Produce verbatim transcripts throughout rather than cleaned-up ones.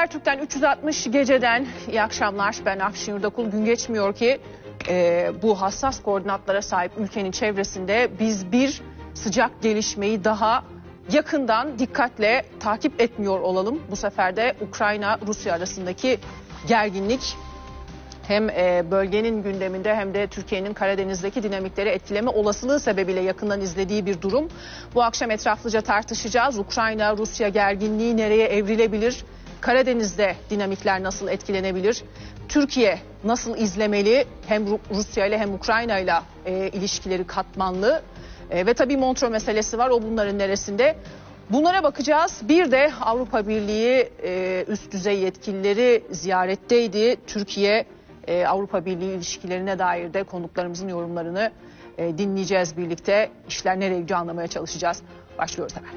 Habertürk'ten üç yüz altmış geceden iyi akşamlar. Ben Afşin Yurdakul. Gün geçmiyor ki e, bu hassas koordinatlara sahip ülkenin çevresinde biz bir sıcak gelişmeyi daha yakından dikkatle takip etmiyor olalım. Bu sefer de Ukrayna-Rusya arasındaki gerginlik hem bölgenin gündeminde hem de Türkiye'nin Karadeniz'deki dinamikleri etkileme olasılığı sebebiyle yakından izlediği bir durum. Bu akşam etraflıca tartışacağız. Ukrayna-Rusya gerginliği nereye evrilebilir? Karadeniz'de dinamikler nasıl etkilenebilir? Türkiye nasıl izlemeli? Hem Rusya ile hem Ukrayna ile e, ilişkileri katmanlı. E, ve tabii Montreux meselesi var. O bunların neresinde? Bunlara bakacağız. Bir de Avrupa Birliği e, üst düzey yetkilileri ziyaretteydi. Türkiye e, Avrupa Birliği ilişkilerine dair de konuklarımızın yorumlarını e, dinleyeceğiz birlikte. İşler nereye gidiyor anlamaya çalışacağız. Başlıyoruz hemen.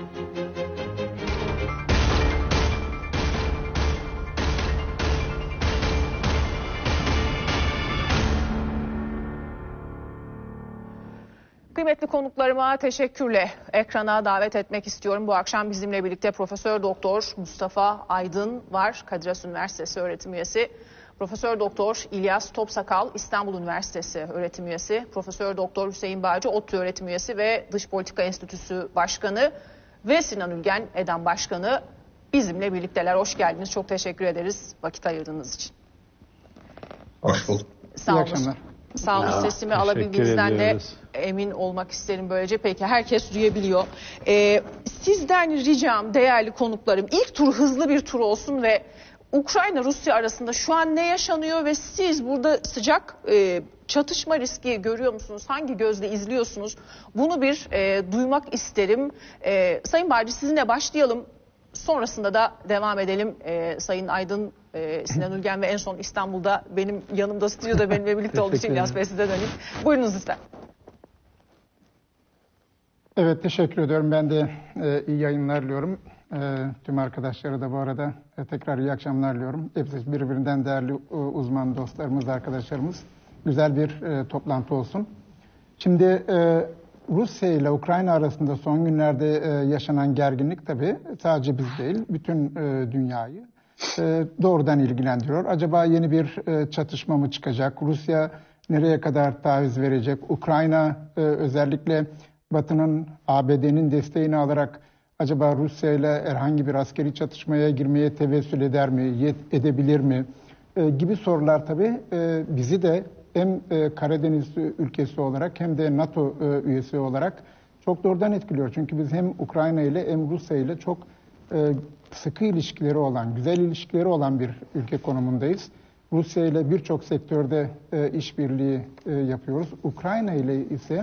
Kıymetli konuklarıma teşekkürle ekrana davet etmek istiyorum. Bu akşam bizimle birlikte Profesör Doktor Mustafa Aydın var. Kadir Has Üniversitesi öğretim üyesi. Profesör Doktor İlyas Topsakal İstanbul Üniversitesi öğretim üyesi. Profesör Doktor Hüseyin Bağcı ODTÜ öğretim üyesi ve Dış Politika Enstitüsü Başkanı ve Sinan Ülgen EDAM Başkanı bizimle birlikteler. Hoş geldiniz. Çok teşekkür ederiz vakit ayırdığınız için. Hoş bulduk. Sağ olun. Sağ olun, sesimi alabildiğinizden de emin olmak isterim böylece. Peki, herkes duyabiliyor. Ee, sizden ricam değerli konuklarım, ilk tur hızlı bir tur olsun ve Ukrayna-Rusya arasında şu an ne yaşanıyor ve siz burada sıcak e, çatışma riski görüyor musunuz? Hangi gözle izliyorsunuz? Bunu bir e, duymak isterim. E, Sayın Bağcı, sizinle başlayalım. Sonrasında da devam edelim. E, Sayın Aydın, e, Sinan Ülgen ve en son İstanbul'da benim yanımda stüdyoda benimle birlikte olduğu için İlyas Bey size döneyim. Buyurunuz lütfen. Evet, teşekkür ediyorum. Ben de e, iyi yayınlar diliyorum. E, tüm arkadaşlara da bu arada e, tekrar iyi akşamlar diliyorum. Hepsi birbirinden değerli e, uzman dostlarımız, arkadaşlarımız. Güzel bir e, toplantı olsun. Şimdi e, Rusya ile Ukrayna arasında son günlerde e, yaşanan gerginlik tabii sadece biz değil, bütün e, dünyayı e, doğrudan ilgilendiriyor. Acaba yeni bir e, çatışma mı çıkacak? Rusya nereye kadar taviz verecek? Ukrayna e, özellikle Batı'nın, A B D'nin desteğini alarak acaba Rusya ile herhangi bir askeri çatışmaya girmeye tevessül eder mi, yet, edebilir mi? E, gibi sorular tabii e, bizi de hem Karadeniz ülkesi olarak hem de NATO üyesi olarak çok doğrudan etkiliyor. Çünkü biz hem Ukrayna ile hem Rusya ile çok sıkı ilişkileri olan, güzel ilişkileri olan bir ülke konumundayız. Rusya ile birçok sektörde işbirliği yapıyoruz. Ukrayna ile ise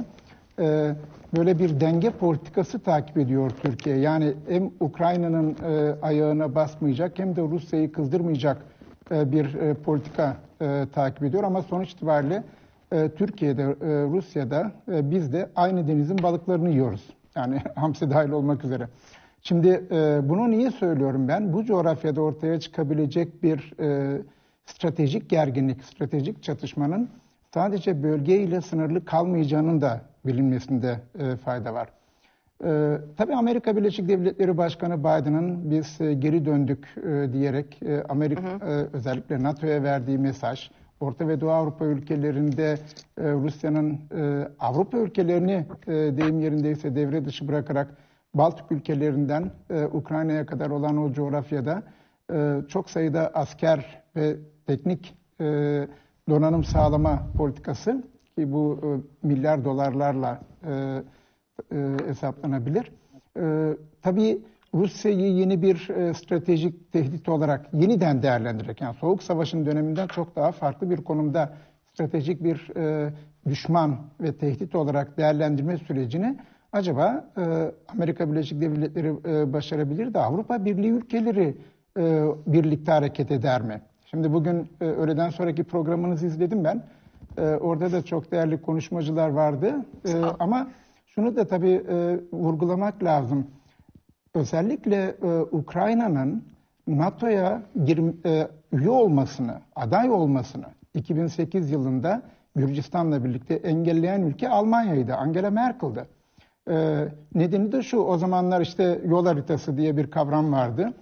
böyle bir denge politikası takip ediyor Türkiye. Yani hem Ukrayna'nın ayağına basmayacak hem de Rusya'yı kızdırmayacak bir politika E, takip ediyor ama sonuç itibariyle e, Türkiye'de, e, Rusya'da e, biz de aynı denizin balıklarını yiyoruz. Yani hamsi dahil olmak üzere. Şimdi e, bunu niye söylüyorum ben? Bu coğrafyada ortaya çıkabilecek bir e, stratejik gerginlik, stratejik çatışmanın sadece bölgeyle sınırlı kalmayacağının da bilinmesinde e, fayda var. E, tabii Amerika Birleşik Devletleri Başkanı Biden'ın biz e, geri döndük e, diyerek e, Amerika hı hı. E, özellikle NATO'ya verdiği mesaj, Orta ve Doğu Avrupa ülkelerinde e, Rusya'nın e, Avrupa ülkelerini e, deyim yerindeyse devre dışı bırakarak Baltık ülkelerinden e, Ukrayna'ya kadar olan o coğrafyada e, çok sayıda asker ve teknik e, donanım sağlama politikası ki bu e, milyar dolarlarla e, E, hesaplanabilir. E, tabii Rusya'yı yeni bir e, stratejik tehdit olarak yeniden değerlendirerek, yani Soğuk Savaş'ın döneminden çok daha farklı bir konumda stratejik bir e, düşman ve tehdit olarak değerlendirme sürecini acaba e, Amerika Birleşik Devletleri e, başarabilir de Avrupa Birliği ülkeleri e, birlikte hareket eder mi? Şimdi bugün e, öğleden sonraki programınızı izledim ben. E, orada da çok değerli konuşmacılar vardı. E, ama şunu da tabii e, vurgulamak lazım. Özellikle e, Ukrayna'nın NATO'ya e, üye olmasını, aday olmasını iki bin sekiz yılında Gürcistan'la birlikte engelleyen ülke Almanya'ydı, Angela Merkel'dı. E, nedeni de şu, o zamanlar işte yol haritası diye bir kavram vardı.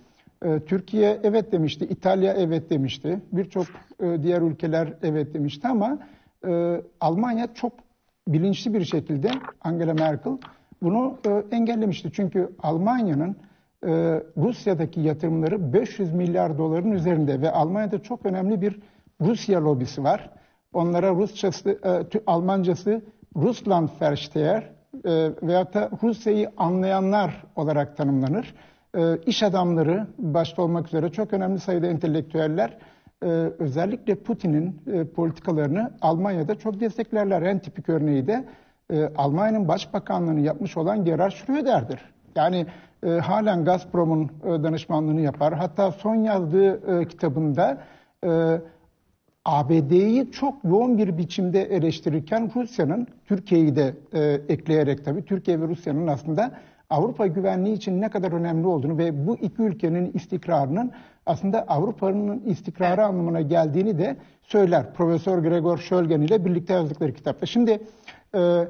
E, Türkiye evet demişti, İtalya evet demişti, birçok e, diğer ülkeler evet demişti ama e, Almanya çok bilinçli bir şekilde, Angela Merkel bunu e, engellemişti. Çünkü Almanya'nın e, Rusya'daki yatırımları beş yüz milyar doların üzerinde ve Almanya'da çok önemli bir Rusya lobisi var. Onlara Rusçası, e, Almancası Russlandversteher e, veyahut da Rusya'yı anlayanlar olarak tanımlanır. E, iş adamları başta olmak üzere çok önemli sayıda entelektüeller e, özellikle Putin'in e, politikalarını Almanya'da çok desteklerler. En tipik örneği de e, Almanya'nın başbakanlığını yapmış olan Gerhard Schröder'dir. Yani e, halen Gazprom'un e, danışmanlığını yapar. Hatta son yazdığı e, kitabında e, A B D'yi çok yoğun bir biçimde eleştirirken Rusya'nın, Türkiye'yi de e, ekleyerek tabii, Türkiye ve Rusya'nın aslında Avrupa güvenliği için ne kadar önemli olduğunu ve bu iki ülkenin istikrarının aslında Avrupa'nın istikrarı evet. anlamına geldiğini de söyler. Profesör Gregor Schölgen ile birlikte yazdıkları kitapta. Şimdi e, e,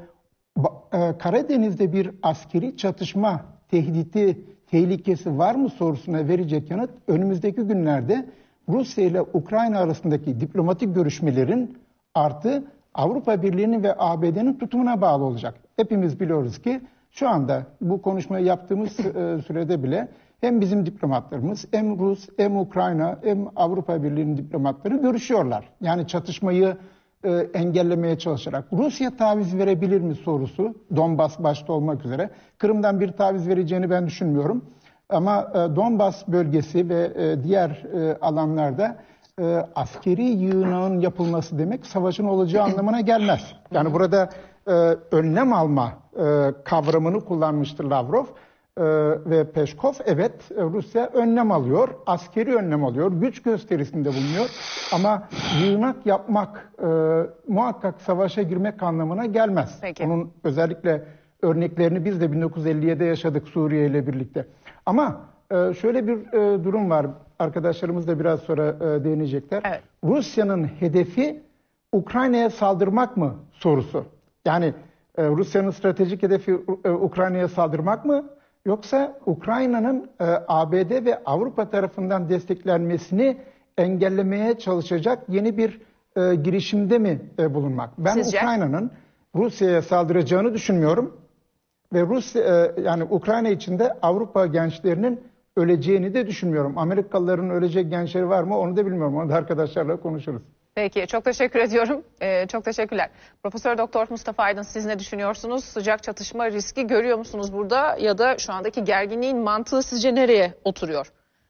Karadeniz'de bir askeri çatışma tehdidi, tehlikesi var mı sorusuna verecek yanıt önümüzdeki günlerde Rusya ile Ukrayna arasındaki diplomatik görüşmelerin artı Avrupa Birliği'nin ve A B D'nin tutumuna bağlı olacak. Hepimiz biliyoruz ki şu anda bu konuşmayı yaptığımız sürede bile hem bizim diplomatlarımız hem Rus hem Ukrayna hem Avrupa Birliği'nin diplomatları görüşüyorlar. Yani çatışmayı e, engellemeye çalışarak. Rusya taviz verebilir mi sorusu, Donbas başta olmak üzere. Kırım'dan bir taviz vereceğini ben düşünmüyorum. Ama e, Donbas bölgesi ve e, diğer e, alanlarda e, askeri yığınağın yapılması demek savaşın olacağı anlamına gelmez. Yani burada e, önlem alma e, kavramını kullanmıştır Lavrov e, ve Peşkov. Evet, e, Rusya önlem alıyor, askeri önlem alıyor, güç gösterisinde bulunuyor. Ama yığınak yapmak e, muhakkak savaşa girmek anlamına gelmez. Peki. Onun özellikle örneklerini biz de bin dokuz yüz elli yedi'de yaşadık Suriye ile birlikte. Ama e, şöyle bir e, durum var. Arkadaşlarımız da biraz sonra e, değinecekler. Evet. Rusya'nın hedefi Ukrayna'ya saldırmak mı sorusu. Yani e, Rusya'nın stratejik hedefi e, Ukrayna'ya saldırmak mı? Yoksa Ukrayna'nın e, A B D ve Avrupa tarafından desteklenmesini engellemeye çalışacak yeni bir e, girişimde mi e, bulunmak? Ben Sizce? Ukrayna'nın Rusya'ya saldıracağını düşünmüyorum. Ve Rusya, yani Ukrayna içinde Avrupa gençlerinin öleceğini de düşünmüyorum. Amerikalıların ölecek gençleri var mı onu da bilmiyorum. Onu da arkadaşlarla konuşuruz. Peki, çok teşekkür ediyorum. Ee, çok teşekkürler. Profesör Doktor Mustafa Aydın, siz ne düşünüyorsunuz? Sıcak çatışma riski görüyor musunuz burada? Ya da şu andaki gerginliğin mantığı sizce nereye oturuyor?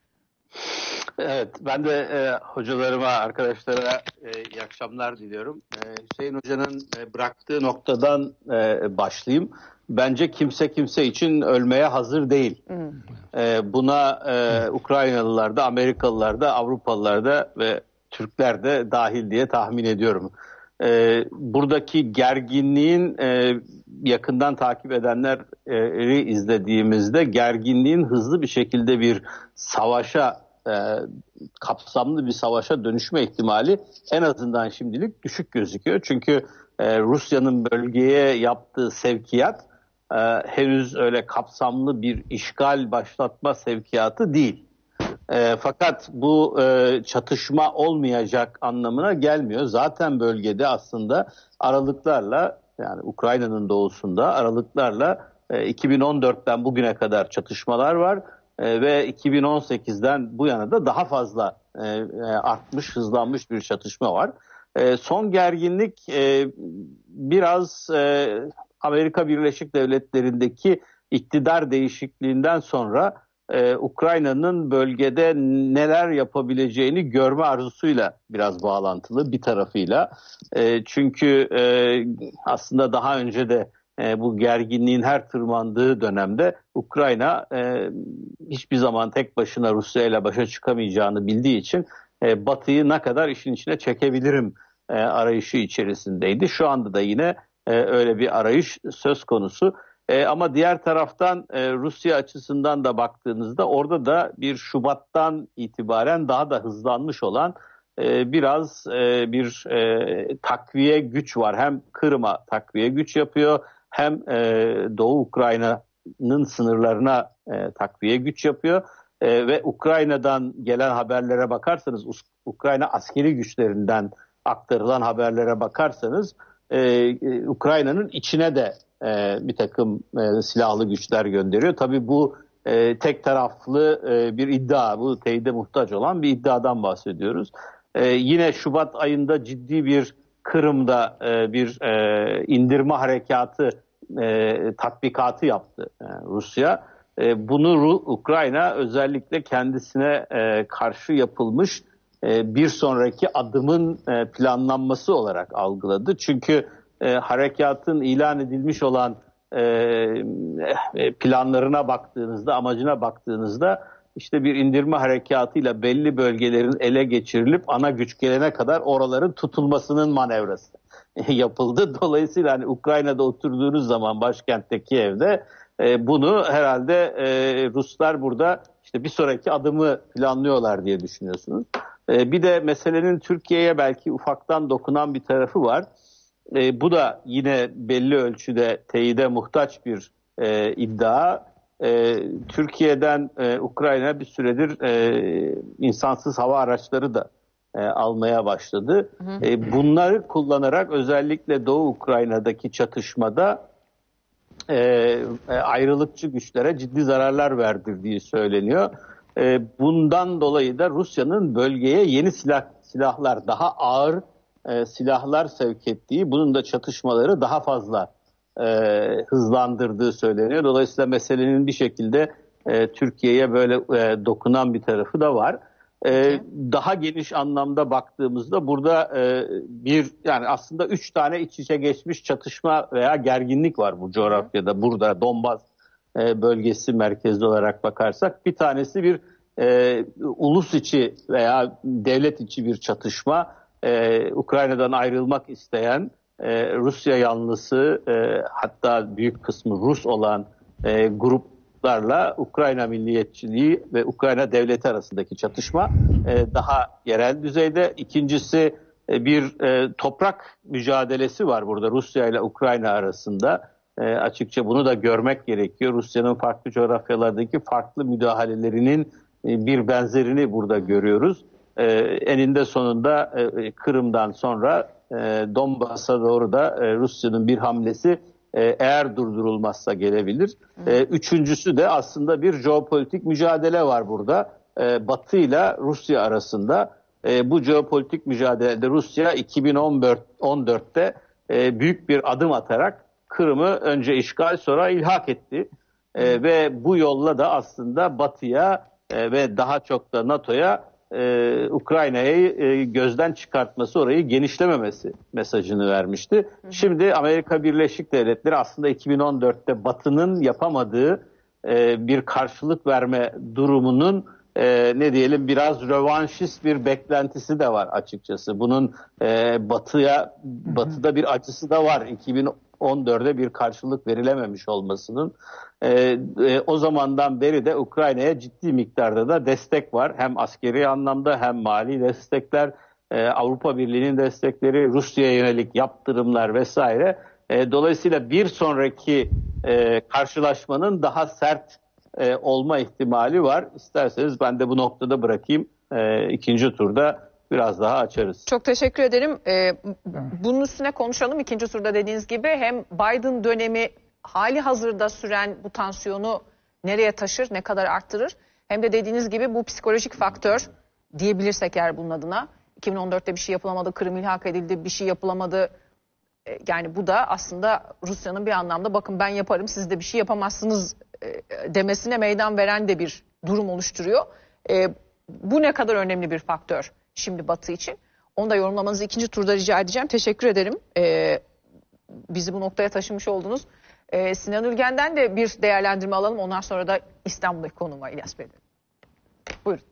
Evet, ben de e, hocalarıma, arkadaşlara e, iyi akşamlar diliyorum. E, Hüseyin Hoca'nın e, bıraktığı noktadan e, başlayayım. Bence kimse kimse için ölmeye hazır değil. E, buna e, Ukraynalılar da, Amerikalılar da, Avrupalılar da ve Türkler de dahil diye tahmin ediyorum. E, buradaki gerginliğin e, yakından takip edenleri izlediğimizde gerginliğin hızlı bir şekilde bir savaşa, e, kapsamlı bir savaşa dönüşme ihtimali en azından şimdilik düşük gözüküyor. Çünkü e, Rusya'nın bölgeye yaptığı sevkiyat e, henüz öyle kapsamlı bir işgal başlatma sevkiyatı değil. E, fakat bu e, çatışma olmayacak anlamına gelmiyor. Zaten bölgede aslında aralıklarla, yani Ukrayna'nın doğusunda aralıklarla e, iki bin on dört'ten bugüne kadar çatışmalar var. E, ve iki bin on sekiz'den bu yana da daha fazla e, artmış, hızlanmış bir çatışma var. E, son gerginlik e, biraz e, Amerika Birleşik Devletleri'ndeki iktidar değişikliğinden sonra e, Ukrayna'nın bölgede neler yapabileceğini görme arzusuyla biraz bağlantılı bir tarafıyla. E, çünkü e, aslında daha önce de E, bu gerginliğin her tırmandığı dönemde Ukrayna e, hiçbir zaman tek başına Rusya ile başa çıkamayacağını bildiği için e, Batı'yı ne kadar işin içine çekebilirim e, arayışı içerisindeydi. Şu anda da yine e, öyle bir arayış söz konusu. E, ama diğer taraftan e, Rusya açısından da baktığınızda orada da bir Şubat'tan itibaren daha da hızlanmış olan e, biraz e, bir e, takviye güç var. Hem Kırım'a takviye güç yapıyor, hem e, Doğu Ukrayna'nın sınırlarına e, takviye güç yapıyor. e, ve Ukrayna'dan gelen haberlere bakarsanız, Ukrayna askeri güçlerinden aktarılan haberlere bakarsanız e, Ukrayna'nın içine de e, bir takım e, silahlı güçler gönderiyor. Tabii bu e, tek taraflı e, bir iddia, bu teyide muhtaç olan bir iddiadan bahsediyoruz. E, yine Şubat ayında ciddi bir Kırım'da e, bir e, indirme harekatı e, tatbikatı yaptı e, Rusya. E, bunu Ru- Ukrayna özellikle kendisine e, karşı yapılmış e, bir sonraki adımın e, planlanması olarak algıladı. Çünkü e, harekatın ilan edilmiş olan e, planlarına baktığınızda, amacına baktığınızda işte bir indirme harekatıyla belli bölgelerin ele geçirilip ana güç gelene kadar oraların tutulmasının manevrası yapıldı. Dolayısıyla hani Ukrayna'da oturduğunuz zaman başkentteki evde e, bunu herhalde e, Ruslar burada işte bir sonraki adımı planlıyorlar diye düşünüyorsunuz. E, bir de meselenin Türkiye'ye belki ufaktan dokunan bir tarafı var. E, bu da yine belli ölçüde teyide muhtaç bir e, iddia. E, Türkiye'den e, Ukrayna bir süredir e, insansız hava araçları da e, almaya başladı. Hı hı. E, bunları kullanarak özellikle Doğu Ukrayna'daki çatışmada e, e, ayrılıkçı güçlere ciddi zararlar verdirdiği söyleniyor. E, bundan dolayı da Rusya'nın bölgeye yeni silah silahlar, daha ağır e, silahlar sevk ettiği, bunun da çatışmaları daha fazla e, hızlandırdığı söyleniyor. Dolayısıyla meselenin bir şekilde e, Türkiye'ye böyle e, dokunan bir tarafı da var. E, daha geniş anlamda baktığımızda burada e, bir yani aslında üç tane iç içe geçmiş çatışma veya gerginlik var bu coğrafyada. Burada Donbas e, bölgesi merkezli olarak bakarsak bir tanesi bir e, ulus içi veya devlet içi bir çatışma. Ee, Ukrayna'dan ayrılmak isteyen e, Rusya yanlısı e, hatta büyük kısmı Rus olan e, gruplarla Ukrayna milliyetçiliği ve Ukrayna devleti arasındaki çatışma e, daha yerel düzeyde. İkincisi e, bir e, toprak mücadelesi var burada Rusya ile Ukrayna arasında. E, açıkça bunu da görmek gerekiyor. Rusya'nın farklı coğrafyalardaki farklı müdahalelerinin e, bir benzerini burada görüyoruz. Ee, eninde sonunda e, Kırım'dan sonra e, Donbas'a doğru da e, Rusya'nın bir hamlesi e, eğer durdurulmazsa gelebilir. E, üçüncüsü de aslında bir jeopolitik mücadele var burada. E, Batı ile Rusya arasında. E, bu jeopolitik mücadelede Rusya iki bin on dörtte e, büyük bir adım atarak Kırım'ı önce işgal sonra ilhak etti. E, ve bu yolla da aslında Batı'ya e, ve daha çok da NATO'ya Ee, Ukrayna'yı e, gözden çıkartması, orayı genişlememesi mesajını vermişti. Hı hı. Şimdi Amerika Birleşik Devletleri aslında iki bin on dörtte Batı'nın yapamadığı e, bir karşılık verme durumunun e, ne diyelim biraz rövanşist bir beklentisi de var açıkçası. Bunun e, Batı'ya Batı'da bir acısı da var. iki bin on dörde bir karşılık verilememiş olmasının. Ee, e, o zamandan beri de Ukrayna'ya ciddi miktarda da destek var. Hem askeri anlamda hem mali destekler, e, Avrupa Birliği'nin destekleri, Rusya'ya yönelik yaptırımlar vesaire. E, dolayısıyla bir sonraki e, karşılaşmanın daha sert e, olma ihtimali var. İsterseniz ben de bu noktada bırakayım. E, ikinci turda biraz daha açarız. Çok teşekkür ederim. Ee, bunun üstüne konuşalım. İkinci turda dediğiniz gibi hem Biden dönemi hali hazırda süren bu tansiyonu nereye taşır, ne kadar arttırır? Hem de dediğiniz gibi bu psikolojik faktör diyebilirsek eğer bunun adına. iki bin on dörtte bir şey yapılamadı, Kırım ilhak edildi, bir şey yapılamadı. Ee, yani bu da aslında Rusya'nın bir anlamda bakın ben yaparım, siz de bir şey yapamazsınız e, demesine meydan veren de bir durum oluşturuyor. E, bu ne kadar önemli bir faktör şimdi Batı için. Onu da yorumlamanızı ikinci turda rica edeceğim. Teşekkür ederim. Ee, bizi bu noktaya taşımış oldunuz. Ee, Sinan Ülgen'den de bir değerlendirme alalım. Ondan sonra da İstanbul'daki konuma İlyas Bey'den. Buyurun.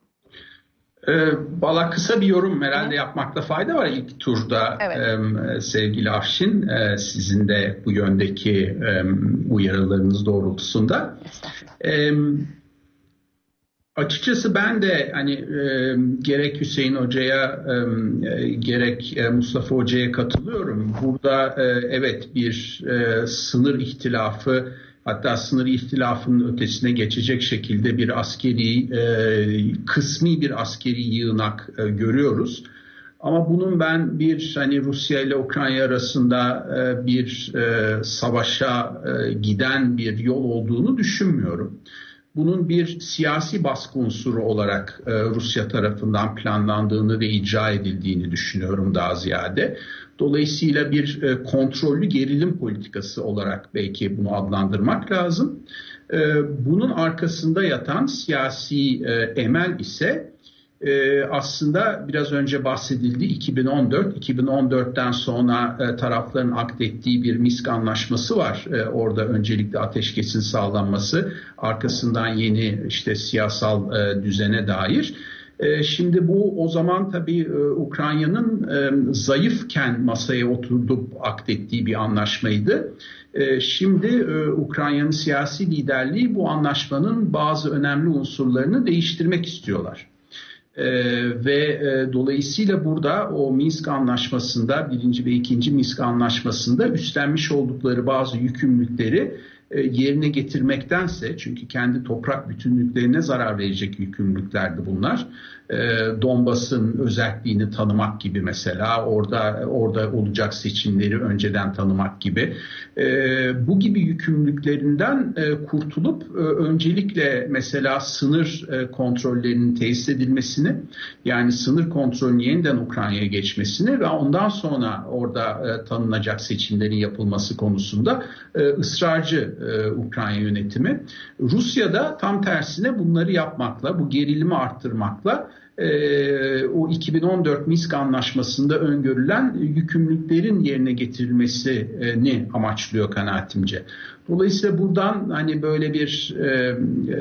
Ee, Valla kısa bir yorum herhalde Hı. yapmakta fayda var ilk turda. Evet. Ee, sevgili Afşin, e, sizin de bu yöndeki e, uyarılarınız doğrultusunda. Estağfurullah. E, Açıkçası ben de hani e, gerek Hüseyin Hoca'ya e, gerek e, Mustafa Hoca'ya katılıyorum. Burada e, evet bir e, sınır ihtilafı hatta sınır ihtilafının ötesine geçecek şekilde bir askeri, e, kısmi bir askeri yığınak e, görüyoruz. Ama bunun ben bir hani Rusya ile Ukrayna arasında e, bir e, savaşa e, giden bir yol olduğunu düşünmüyorum. Bunun bir siyasi baskı unsuru olarak e, Rusya tarafından planlandığını ve icra edildiğini düşünüyorum daha ziyade. Dolayısıyla bir e, kontrollü gerilim politikası olarak belki bunu adlandırmak lazım. E, bunun arkasında yatan siyasi e, emel ise e, aslında biraz önce bahsedildi iki bin on dört. iki bin on dörtten sonra e, tarafların akdettiği bir Minsk anlaşması var. E, orada öncelikle ateşkesin sağlanması, arkasından yeni işte siyasal e, düzene dair. Şimdi bu o zaman tabii Ukrayna'nın zayıfken masaya oturup akdettiği bir anlaşmaydı. Şimdi Ukrayna'nın siyasi liderliği bu anlaşmanın bazı önemli unsurlarını değiştirmek istiyorlar. Ve dolayısıyla burada o Minsk anlaşmasında, birinci ve ikinci Minsk anlaşmasında üstlenmiş oldukları bazı yükümlülükleri yerine getirmektense, çünkü kendi toprak bütünlüklerine zarar verecek yükümlülüklerdi bunlar. Donbas'ın özelliğini tanımak gibi mesela, orada orada olacak seçimleri önceden tanımak gibi. Bu gibi yükümlülüklerinden kurtulup öncelikle mesela sınır kontrollerinin tesis edilmesini, yani sınır kontrolünün yeniden Ukrayna'ya geçmesini ve ondan sonra orada tanınacak seçimlerin yapılması konusunda ısrarcı Ukrayna yönetimi. Rusya'da tam tersine bunları yapmakla, bu gerilimi arttırmakla e, o iki bin on dört Minsk Anlaşması'nda öngörülen yükümlülüklerin yerine getirilmesini amaçlıyor kanaatimce. Dolayısıyla buradan hani böyle bir e,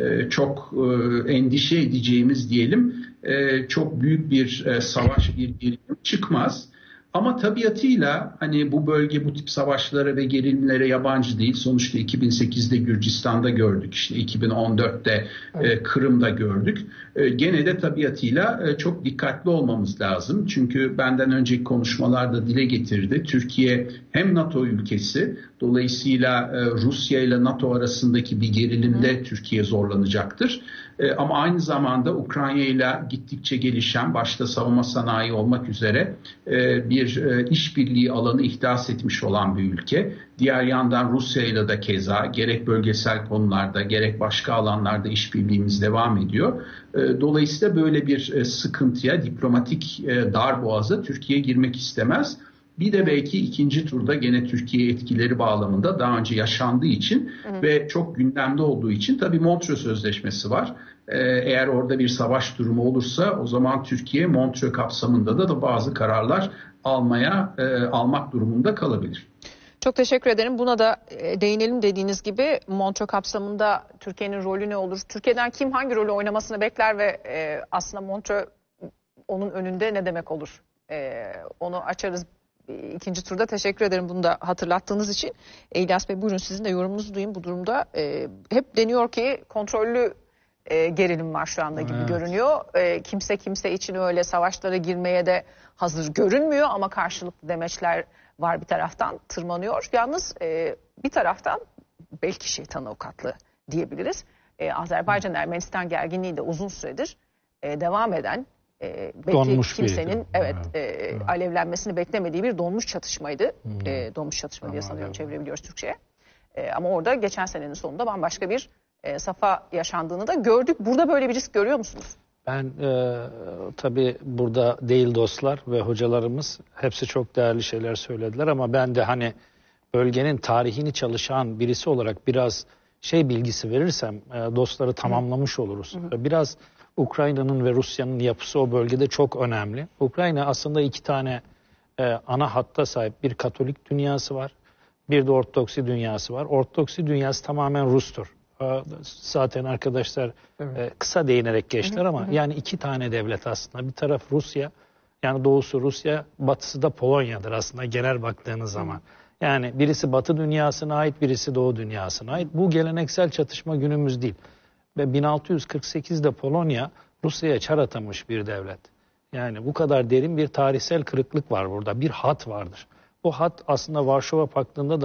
çok e, endişe edeceğimiz diyelim e, çok büyük bir e, savaş, bir gerilim çıkmaz. Ama tabiatıyla hani bu bölge bu tip savaşlara ve gerilimlere yabancı değil. Sonuçta iki bin sekizde Gürcistan'da gördük, işte iki bin on dörtte evet. e, Kırım'da gördük. E, gene de tabiatıyla e, çok dikkatli olmamız lazım. Çünkü benden önceki konuşmalarda dile getirdi. Türkiye hem NATO ülkesi, dolayısıyla e, Rusya ile NATO arasındaki bir gerilimde Hı. Türkiye zorlanacaktır. E, ama aynı zamanda Ukrayna ile gittikçe gelişen, başta savunma sanayi olmak üzere e, bir e, işbirliği alanı ihdas etmiş olan bir ülke. Diğer yandan Rusya ile de keza gerek bölgesel konularda gerek başka alanlarda işbirliğimiz devam ediyor. E, dolayısıyla böyle bir e, sıkıntıya, diplomatik e, darboğaza Türkiye girmek istemez. Bir de belki ikinci turda gene Türkiye etkileri bağlamında daha önce yaşandığı için hı hı. ve çok gündemde olduğu için tabii Montreux Sözleşmesi var. Ee, eğer orada bir savaş durumu olursa o zaman Türkiye Montreux kapsamında da, da bazı kararlar almaya e, almak durumunda kalabilir. Çok teşekkür ederim. Buna da e, değinelim dediğiniz gibi Montreux kapsamında Türkiye'nin rolü ne olur? Türkiye'den kim hangi rolü oynamasını bekler ve e, aslında Montreux onun önünde ne demek olur? E, onu açarız. İkinci turda teşekkür ederim bunu da hatırlattığınız için. İlyas Bey buyurun sizin de yorumunuzu duyayım bu durumda. E, hep deniyor ki kontrollü e, gerilim var şu anda gibi evet. görünüyor. E, kimse kimse için öyle savaşlara girmeye de hazır görünmüyor ama karşılıklı demeçler var bir taraftan tırmanıyor. Yalnız e, bir taraftan belki şeytan avukatlığı diyebiliriz. E, Azerbaycan-Ermenistan gerginliği de uzun süredir e, devam eden E, belki donmuş kimsenin bir, evet, evet. E, evet alevlenmesini beklemediği bir donmuş çatışmaydı. Hmm. E, donmuş çatışma diye sanıyorum çevirebiliyoruz Türkçe'ye. E, ama orada geçen senenin sonunda bambaşka bir e, safa yaşandığını da gördük. Burada böyle bir risk görüyor musunuz? Ben e, tabii burada değil dostlar ve hocalarımız hepsi çok değerli şeyler söylediler ama ben de hani bölgenin tarihini çalışan birisi olarak biraz şey bilgisi verirsem e, dostları tamamlamış oluruz. Hı. Biraz Ukrayna'nın ve Rusya'nın yapısı o bölgede çok önemli. Ukrayna aslında iki tane e, ana hatta sahip. Bir Katolik dünyası var, bir de Ortodoksi dünyası var. Ortodoksi dünyası tamamen Rus'tur. E, zaten arkadaşlar evet. e, kısa değinerek geçtiler hı hı, ama hı. yani iki tane devlet aslında. Bir taraf Rusya, yani doğusu Rusya, batısı da Polonya'dır aslında genel baktığınız zaman. Hı. Yani birisi Batı dünyasına ait, birisi Doğu dünyasına ait. Bu geleneksel çatışma günümüz değil. Ve bin altı yüz kırk sekizde Polonya Rusya'ya çar atamış bir devlet. Yani bu kadar derin bir tarihsel kırıklık var burada. Bir hat vardır. Bu hat aslında Varşova Paktı'nda da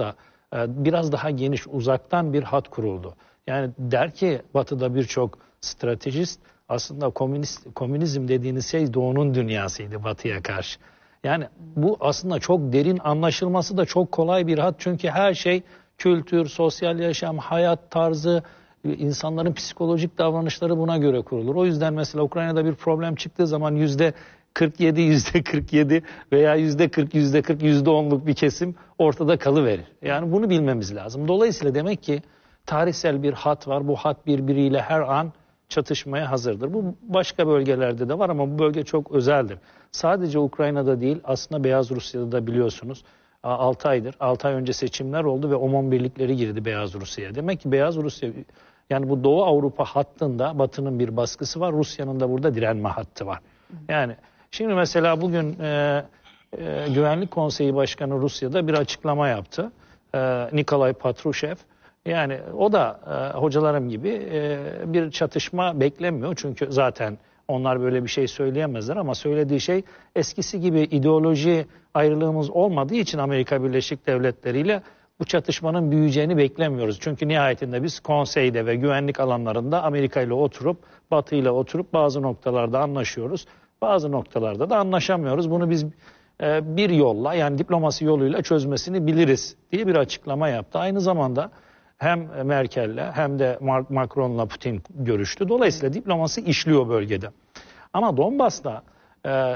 biraz daha geniş, uzaktan bir hat kuruldu. Yani der ki Batı'da birçok stratejist, aslında komünist, komünizm dediğiniz şey Doğu'nun dünyasıydı Batı'ya karşı. Yani bu aslında çok derin, anlaşılması da çok kolay bir hat. Çünkü her şey kültür, sosyal yaşam, hayat tarzı, insanların psikolojik davranışları buna göre kurulur. O yüzden mesela Ukrayna'da bir problem çıktığı zaman yüzde kırk yedi, yüzde kırk yedi veya yüzde kırk, yüzde kırk, yüzde onluk bir kesim ortada kalıverir. Yani bunu bilmemiz lazım. Dolayısıyla demek ki tarihsel bir hat var. Bu hat birbiriyle her an çatışmaya hazırdır. Bu başka bölgelerde de var ama bu bölge çok özeldir. Sadece Ukrayna'da değil, aslında Beyaz Rusya'da da biliyorsunuz altı aydır, altı ay önce seçimler oldu ve OMON birlikleri girdi Beyaz Rusya'ya. Demek ki Beyaz Rusya, yani bu Doğu Avrupa hattında Batı'nın bir baskısı var, Rusya'nın da burada direnme hattı var. Yani şimdi mesela bugün e, e, Güvenlik Konseyi Başkanı Rusya'da bir açıklama yaptı. E, Nikolay Patrushev. Yani o da e, hocalarım gibi e, bir çatışma beklemiyor. Çünkü zaten onlar böyle bir şey söyleyemezler ama söylediği şey eskisi gibi ideoloji ayrılığımız olmadığı için Amerika Birleşik Devletleri ile bu çatışmanın büyüyeceğini beklemiyoruz. Çünkü nihayetinde biz konseyde ve güvenlik alanlarında Amerika ile oturup, Batı ile oturup bazı noktalarda anlaşıyoruz. Bazı noktalarda da anlaşamıyoruz. Bunu biz e, bir yolla, yani diplomasi yoluyla çözmesini biliriz diye bir açıklama yaptı. Aynı zamanda hem Merkel'le hem de Macron'la Putin görüştü. Dolayısıyla diplomasi işliyor bölgede. Ama Donbas'ta e,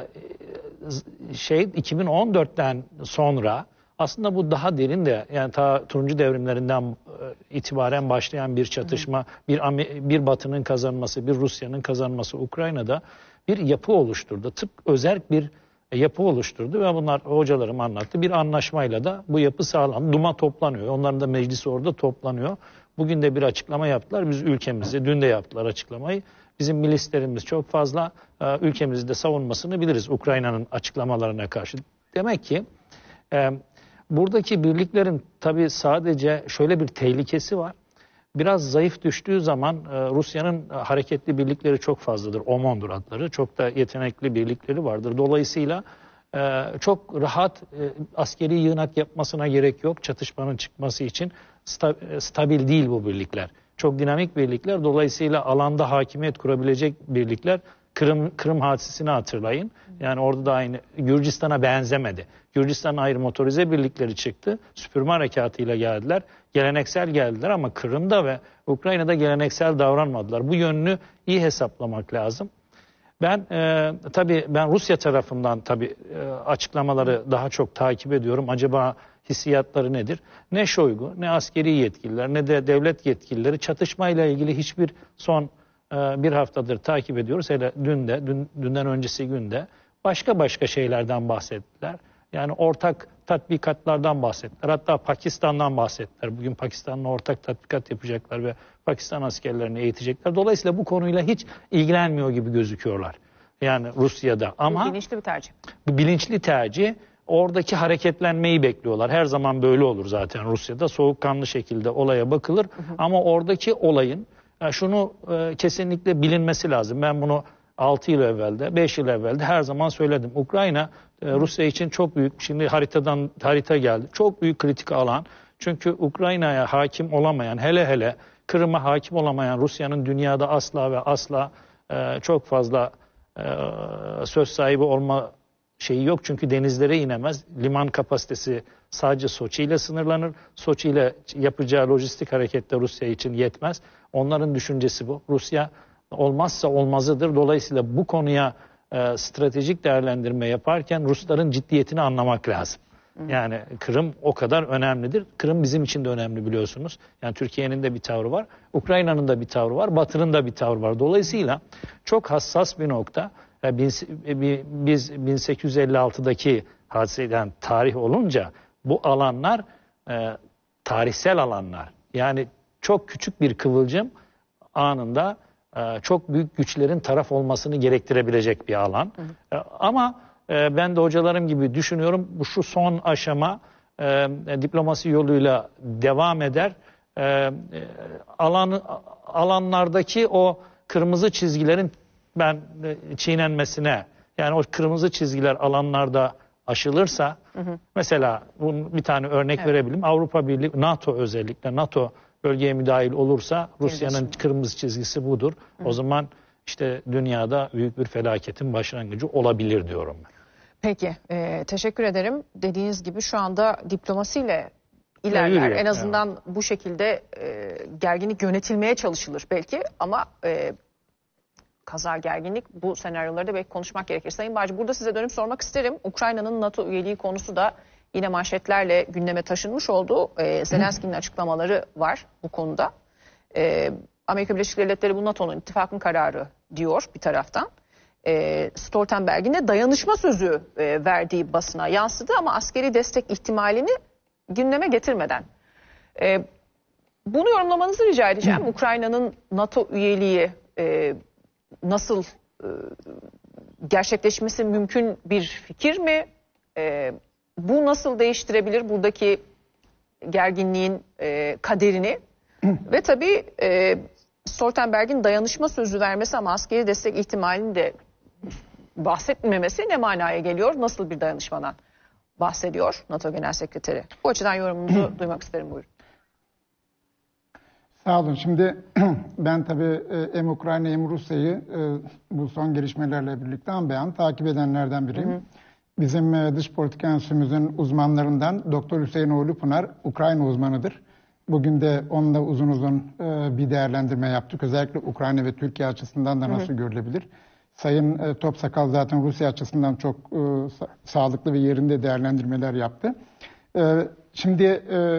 şey iki bin on dörtten sonra aslında bu daha derin de, yani ta turuncu devrimlerinden e, itibaren başlayan bir çatışma, bir bir Batı'nın kazanması, bir Rusya'nın kazanması Ukrayna'da bir yapı oluşturdu. Tıpkı özerk bir yapı oluşturdu ve bunlar hocalarım anlattı. Bir anlaşmayla da bu yapı sağlandı. Duma toplanıyor. Onların da meclisi orada toplanıyor. Bugün de bir açıklama yaptılar. Biz ülkemizi, dün de yaptılar açıklamayı. Bizim milislerimiz çok fazla, ülkemizi de savunmasını biliriz Ukrayna'nın açıklamalarına karşı. Demek ki e, buradaki birliklerin tabii sadece şöyle bir tehlikesi var. Biraz zayıf düştüğü zaman e, Rusya'nın hareketli birlikleri çok fazladır. OMON'dur adları. Çok da yetenekli birlikleri vardır. Dolayısıyla e, çok rahat e, askeri yığınak yapmasına gerek yok. Çatışmanın çıkması için sta, e, stabil değil bu birlikler. Çok dinamik birlikler. Dolayısıyla alanda hakimiyet kurabilecek birlikler. Kırım, Kırım hadisesini hatırlayın. Yani orada da aynı, Gürcistan'a benzemedi. Gürcistan'ın ayrı motorize birlikleri çıktı. Süpürme harekatıyla geldiler. Geleneksel geldiler ama Kırım'da ve Ukrayna'da geleneksel davranmadılar. Bu yönünü iyi hesaplamak lazım. Ben e, tabii ben Rusya tarafından tabii e, açıklamaları daha çok takip ediyorum. Acaba hissiyatları nedir? Ne Şoygu, ne askeri yetkililer, ne de devlet yetkilileri çatışmayla ilgili hiçbir son bir haftadır takip ediyoruz. Hele dün de, dün, dünden öncesi günde başka başka şeylerden bahsettiler. Yani ortak tatbikatlardan bahsettiler. Hatta Pakistan'dan bahsettiler. Bugün Pakistan'la ortak tatbikat yapacaklar ve Pakistan askerlerini eğitecekler. Dolayısıyla bu konuyla hiç ilgilenmiyor gibi gözüküyorlar. Yani Rusya'da. Ama bilinçli bir tercih. Bilinçli tercih. Oradaki hareketlenmeyi bekliyorlar. Her zaman böyle olur zaten Rusya'da. Soğukkanlı şekilde olaya bakılır. Hı hı. Ama oradaki olayın, yani şunu e, kesinlikle bilinmesi lazım. Ben bunu altı yıl evvelde, beş yıl evvelde her zaman söyledim. Ukrayna e, Rusya için çok büyük, şimdi haritadan harita geldi. Çok büyük kritik alan. Çünkü Ukrayna'ya hakim olamayan, hele hele Kırım'a hakim olamayan Rusya'nın dünyada asla ve asla e, çok fazla e, söz sahibi olma şeyi yok. Çünkü denizlere inemez. Liman kapasitesi sadece Soçi ile sınırlanır. Soçi ile yapacağı lojistik harekette Rusya için yetmez. Onların düşüncesi bu. Rusya olmazsa olmazıdır. Dolayısıyla bu konuya e, stratejik değerlendirme yaparken Rusların ciddiyetini anlamak lazım. Yani Kırım o kadar önemlidir. Kırım bizim için de önemli biliyorsunuz. Yani Türkiye'nin de bir tavrı var. Ukrayna'nın da bir tavrı var. Batı'nın da bir tavrı var. Dolayısıyla çok hassas bir nokta. Biz bin sekiz yüz elli altıdaki hadiseden tarih olunca bu alanlar e, tarihsel alanlar. Yani çok küçük bir kıvılcım anında e, çok büyük güçlerin taraf olmasını gerektirebilecek bir alan. Hı hı. E, ama e, ben de hocalarım gibi düşünüyorum. Bu şu son aşama e, diplomasi yoluyla devam eder. E, e, alan alanlardaki o kırmızı çizgilerin ben çiğnenmesine, yani o kırmızı çizgiler alanlarda aşılırsa, hı hı. mesela bunun bir tane örnek evet. verebilirim. Avrupa Birliği, NATO özellikle NATO bölgeye müdahil olursa Rusya'nın kırmızı çizgisi budur. Hı hı. O zaman işte dünyada büyük bir felaketin başlangıcı olabilir diyorum ben. Peki, e, teşekkür ederim. Dediğiniz gibi şu anda diplomasiyle ilerler. En azından evet. bu şekilde e, gerginlik yönetilmeye çalışılır belki ama e, kaza gerginlik bu senaryoları da belki konuşmak gerekir. Sayın Bağcı, burada size dönüp sormak isterim. Ukrayna'nın NATO üyeliği konusu da yine manşetlerle gündeme taşınmış oldu. E, Zelenski'nin açıklamaları var bu konuda. E, Amerika Birleşik Devletleri bu NATO'nun ittifakın kararı diyor bir taraftan. E, Stoltenberg'in de dayanışma sözü e, verdiği basına yansıdı ama askeri destek ihtimalini gündeme getirmeden. E, bunu yorumlamanızı rica edeceğim. Hı. Ukrayna'nın NATO üyeliği e, nasıl e, gerçekleşmesi mümkün bir fikir mi? E, bu nasıl değiştirebilir buradaki gerginliğin e, kaderini? Hı. Ve tabii e, Stoltenberg'in dayanışma sözü vermesi ama askeri destek ihtimalini de bahsetmemesi ne manaya geliyor? Nasıl bir dayanışmadan bahsediyor NATO Genel Sekreteri? Bu açıdan yorumunuzu duymak isterim, buyurun. Sağ olun. Şimdi ben tabii hem Ukrayna hem Rusya'yı bu son gelişmelerle birlikte an beyan takip edenlerden biriyim. Hı hı. Bizim dış politika enstitümüzün uzmanlarından Doktor Hüseyin Oğlupınar Ukrayna uzmanıdır. Bugün de onunla uzun uzun bir değerlendirme yaptık. Özellikle Ukrayna ve Türkiye açısından da nasıl hı hı. görülebilir? Sayın e, Topsakal zaten Rusya açısından çok e, sa- sağlıklı ve yerinde değerlendirmeler yaptı. E, şimdi e,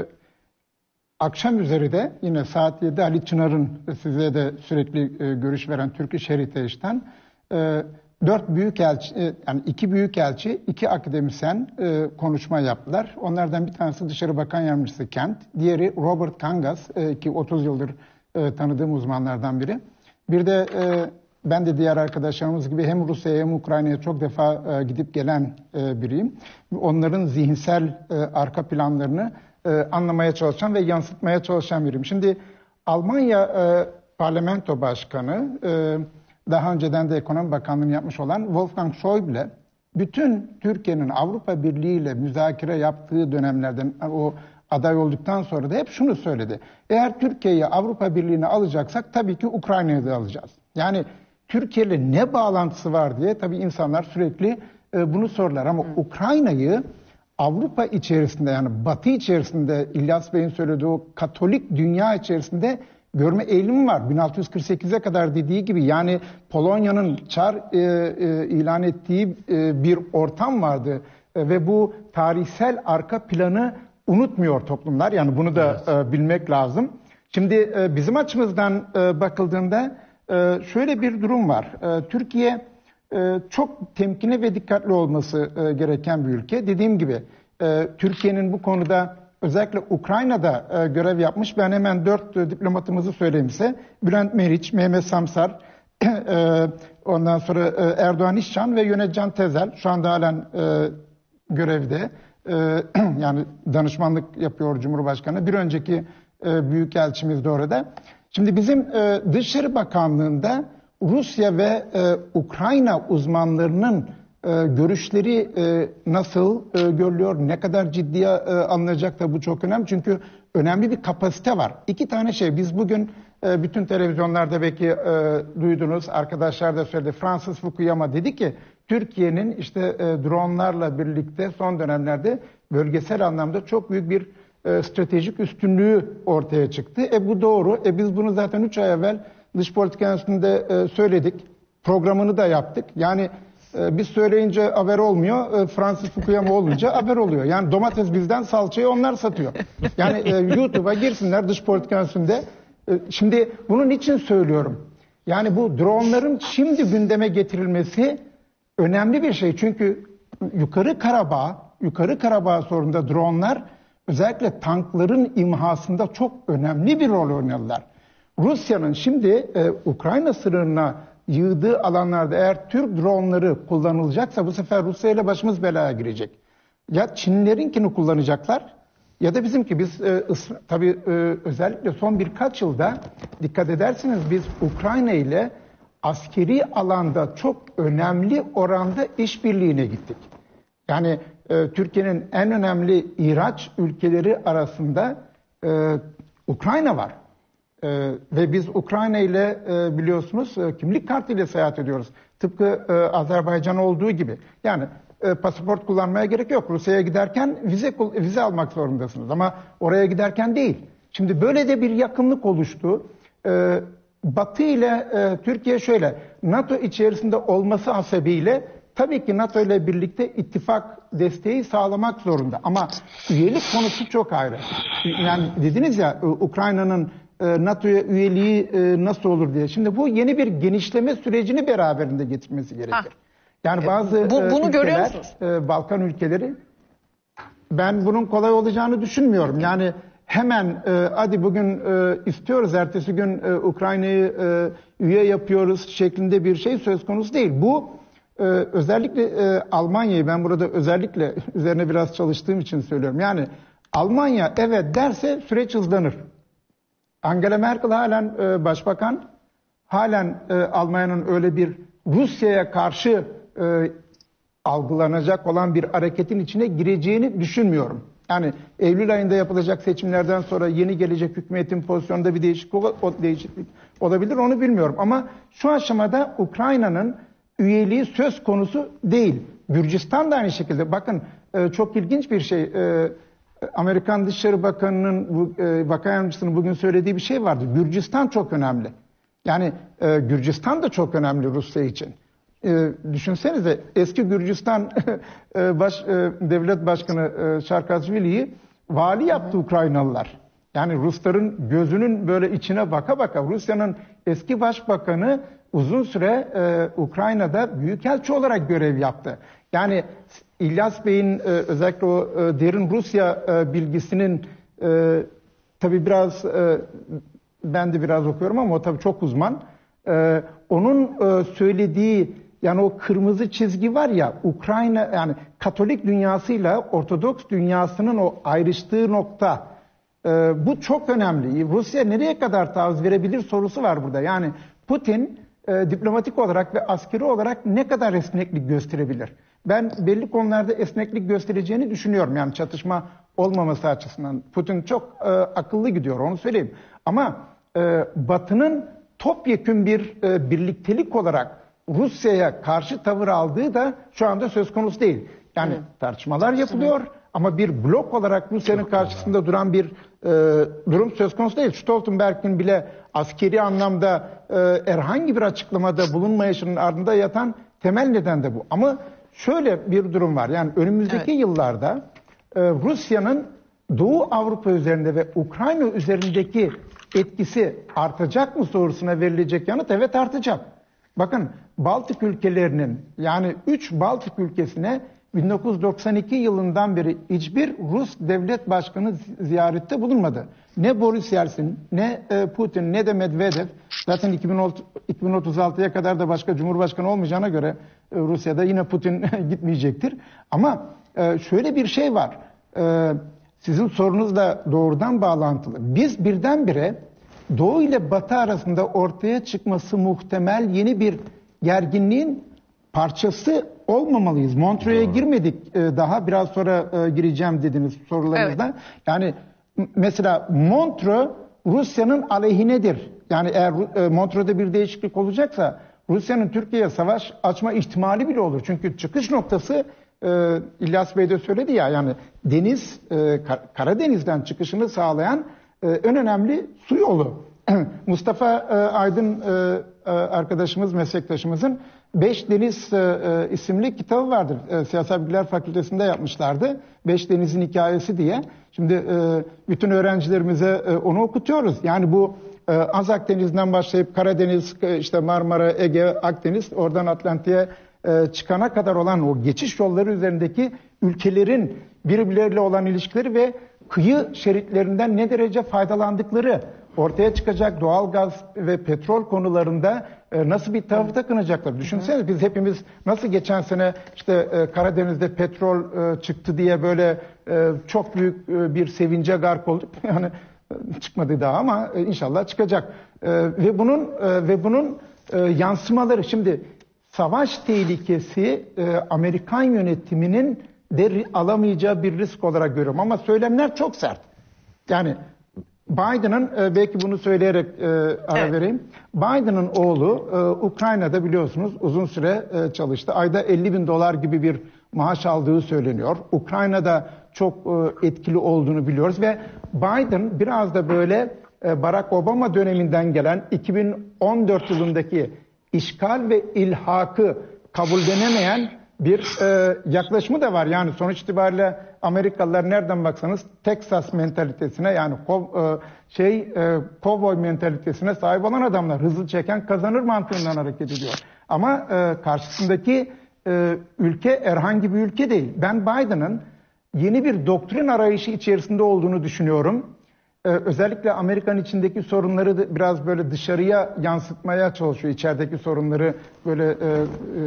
akşam üzeri de yine saat yedi Ali Çınar'ın size de sürekli e, görüş veren Turkish Heritage'den e, dört büyükelçi, e, yani iki büyükelçi, iki akademisyen e, konuşma yaptılar. Onlardan bir tanesi Dışişleri Bakan Yardımcısı Kent, diğeri Robert Kangas e, ki otuz yıldır e, tanıdığım uzmanlardan biri. Bir de e, ben de diğer arkadaşlarımız gibi hem Rusya'ya hem Ukrayna'ya çok defa e, gidip gelen e, biriyim. Onların zihinsel e, arka planlarını e, anlamaya çalışan ve yansıtmaya çalışan biriyim. Şimdi Almanya e, Parlamento Başkanı, e, daha önceden de Ekonomi Bakanlığı'nı yapmış olan Wolfgang Schäuble, bütün Türkiye'nin Avrupa Birliği ile müzakere yaptığı dönemlerden o aday olduktan sonra da hep şunu söyledi. Eğer Türkiye'yi Avrupa Birliği'ne alacaksak tabii ki Ukrayna'yı da alacağız. Yani Türkiye ile ne bağlantısı var diye tabii insanlar sürekli e, bunu sorarlar ama Hı. Ukrayna'yı Avrupa içerisinde, yani Batı içerisinde, İlyas Bey'in söylediği o Katolik dünya içerisinde görme eğilimi var. bin altı yüz kırk sekize kadar dediği gibi, yani Polonya'nın çar e, e, ilan ettiği e, bir ortam vardı e, ve bu tarihsel arka planı unutmuyor toplumlar. Yani bunu da evet. e, bilmek lazım. Şimdi e, bizim açımızdan e, bakıldığında e, şöyle bir durum var. E, Türkiye e, çok temkinli ve dikkatli olması e, gereken bir ülke. Dediğim gibi e, Türkiye'nin bu konuda özellikle Ukrayna'da e, görev yapmış. Ben hemen dört e, diplomatımızı söyleyeyim size. Bülent Meriç, Mehmet Samsar, e, ondan sonra e, Erdoğan İşcan ve Yönetcan Tezel şu anda halen e, görevde. E, yani danışmanlık yapıyor Cumhurbaşkanı. Bir önceki e, büyükelçimiz de orada. Şimdi bizim e, Dışişleri Bakanlığı'nda Rusya ve e, Ukrayna uzmanlarının e, görüşleri e, nasıl e, görülüyor, ne kadar ciddiye e, alınacak da bu çok önemli. Çünkü önemli bir kapasite var. İki tane şey, biz bugün e, bütün televizyonlarda belki e, duydunuz, arkadaşlar da söyledi. Francis Fukuyama dedi ki Türkiye'nin işte e, dronlarla birlikte son dönemlerde bölgesel anlamda çok büyük bir e, stratejik üstünlüğü ortaya çıktı. E bu doğru. E biz bunu zaten üç ay evvel Dış Politika Enstitüsü'nde e, söyledik. Programını da yaptık. Yani e, biz söyleyince haber olmuyor. E, Francis Fukuyama olunca haber oluyor. Yani domates bizden, salçayı onlar satıyor. Yani e, YouTube'a girsinler Dış Politika Enstitüsü'nde. E, şimdi bunun için söylüyorum. Yani bu dronların şimdi gündeme getirilmesi önemli bir şey. Çünkü yukarı Karabağ, yukarı Karabağ sorununda dronlar özellikle tankların imhasında çok önemli bir rol oynadılar. Rusya'nın şimdi e, Ukrayna sınırına yığdığı alanlarda eğer Türk dronları kullanılacaksa bu sefer Rusya ile başımız belaya girecek. Ya Çinlilerinkini kullanacaklar ya da bizimki. Biz e, ısra, tabii e, özellikle son birkaç yılda dikkat ederseniz biz Ukrayna ile askeri alanda çok önemli oranda işbirliğine gittik. Yani e, Türkiye'nin en önemli ihraç ülkeleri arasında e, Ukrayna var. E, ve biz Ukrayna ile e, biliyorsunuz e, kimlik kartıyla seyahat ediyoruz. Tıpkı e, Azerbaycan olduğu gibi. Yani e, pasaport kullanmaya gerek yok. Rusya'ya giderken vize vize almak zorundasınız ama oraya giderken değil. Şimdi böyle de bir yakınlık oluştu. E, Batı ile e, Türkiye şöyle, NATO içerisinde olması hasebiyle tabii ki NATO ile birlikte ittifak desteği sağlamak zorunda. Ama üyelik konusu çok ayrı. Yani dediniz ya Ukrayna'nın e, NATO'ya üyeliği e, nasıl olur diye. Şimdi bu yeni bir genişleme sürecini beraberinde getirmesi gerekir. Ha. Yani bazı bu, bunu ülkeler, görüyor musunuz? E, Balkan ülkeleri, ben bunun kolay olacağını düşünmüyorum. Yani hemen e, hadi bugün e, istiyoruz, ertesi gün e, Ukrayna'yı e, üye yapıyoruz şeklinde bir şey söz konusu değil. Bu e, özellikle e, Almanya'yı, ben burada özellikle üzerine biraz çalıştığım için söylüyorum. Yani Almanya evet derse süreç hızlanır. Angela Merkel halen e, başbakan, halen e, Almanya'nın öyle bir Rusya'ya karşı e, algılanacak olan bir hareketin içine gireceğini düşünmüyorum. Yani Eylül ayında yapılacak seçimlerden sonra yeni gelecek hükümetin pozisyonunda bir değişiklik, o değişiklik olabilir, onu bilmiyorum. Ama şu aşamada Ukrayna'nın üyeliği söz konusu değil. Gürcistan da aynı şekilde. Bakın çok ilginç bir şey. Amerikan Dışişleri Bakanı'nın, Bakan Yardımcısının bugün söylediği bir şey vardı. Gürcistan çok önemli. Yani Gürcistan da çok önemli Rusya için. E, düşünsenize eski Gürcistan e, baş, e, devlet başkanı e, Şarkazvili'yi vali yaptı Ukraynalılar. Yani Rusların gözünün böyle içine baka baka Rusya'nın eski başbakanı uzun süre e, Ukrayna'da büyükelçi olarak görev yaptı. Yani İlyas Bey'in e, özellikle o e, derin Rusya e, bilgisinin e, tabii biraz e, ben de biraz okuyorum ama o tabii çok uzman. E, onun e, söylediği, yani o kırmızı çizgi var ya, Ukrayna, yani Katolik dünyasıyla Ortodoks dünyasının o ayrıştığı nokta, e, bu çok önemli. Rusya nereye kadar taviz verebilir sorusu var burada. Yani Putin e, diplomatik olarak ve askeri olarak ne kadar esneklik gösterebilir? Ben belli konularda esneklik göstereceğini düşünüyorum. Yani çatışma olmaması açısından. Putin çok e, akıllı gidiyor, onu söyleyeyim. Ama e, Batı'nın topyekün bir e, birliktelik olarak Rusya'ya karşı tavır aldığı da şu anda söz konusu değil. Yani Hı. tartışmalar yapılıyor Hı. ama bir blok olarak Rusya'nın karşısında duran bir e, durum söz konusu değil. Stoltenberg'in bile askeri anlamda e, herhangi bir açıklamada bulunmayışının ardında yatan temel neden de bu. Ama şöyle bir durum var. Yani önümüzdeki evet. yıllarda e, Rusya'nın Doğu Avrupa üzerinde ve Ukrayna üzerindeki etkisi artacak mı sorusuna verilecek yanıt evet artacak. Bakın Baltık ülkelerinin, yani üç Baltık ülkesine bin dokuz yüz doksan iki yılından beri hiçbir Rus devlet başkanı ziyarette bulunmadı. Ne Boris Yeltsin, ne Putin, ne de Medvedev. Zaten iki bin otuz altıya kadar da başka cumhurbaşkanı olmayacağına göre Rusya'da yine Putin gitmeyecektir. Ama şöyle bir şey var. Sizin sorunuzla doğrudan bağlantılı. Biz birdenbire Doğu ile Batı arasında ortaya çıkması muhtemel yeni bir gerginliğin parçası olmamalıyız. Montreux'e girmedik daha, biraz sonra gireceğim dediniz sorularınızda. Evet. Yani mesela Montreux Rusya'nın aleyhinedir. Yani eğer Montreux'da bir değişiklik olacaksa Rusya'nın Türkiye'ye savaş açma ihtimali bile olur. Çünkü çıkış noktası İlyas Bey de söyledi ya, yani deniz, Karadeniz'den çıkışını sağlayan en önemli su yolu. Mustafa Aydın arkadaşımız, meslektaşımızın Beş Deniz isimli kitabı vardır. Siyasal Bilgiler Fakültesi'nde yapmışlardı. Beş Deniz'in hikayesi diye. Şimdi bütün öğrencilerimize onu okutuyoruz. Yani bu Az Akdeniz'den başlayıp Karadeniz, işte Marmara, Ege, Akdeniz, oradan Atlantik'e çıkana kadar olan o geçiş yolları üzerindeki ülkelerin birbirleriyle olan ilişkileri ve kıyı şeritlerinden ne derece faydalandıkları ortaya çıkacak. Doğal gaz ve petrol konularında nasıl bir tavır takınacaklar. Düşünsenize, biz hepimiz nasıl geçen sene işte Karadeniz'de petrol çıktı diye böyle çok büyük bir sevince gark olduk. Yani çıkmadı daha ama inşallah çıkacak. Ve bunun ve bunun yansımaları, şimdi savaş tehlikesi Amerikan yönetiminin de alamayacağı bir risk olarak görüyorum. Ama söylemler çok sert. Yani Biden'ın, belki bunu söyleyerek ara evet. vereyim. Biden'ın oğlu Ukrayna'da biliyorsunuz uzun süre çalıştı. Ayda elli bin dolar gibi bir maaş aldığı söyleniyor. Ukrayna'da çok etkili olduğunu biliyoruz ve Biden biraz da böyle Barack Obama döneminden gelen iki bin on dört yılındaki işgal ve ilhakı kabullenemeyen bir e, yaklaşımı da var. Yani sonuç itibariyle Amerikalılar nereden baksanız Texas mentalitesine, yani kov, e, şey e, kovboy mentalitesine sahip olan adamlar. Hızlı çeken kazanır mantığından hareket ediyor. Ama e, karşısındaki e, ülke herhangi bir ülke değil. Ben Biden'ın yeni bir doktrin arayışı içerisinde olduğunu düşünüyorum. Ee, özellikle Amerika'nın içindeki sorunları da biraz böyle dışarıya yansıtmaya çalışıyor. İçerideki sorunları böyle e, e,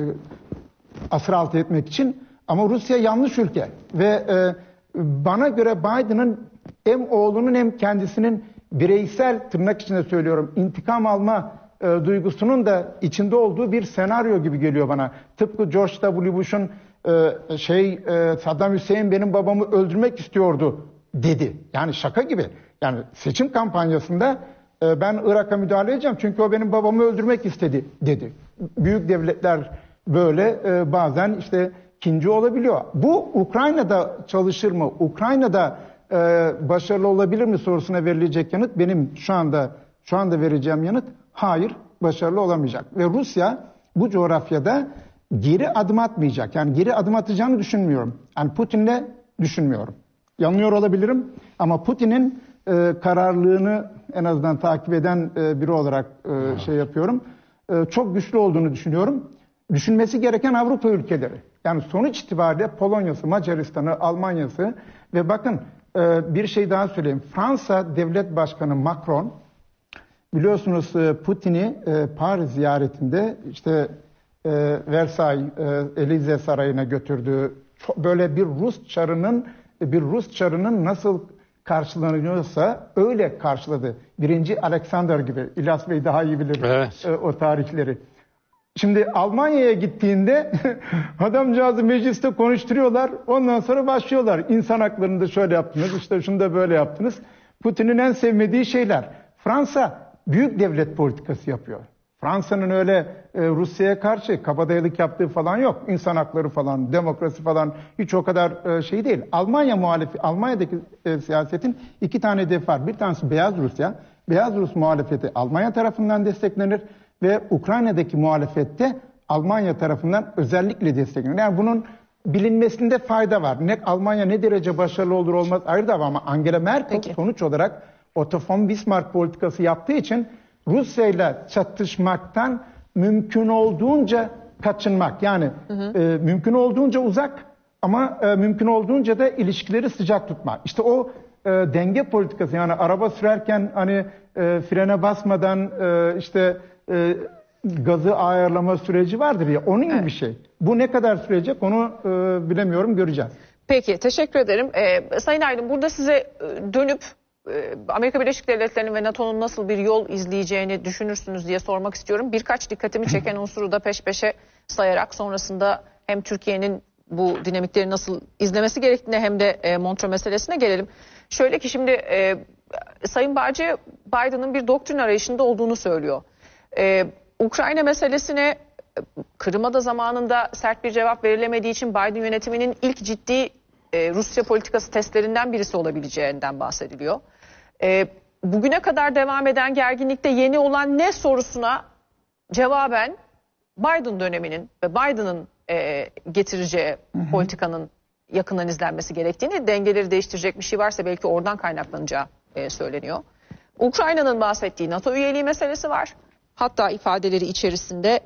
asır altı etmek için. Ama Rusya yanlış ülke. Ve e, bana göre Biden'ın hem oğlunun hem kendisinin bireysel, tırnak içinde söylüyorum, intikam alma e, duygusunun da içinde olduğu bir senaryo gibi geliyor bana. Tıpkı George W. Bush'un e, şey e, Saddam Hüseyin benim babamı öldürmek istiyordu dedi. Yani şaka gibi. Yani seçim kampanyasında e, ben Irak'a müdahale edeceğim çünkü o benim babamı öldürmek istedi dedi. Büyük devletler böyle e, bazen işte kinci olabiliyor. Bu Ukrayna'da çalışır mı? Ukrayna'da e, başarılı olabilir mi sorusuna verilecek yanıt benim şu anda şu anda vereceğim yanıt hayır, başarılı olamayacak. Ve Rusya bu coğrafyada geri adım atmayacak. Yani geri adım atacağını düşünmüyorum. Yani Putin'le düşünmüyorum. Yanılıyor olabilirim ama Putin'in e, kararlılığını en azından takip eden e, biri olarak e, şey yapıyorum. E, çok güçlü olduğunu düşünüyorum. Düşünmesi gereken Avrupa ülkeleri. Yani sonuç itibariyle Polonya'sı, Macaristan'ı, Almanya'sı ve bakın e, bir şey daha söyleyeyim. Fransa Devlet Başkanı Macron biliyorsunuz e, Putin'i e, Paris ziyaretinde işte e, Versailles, e, Elize Sarayı'na götürdüğü böyle bir Rus çarının bir Rus çarının nasıl karşılanıyorsa öyle karşıladı. Birinci Alexander gibi. İlyas Bey daha iyi bilir evet. e, o tarihleri. Şimdi Almanya'ya gittiğinde adamcağızı mecliste konuşturuyorlar. Ondan sonra başlıyorlar. İnsan haklarını da şöyle yaptınız, işte şunu da böyle yaptınız. Putin'in en sevmediği şeyler. Fransa büyük devlet politikası yapıyor. Fransa'nın öyle e, Rusya'ya karşı kabadayılık yaptığı falan yok. İnsan hakları falan, demokrasi falan hiç o kadar e, şey değil. Almanya muhalifi, Almanya'daki e, siyasetin iki tane hedef var. Bir tanesi Beyaz Rusya. Beyaz Rus muhalefeti Almanya tarafından desteklenir ve Ukrayna'daki muhalefette Almanya tarafından özellikle desteklenir. Yani bunun bilinmesinde fayda var. Ne Almanya ne derece başarılı olur olmaz ayrı da var ama Angela Merkel Peki. sonuç olarak Otto von Bismarck politikası yaptığı için Rusya ile çatışmaktan mümkün olduğunca kaçınmak. Yani hı hı. E, mümkün olduğunca uzak ama e, mümkün olduğunca da ilişkileri sıcak tutmak. İşte o e, denge politikası, yani araba sürerken hani e, frene basmadan e, işte e, gazı ayarlama süreci vardır ya, onun gibi evet. bir şey. Bu ne kadar sürecek onu e, bilemiyorum, göreceğiz. Peki, teşekkür ederim. Ee, Sayın Aydın, burada size dönüp Amerika Birleşik Devletleri'nin ve NATO'nun nasıl bir yol izleyeceğini düşünürsünüz diye sormak istiyorum. Birkaç dikkatimi çeken unsuru da peş peşe sayarak sonrasında hem Türkiye'nin bu dinamikleri nasıl izlemesi gerektiğine hem de e, Montreux meselesine gelelim. Şöyle ki şimdi e, Sayın Bağcı Biden'ın bir doktrin arayışında olduğunu söylüyor. E, Ukrayna meselesine Kırım'a da zamanında sert bir cevap verilemediği için Biden yönetiminin ilk ciddi e, Rusya politikası testlerinden birisi olabileceğinden bahsediliyor. E, bugüne kadar devam eden gerginlikte yeni olan ne sorusuna cevaben Biden döneminin ve Biden'ın e, getireceği hı hı. politikanın yakından izlenmesi gerektiğini, dengeleri değiştirecek bir şey varsa belki oradan kaynaklanacağı e, söyleniyor. Ukrayna'nın bahsettiği NATO üyeliği meselesi var. Hatta ifadeleri içerisinde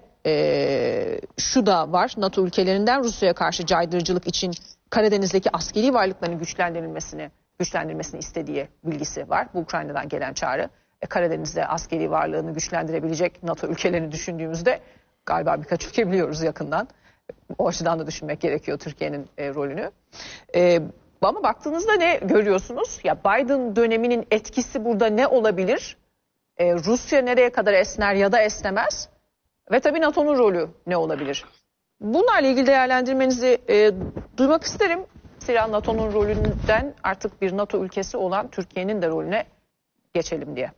e, şu da var: NATO ülkelerinden Rusya'ya karşı caydırıcılık için Karadeniz'deki askeri varlıkların güçlendirilmesini güçlendirmesini istediği bilgisi var. Bu Ukrayna'dan gelen çağrı. E, Karadeniz'de askeri varlığını güçlendirebilecek NATO ülkelerini düşündüğümüzde galiba birkaç ülke biliyoruz yakından. O açıdan da düşünmek gerekiyor Türkiye'nin e, rolünü. E, ama baktığınızda ne görüyorsunuz? Ya Biden döneminin etkisi burada ne olabilir? E, Rusya nereye kadar esner ya da esnemez? Ve tabii NATO'nun rolü ne olabilir? Bunlarla ilgili değerlendirmenizi e, Duymak isterim. Zira NATO'nun rolünden artık bir NATO ülkesi olan Türkiye'nin de rolüne geçelim diye.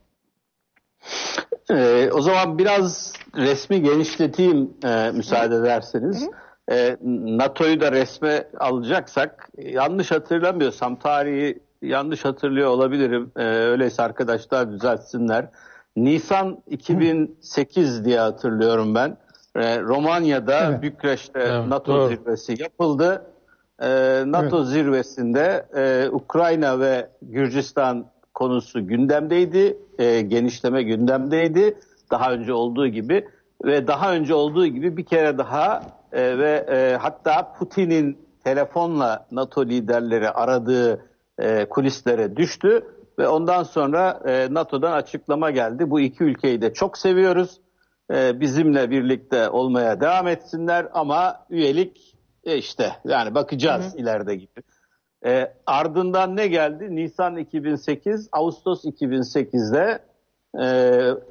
Ee, o zaman biraz resmi genişleteyim e, müsaade ederseniz. E, NATO'yu da resme alacaksak, yanlış hatırlamıyorsam, tarihi yanlış hatırlıyor olabilirim. E, öyleyse arkadaşlar düzeltsinler. Nisan iki bin sekiz diye hatırlıyorum ben. E, Romanya'da, evet. Bükreş'te evet, NATO doğru. zirvesi yapıldı. E, NATO evet. zirvesinde e, Ukrayna ve Gürcistan konusu gündemdeydi. E, genişleme gündemdeydi. Daha önce olduğu gibi ve daha önce olduğu gibi bir kere daha e, ve e, hatta Putin'in telefonla NATO liderleri aradığı e, kulislere düştü ve ondan sonra e, NATO'dan açıklama geldi. Bu iki ülkeyi de çok seviyoruz. E, bizimle birlikte olmaya devam etsinler ama üyelik e, işte yani bakacağız hı hı. ileride gibi. E, ardından ne geldi? Nisan iki bin sekiz, Ağustos iki bin sekizde e,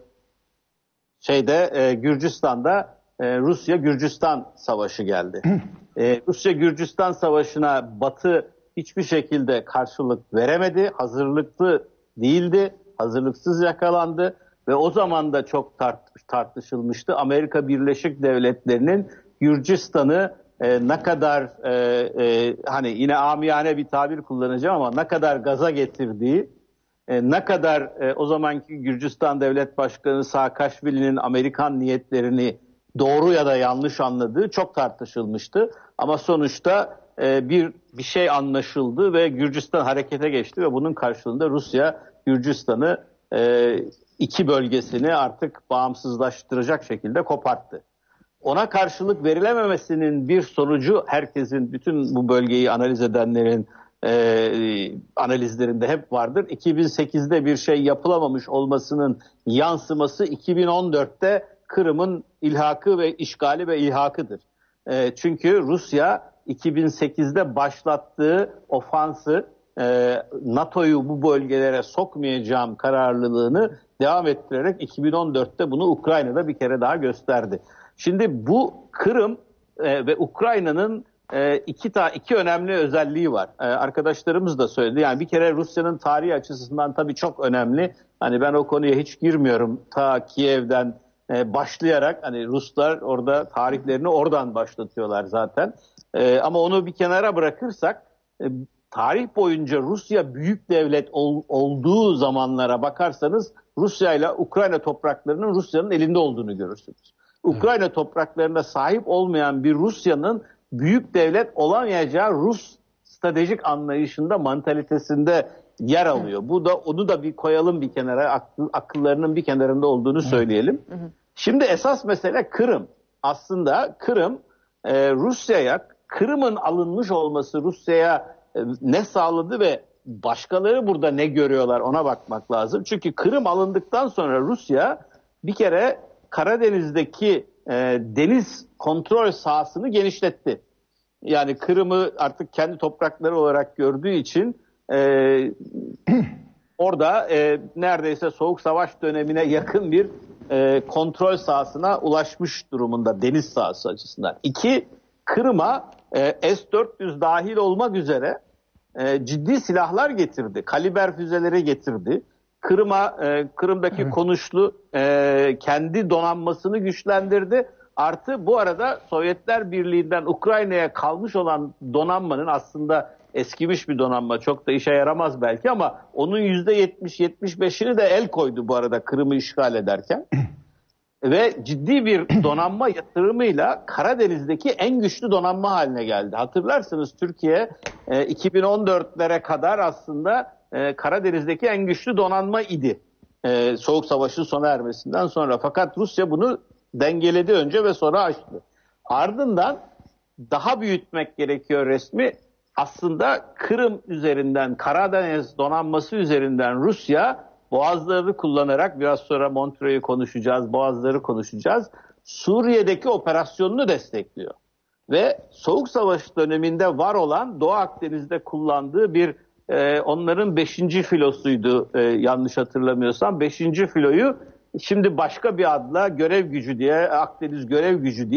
şeyde e, Gürcistan'da e, Rusya-Gürcistan savaşı geldi. e, Rusya-Gürcistan savaşına Batı hiçbir şekilde karşılık veremedi, hazırlıklı değildi, hazırlıksız yakalandı ve o zaman da çok tart- tartışılmıştı. Amerika Birleşik Devletleri'nin Gürcistan'ı e, ne kadar e, e, hani yine amiyane bir tabir kullanacağım ama ne kadar gaza getirdiği, e, ne kadar e, o zamanki Gürcistan Devlet Başkanı Saakashvili'nin Amerikan niyetlerini doğru ya da yanlış anladığı çok tartışılmıştı. Ama sonuçta e, bir bir şey anlaşıldı ve Gürcistan harekete geçti ve bunun karşılığında Rusya Gürcistan'ı e, iki bölgesini artık bağımsızlaştıracak şekilde koparttı. Ona karşılık verilememesinin bir sonucu herkesin, bütün bu bölgeyi analiz edenlerin e, analizlerinde hep vardır. iki bin sekizde bir şey yapılamamış olmasının yansıması iki bin on dörtte Kırım'ın ilhakı ve işgali ve ilhakıdır. E, çünkü Rusya iki bin sekizde başlattığı ofansı, e, NATO'yu bu bölgelere sokmayacağım kararlılığını devam ettirerek iki bin on dörtte bunu Ukrayna'da bir kere daha gösterdi. Şimdi bu Kırım e, ve Ukrayna'nın e, iki ta iki önemli özelliği var. E, arkadaşlarımız da söyledi. Yani bir kere Rusya'nın tarihi açısından tabii çok önemli. Hani ben o konuya hiç girmiyorum. Ta Kiev'den e, başlayarak hani Ruslar orada tarihlerini oradan başlatıyorlar zaten. E, ama onu bir kenara bırakırsak e, tarih boyunca Rusya büyük devlet ol, olduğu zamanlara bakarsanız Rusya ile Ukrayna topraklarının Rusya'nın elinde olduğunu görürsünüz. Ukrayna evet. topraklarına sahip olmayan bir Rusya'nın büyük devlet olamayacağı Rus stratejik anlayışında, mantalitesinde yer alıyor. Bu da onu da bir koyalım bir kenara, akıl, akıllarının bir kenarında olduğunu söyleyelim. Hı hı. Şimdi esas mesele Kırım. Aslında Kırım e, Rusya'ya, Kırım'ın alınmış olması Rusya'ya e, ne sağladı ve başkaları burada ne görüyorlar ona bakmak lazım. Çünkü Kırım alındıktan sonra Rusya bir kere Karadeniz'deki e, deniz kontrol sahasını genişletti. Yani Kırım'ı artık kendi toprakları olarak gördüğü için e, orada e, neredeyse Soğuk Savaş dönemine yakın bir e, kontrol sahasına ulaşmış durumunda deniz sahası açısından. İki, Kırım'a e, S dört yüz dahil olmak üzere e, ciddi silahlar getirdi. Kaliber füzeleri getirdi. Kırım'a, e, Kırım'daki evet. konuşlu e, kendi donanmasını güçlendirdi. Artı bu arada Sovyetler Birliği'nden Ukrayna'ya kalmış olan donanmanın aslında eskimiş bir donanma, çok da işe yaramaz belki ama onun yüzde yetmiş yetmiş beşini de el koydu bu arada Kırım'ı işgal ederken. Ve ciddi bir donanma yatırımıyla Karadeniz'deki en güçlü donanma haline geldi. Hatırlarsınız Türkiye e, iki bin on dörtlere kadar aslında e, Karadeniz'deki en güçlü donanma idi. E, Soğuk Savaş'ın sona ermesinden sonra. Fakat Rusya bunu dengeledi önce ve sonra açtı. Ardından daha büyütmek gerekiyor resmi. Aslında Kırım üzerinden, Karadeniz donanması üzerinden Rusya boğazları kullanarak, biraz sonra Montreux'u konuşacağız, boğazları konuşacağız, Suriye'deki operasyonunu destekliyor. Ve Soğuk Savaş döneminde var olan Doğu Akdeniz'de kullandığı bir, e, onların beşinci filosuydu e, yanlış hatırlamıyorsam. beşinci filoyu şimdi başka bir adla görev gücü diye, Akdeniz görev gücü diye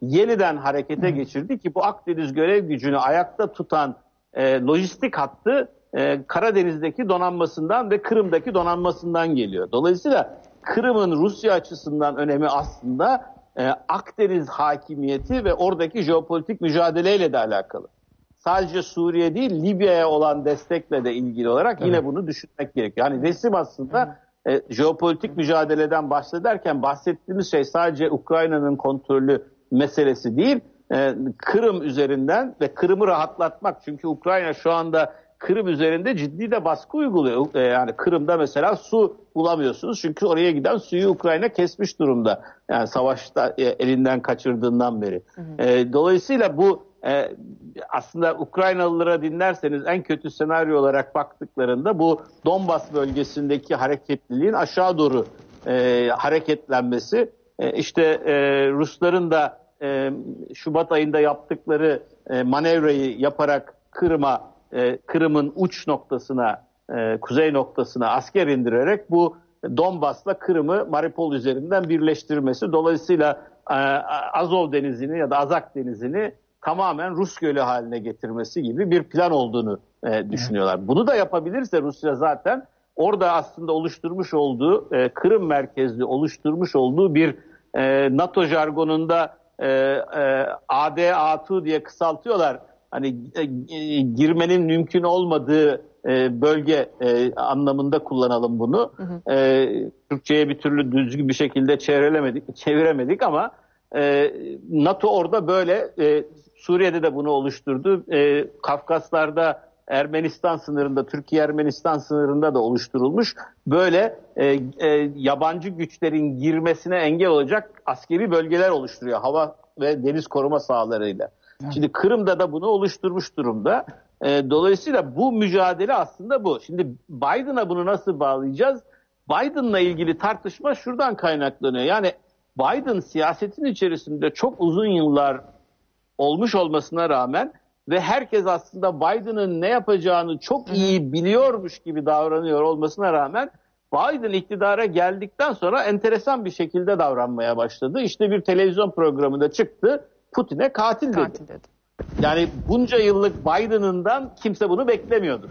yeniden harekete geçirdi ki bu Akdeniz görev gücünü ayakta tutan e, lojistik hattı e, Karadeniz'deki donanmasından ve Kırım'daki donanmasından geliyor. Dolayısıyla Kırım'ın Rusya açısından önemi aslında e, Akdeniz hakimiyeti ve oradaki jeopolitik mücadeleyle de alakalı. Sadece Suriye değil, Libya'ya olan destekle de ilgili olarak evet. yine bunu düşünmek gerekiyor. Yani resim aslında e, jeopolitik mücadeleden bahsederken bahsettiğimiz şey sadece Ukrayna'nın kontrolü meselesi değil. E, Kırım üzerinden ve Kırım'ı rahatlatmak. Çünkü Ukrayna şu anda Kırım üzerinde ciddi de baskı uyguluyor. E, yani Kırım'da mesela su bulamıyorsunuz. Çünkü oraya giden suyu Ukrayna kesmiş durumda. Yani savaşta e, elinden kaçırdığından beri. Hı hı. E, dolayısıyla bu Ee, aslında Ukraynalılara dinlerseniz en kötü senaryo olarak baktıklarında bu Donbas bölgesindeki hareketliliğin aşağı doğru e, hareketlenmesi e, işte e, Rusların da e, Şubat ayında yaptıkları e, manevrayı yaparak Kırım'a e, Kırım'ın uç noktasına e, kuzey noktasına asker indirerek bu Donbas'la Kırım'ı Mariupol üzerinden birleştirmesi, dolayısıyla e, Azov Denizi'ni ya da Azak Denizi'ni tamamen Rus gölü haline getirmesi gibi bir plan olduğunu e, düşünüyorlar. Bunu da yapabilirse Rusya zaten orada aslında oluşturmuş olduğu e, Kırım merkezli oluşturmuş olduğu bir e, NATO jargonunda e, e, A D A iki diye kısaltıyorlar. Hani e, e, girmenin mümkün olmadığı e, bölge e, anlamında kullanalım bunu. Hı hı. E, Türkçe'ye bir türlü düzgün bir şekilde çeviremedik, çeviremedik ama e, NATO orada böyle e, Suriye'de de bunu oluşturdu. E, Kafkaslar'da Ermenistan sınırında, Türkiye-Ermenistan sınırında da oluşturulmuş. Böyle e, e, yabancı güçlerin girmesine engel olacak askeri bölgeler oluşturuyor. Hava ve deniz koruma sahalarıyla. Evet. Şimdi Kırım'da da bunu oluşturmuş durumda. E, dolayısıyla bu mücadele aslında bu. Şimdi Biden'a bunu nasıl bağlayacağız? Biden'la ilgili tartışma şuradan kaynaklanıyor. Yani Biden siyasetin içerisinde çok uzun yıllar olmuş olmasına rağmen ve herkes aslında Biden'ın ne yapacağını çok iyi biliyormuş gibi davranıyor olmasına rağmen Biden iktidara geldikten sonra enteresan bir şekilde davranmaya başladı. İşte bir televizyon programında çıktı, Putin'e katil dedi. Katil dedi. Yani bunca yıllık Biden'ından kimse bunu beklemiyordu.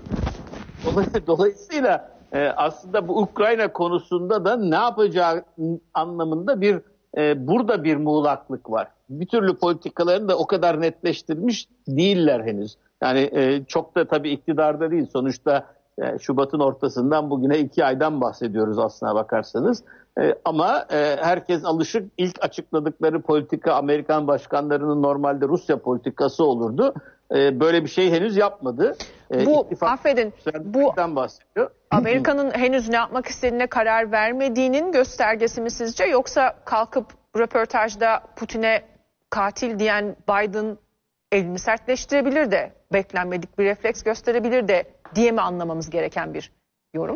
Dolayısıyla e, aslında bu Ukrayna konusunda da ne yapacağı anlamında bir e, burada bir muğlaklık var. Bir türlü politikalarını da o kadar netleştirmiş değiller henüz. Yani e, çok da tabii iktidarda değil. Sonuçta e, Şubat'ın ortasından bugüne iki aydan bahsediyoruz aslına bakarsanız. E, ama e, herkes alışık, ilk açıkladıkları politika Amerikan başkanlarının normalde Rusya politikası olurdu. E, böyle bir şey henüz yapmadı. E, bu affedin bu bahsediyor. Amerika'nın henüz ne yapmak istediğine karar vermediğinin göstergesi mi sizce, yoksa kalkıp röportajda Putin'e katil diyen Biden elini sertleştirebilir de beklenmedik bir refleks gösterebilir de diye mi anlamamız gereken bir yorum?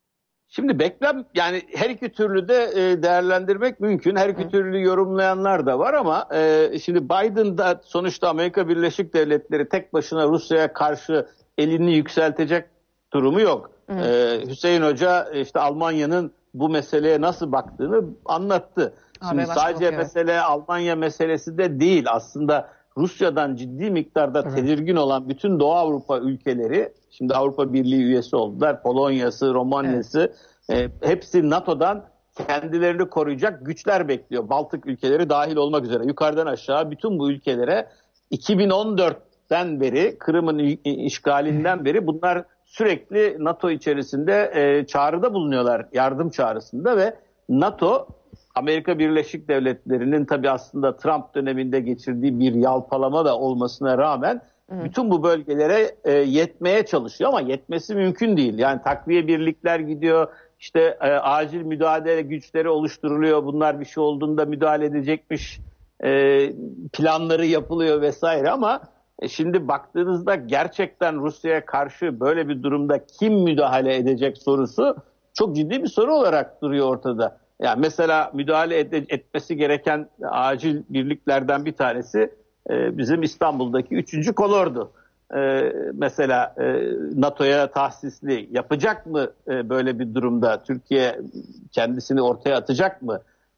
Şimdi beklem yani her iki türlü de e, değerlendirmek mümkün. Her iki Hı. türlü yorumlayanlar da var ama e, şimdi Biden da sonuçta Amerika Birleşik Devletleri tek başına Rusya'ya karşı elini yükseltecek durumu yok. E, Hüseyin Hoca işte Almanya'nın bu meseleye nasıl baktığını anlattı. Şimdi Abi, sadece bakıyor. mesele Almanya meselesi de değil. Aslında Rusya'dan ciddi miktarda evet. tedirgin olan bütün Doğu Avrupa ülkeleri, şimdi Avrupa Birliği üyesi oldular. Polonya'sı, Romanya'sı evet. e, hepsi NATO'dan kendilerini koruyacak güçler bekliyor. Baltık ülkeleri dahil olmak üzere. Yukarıdan aşağı bütün bu ülkelere iki bin on dörtten beri, Kırım'ın işgalinden beri bunlar sürekli NATO içerisinde e, çağrıda bulunuyorlar. Yardım çağrısında ve NATO Amerika Birleşik Devletleri'nin tabii aslında Trump döneminde geçirdiği bir yalpalama da olmasına rağmen Hı. bütün bu bölgelere e, yetmeye çalışıyor ama yetmesi mümkün değil. Yani takviye birlikler gidiyor, işte e, acil müdahale güçleri oluşturuluyor. Bunlar bir şey olduğunda müdahale edecekmiş e, planları yapılıyor vesaire ama e, şimdi baktığınızda gerçekten Rusya'ya karşı böyle bir durumda kim müdahale edecek sorusu çok ciddi bir soru olarak duruyor ortada. Yani mesela müdahale ed- etmesi gereken acil birliklerden bir tanesi e, bizim İstanbul'daki üçüncü kolordu. E, mesela e, NATO'ya tahsisli yapacak mı e, böyle bir durumda? Türkiye kendisini ortaya atacak mı?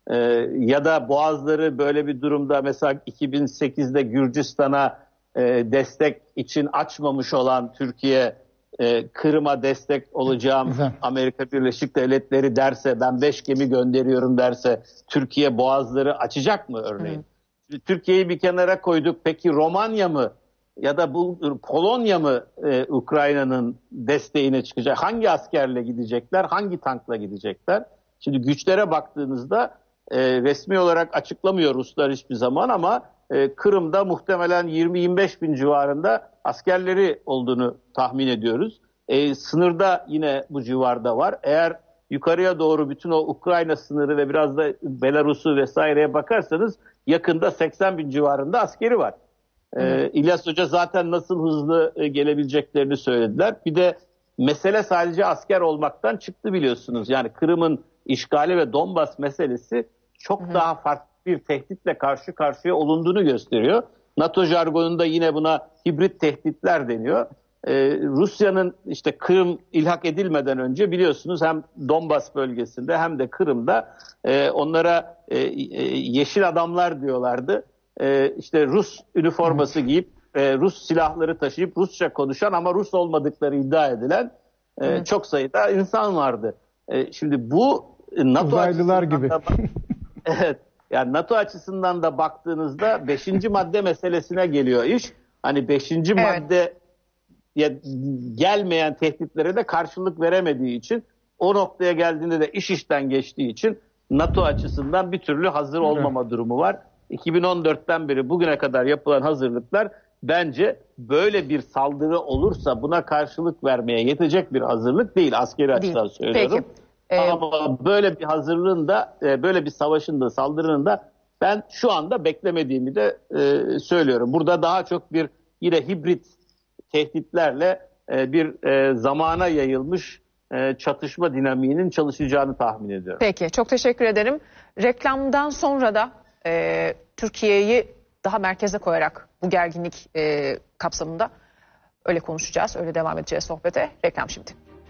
e, ya da Boğazları böyle bir durumda mesela iki bin sekizde Gürcistan'a e, destek için açmamış olan Türkiye, e, Kırım'a destek olacağım Amerika Birleşik Devletleri derse, ben beş gemi gönderiyorum derse, Türkiye Boğazları açacak mı örneğin? Hı. Türkiye'yi bir kenara koyduk. Peki Romanya mı ya da bu Polonya mı e, Ukrayna'nın desteğine çıkacak? Hangi askerle gidecekler? Hangi tankla gidecekler? Şimdi güçlere baktığınızda e, resmi olarak açıklamıyor Ruslar hiçbir zaman ama e, Kırım'da muhtemelen yirmi yirmi beş bin civarında askerleri olduğunu tahmin ediyoruz. E, sınırda yine bu civarda var. Eğer yukarıya doğru bütün o Ukrayna sınırı ve biraz da Belarus'u vesaireye bakarsanız yakında seksen bin civarında askeri var. Ee, İlyas Hoca zaten nasıl hızlı e, gelebileceklerini söylediler. Bir de mesele sadece asker olmaktan çıktı biliyorsunuz. Yani Kırım'ın işgali ve Donbas meselesi çok hı hı. daha farklı bir tehditle karşı karşıya olunduğunu gösteriyor. NATO jargonunda yine buna hibrit tehditler deniyor. Ee, Rusya'nın işte Kırım ilhak edilmeden önce biliyorsunuz hem Donbas bölgesinde hem de Kırım'da e, onlara e, e, yeşil adamlar diyorlardı. Ee, işte Rus üniforması giyip e, Rus silahları taşıyıp Rusça konuşan ama Rus olmadıkları iddia edilen e, evet. çok sayıda insan vardı. E, şimdi bu NATO uzaylılar gibi. Da, evet, yani NATO açısından da baktığınızda beşinci madde meselesine geliyor iş. Hani beşinci evet. madde ya, gelmeyen tehditlere de karşılık veremediği için, o noktaya geldiğinde de iş işten geçtiği için NATO açısından bir türlü hazır olmama evet. durumu var. iki bin on dörtten beri bugüne kadar yapılan hazırlıklar bence böyle bir saldırı olursa buna karşılık vermeye yetecek bir hazırlık değil, askeri değil. Açıdan söylüyorum. Peki. Ama böyle bir hazırlığın da, böyle bir savaşın da, saldırının da ben şu anda beklemediğimi de e, söylüyorum. Burada daha çok bir yine hibrit tehditlerle e, bir e, zamana yayılmış e, çatışma dinamiğinin çalışacağını tahmin ediyorum. Peki, çok teşekkür ederim. Reklamdan sonra da e, Türkiye'yi daha merkeze koyarak bu gerginlik e, kapsamında öyle konuşacağız, öyle devam edeceğiz sohbete. Reklam şimdi.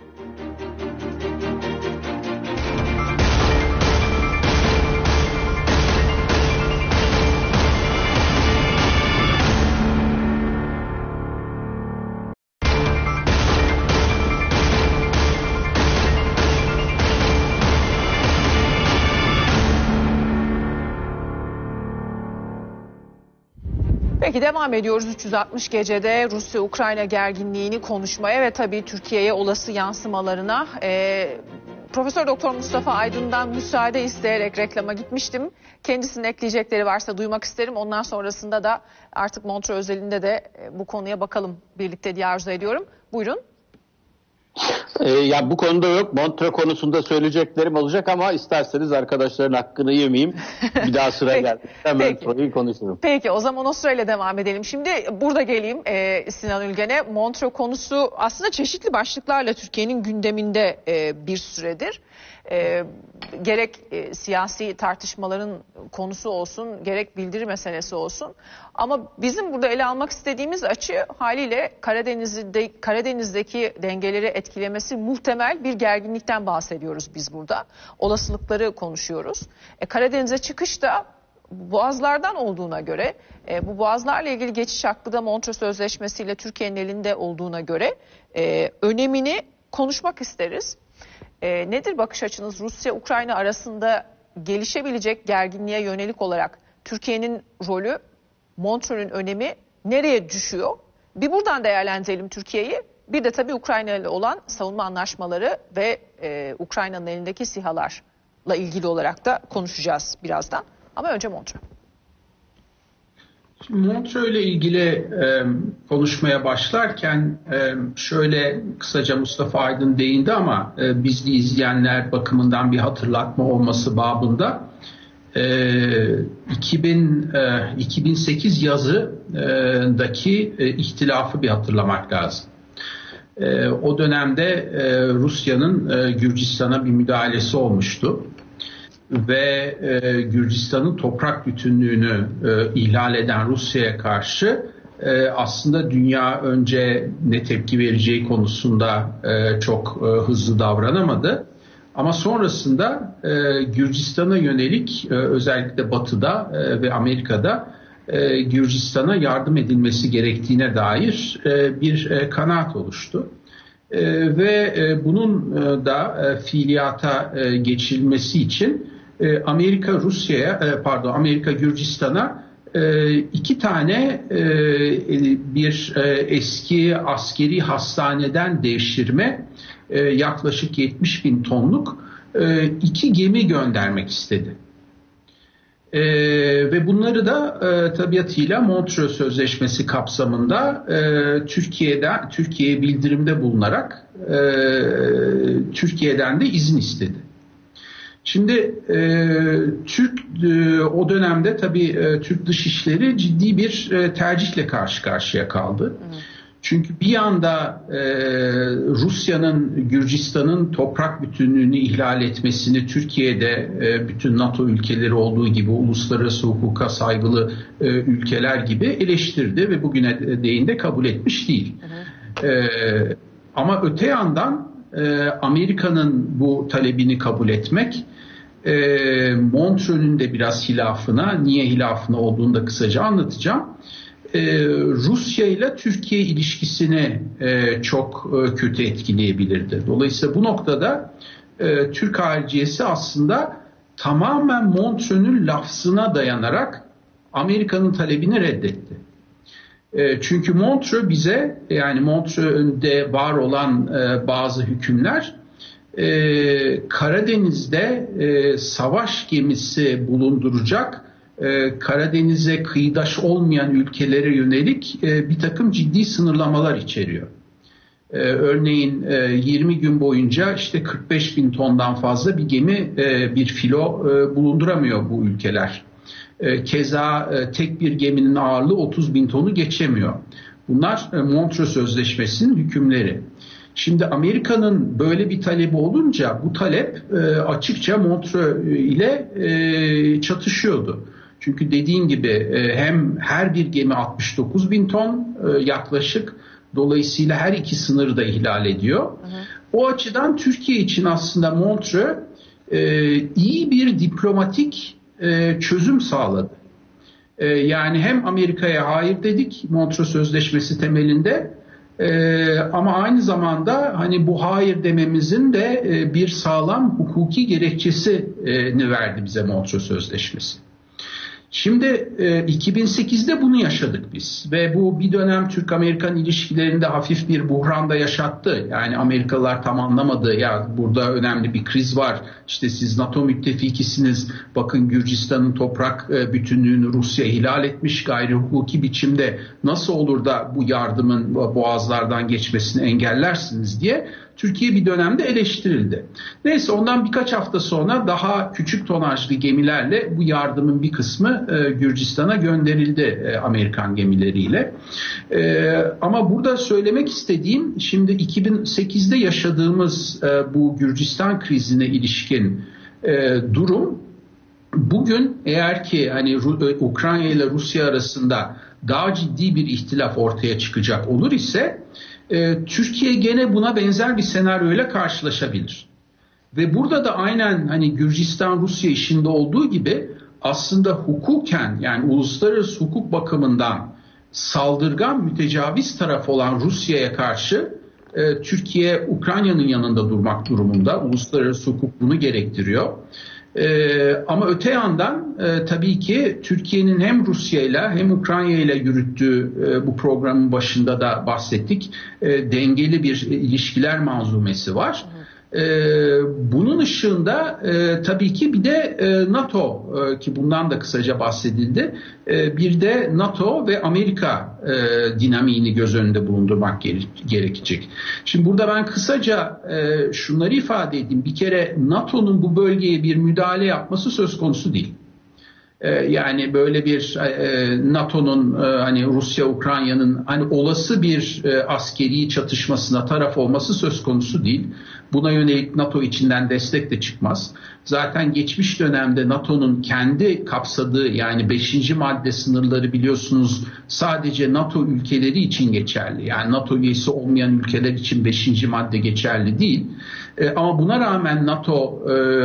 Peki devam ediyoruz üç yüz altmış gecede Rusya-Ukrayna gerginliğini konuşmaya ve tabii Türkiye'ye olası yansımalarına. Ee, Profesör Doktor Mustafa Aydın'dan müsaade isteyerek reklama gitmiştim. Kendisinin ekleyecekleri varsa duymak isterim. Ondan sonrasında da artık Montreux özelinde de bu konuya bakalım birlikte diye arzu ediyorum. Buyurun. Ee, ya bu konuda yok. Montreux konusunda söyleyeceklerim olacak ama isterseniz arkadaşların hakkını yemeyeyim. Bir daha sıra geldi. Hemen Montreux'u konuşurum. Peki o zaman o sırayla devam edelim. Şimdi burada geleyim e, Sinan Ülgen'e. Montreux konusu aslında çeşitli başlıklarla Türkiye'nin gündeminde e, bir süredir. E, gerek e, siyasi tartışmaların konusu olsun, gerek bildiri meselesi olsun. Ama bizim burada ele almak istediğimiz açı haliyle Karadeniz'de, Karadeniz'deki dengeleri etkilemesi muhtemel bir gerginlikten bahsediyoruz biz burada. Olasılıkları konuşuyoruz. E, Karadeniz'e çıkış da boğazlardan olduğuna göre, e, bu boğazlarla ilgili geçiş hakkı da Montreux Sözleşmesi ile Türkiye'nin elinde olduğuna göre e, önemini konuşmak isteriz. E, nedir bakış açınız Rusya-Ukrayna arasında gelişebilecek gerginliğe yönelik olarak Türkiye'nin rolü, Montreux'un önemi nereye düşüyor? Bir buradan değerlendirelim Türkiye'yi. Bir de tabii Ukrayna ile olan savunma anlaşmaları ve e, Ukrayna'nın elindeki SİHA'larla ilgili olarak da konuşacağız birazdan. Ama önce Montreux. Şimdi Montreux ile ilgili e, konuşmaya başlarken e, şöyle kısaca Mustafa Aydın değindi ama e, bizli izleyenler bakımından bir hatırlatma olması babında e, iki bin, e, iki bin sekiz yazıdaki e, ihtilafı bir hatırlamak lazım. E, o dönemde e, Rusya'nın e, Gürcistan'a bir müdahalesi olmuştu. Ve e, Gürcistan'ın toprak bütünlüğünü e, ihlal eden Rusya'ya karşı e, aslında dünya önce ne tepki vereceği konusunda e, çok e, hızlı davranamadı. Ama sonrasında e, Gürcistan'a yönelik e, özellikle Batı'da e, ve Amerika'da e, Gürcistan'a yardım edilmesi gerektiğine dair e, bir e, kanaat oluştu. E, ve e, bunun e, da e, fiiliyata e, geçirilmesi için e, Amerika Rusya'ya e, pardon Amerika Gürcistan'a e, iki tane e, bir e, eski askeri hastaneden devşirme e, yaklaşık yetmiş bin tonluk e, iki gemi göndermek istedi. Ee, ve bunları da e, tabiatıyla Montreux Sözleşmesi kapsamında e, Türkiye'den Türkiye'ye bildirimde bulunarak e, Türkiye'den de izin istedi. Şimdi e, Türk e, o dönemde tabii e, Türk Dışişleri ciddi bir e, tercihle karşı karşıya kaldı. Evet. Çünkü bir yanda e, Rusya'nın Gürcistan'ın toprak bütünlüğünü ihlal etmesini Türkiye'de e, bütün NATO ülkeleri olduğu gibi uluslararası hukuka saygılı e, ülkeler gibi eleştirdi ve bugüne değin de kabul etmiş değil. E, ama öte yandan e, Amerika'nın bu talebini kabul etmek, e, Montreux'ün de biraz hilafına, niye hilafına olduğunu da kısaca anlatacağım. Ee, Rusya ile Türkiye ilişkisini e, çok e, kötü etkileyebilirdi. Dolayısıyla bu noktada e, Türk hariciyesi aslında tamamen Montreux'ün lafzına dayanarak Amerika'nın talebini reddetti. E, çünkü Montreux bize, yani Montreux'de var olan e, bazı hükümler e, Karadeniz'de e, savaş gemisi bulunduracak Karadeniz'e kıyıdaş olmayan ülkelere yönelik bir takım ciddi sınırlamalar içeriyor. Örneğin yirmi gün boyunca işte kırk beş bin tondan fazla bir gemi, bir filo bulunduramıyor bu ülkeler. Keza tek bir geminin ağırlığı otuz bin tonu geçemiyor. Bunlar Montreux Sözleşmesi'nin hükümleri. Şimdi Amerika'nın böyle bir talebi olunca bu talep açıkça Montreux ile çatışıyordu. Çünkü dediğin gibi hem her bir gemi altmış dokuz bin ton yaklaşık, dolayısıyla her iki sınırı da ihlal ediyor. Hı hı. O açıdan Türkiye için aslında Montreux iyi bir diplomatik çözüm sağladı. Yani hem Amerika'ya hayır dedik Montreux Sözleşmesi temelinde, ama aynı zamanda hani bu hayır dememizin de bir sağlam hukuki gerekçesini verdi bize Montreux Sözleşmesi. Şimdi iki bin sekizde bunu yaşadık biz ve bu bir dönem Türk-Amerikan ilişkilerinde hafif bir buhranda yaşattı. Yani Amerikalılar tam anlamadı, ya burada önemli bir kriz var, işte siz NATO müttefikisiniz, bakın Gürcistan'ın toprak bütünlüğünü Rusya ihlal etmiş gayri hukuki biçimde, nasıl olur da bu yardımın boğazlardan geçmesini engellersiniz diye Türkiye bir dönemde eleştirildi. Neyse, ondan birkaç hafta sonra daha küçük tonajlı gemilerle bu yardımın bir kısmı e, Gürcistan'a gönderildi e, Amerikan gemileriyle. E, ama burada söylemek istediğim, şimdi iki bin sekizde yaşadığımız e, bu Gürcistan krizine ilişkin e, durum, bugün eğer ki hani Ukrayna ile Rusya arasında daha ciddi bir ihtilaf ortaya çıkacak olur ise e, Türkiye gene buna benzer bir senaryoyla karşılaşabilir. Ve burada da aynen hani Gürcistan-Rusya işinde olduğu gibi aslında hukuken, yani uluslararası hukuk bakımından saldırgan, mütecaviz taraf olan Rusya'ya karşı e, Türkiye Ukrayna'nın yanında durmak durumunda. Uluslararası hukuk bunu gerektiriyor. Ee, ama öte yandan e, tabii ki Türkiye'nin hem Rusya'yla hem Ukrayna'yla yürüttüğü e, bu programın başında da bahsettik. E, dengeli bir ilişkiler manzumesi var. E, bunun ışığında e, tabii ki bir de e, NATO e, ki bundan da kısaca bahsedildi. E, bir de NATO ve Amerika e, dinamiğini göz önünde bulundurmak gere- gerekecek. Şimdi burada ben kısaca e, şunları ifade edeyim. Bir kere NATO'nun bu bölgeye bir müdahale yapması söz konusu değil. Yani böyle bir NATO'nun hani Rusya Ukrayna'nın hani olası bir askeri çatışmasına taraf olması söz konusu değil. Buna yönelik NATO içinden destek de çıkmaz. Zaten geçmiş dönemde NATO'nun kendi kapsadığı yani beşinci madde sınırları biliyorsunuz sadece NATO ülkeleri için geçerli. Yani NATO üyesi olmayan ülkeler için beşinci madde geçerli değil. Ama buna rağmen NATO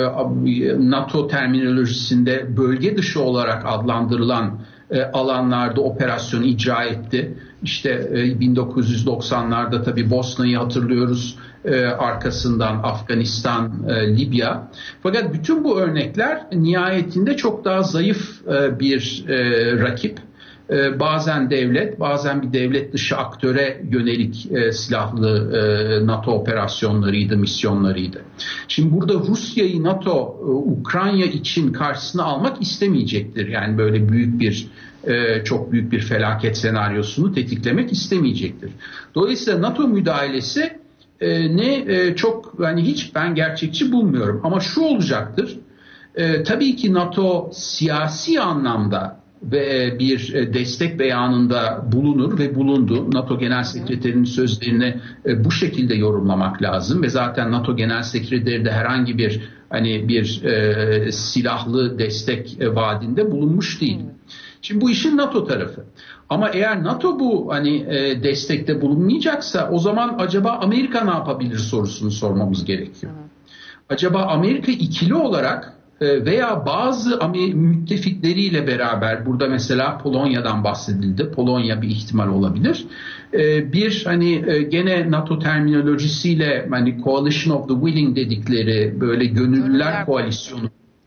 NATO terminolojisinde bölge dışı olarak adlandırılan alanlarda operasyon icra etti. İşte bin dokuz yüz doksanlarda tabii Bosna'yı hatırlıyoruz. Arkasından Afganistan, Libya. Fakat bütün bu örnekler nihayetinde çok daha zayıf bir rakip. Bazen devlet, bazen bir devlet dışı aktöre yönelik e, silahlı e, NATO operasyonlarıydı, misyonlarıydı. Şimdi burada Rusya'yı NATO, e, Ukrayna için karşısına almak istemeyecektir. Yani böyle büyük bir, e, çok büyük bir felaket senaryosunu tetiklemek istemeyecektir. Dolayısıyla NATO müdahalesi e, ne e, çok, yani hiç ben gerçekçi bulmuyorum. Ama şu olacaktır, e, tabii ki NATO siyasi anlamda ve bir destek beyanında bulunur ve bulundu. NATO Genel Sekreterinin sözlerini bu şekilde yorumlamak lazım ve zaten NATO Genel Sekreteri de herhangi bir hani bir e, silahlı destek vaadinde bulunmuş değil. Şimdi bu işin NATO tarafı. Ama eğer NATO bu hani e, destekte bulunmayacaksa o zaman acaba Amerika ne yapabilir sorusunu sormamız gerekiyor. Acaba Amerika ikili olarak veya bazı müttefikleriyle beraber, burada mesela Polonya'dan bahsedildi. Polonya bir ihtimal olabilir. Bir hani gene NATO terminolojisiyle hani Coalition of the Willing dedikleri böyle gönüllüler koalisyonu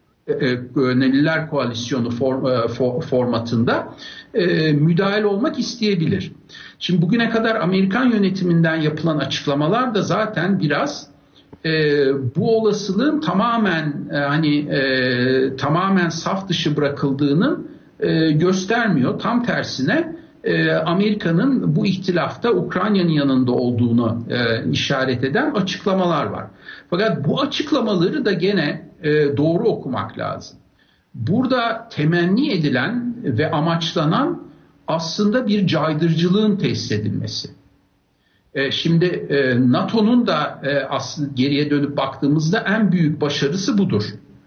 gönüllüler koalisyonu formatında müdahil olmak isteyebilir. Şimdi bugüne kadar Amerikan yönetiminden yapılan açıklamalar da zaten biraz Ee, bu olasılığın tamamen e, hani e, tamamen saf dışı bırakıldığını e, göstermiyor. Tam tersine e, Amerika'nın bu ihtilafta Ukrayna'nın yanında olduğunu e, işaret eden açıklamalar var. Fakat bu açıklamaları da gene e, doğru okumak lazım. Burada temenni edilen ve amaçlanan aslında bir caydırıcılığın tesis edilmesi. Şimdi NATO'nun da aslında geriye dönüp baktığımızda en büyük başarısı budur.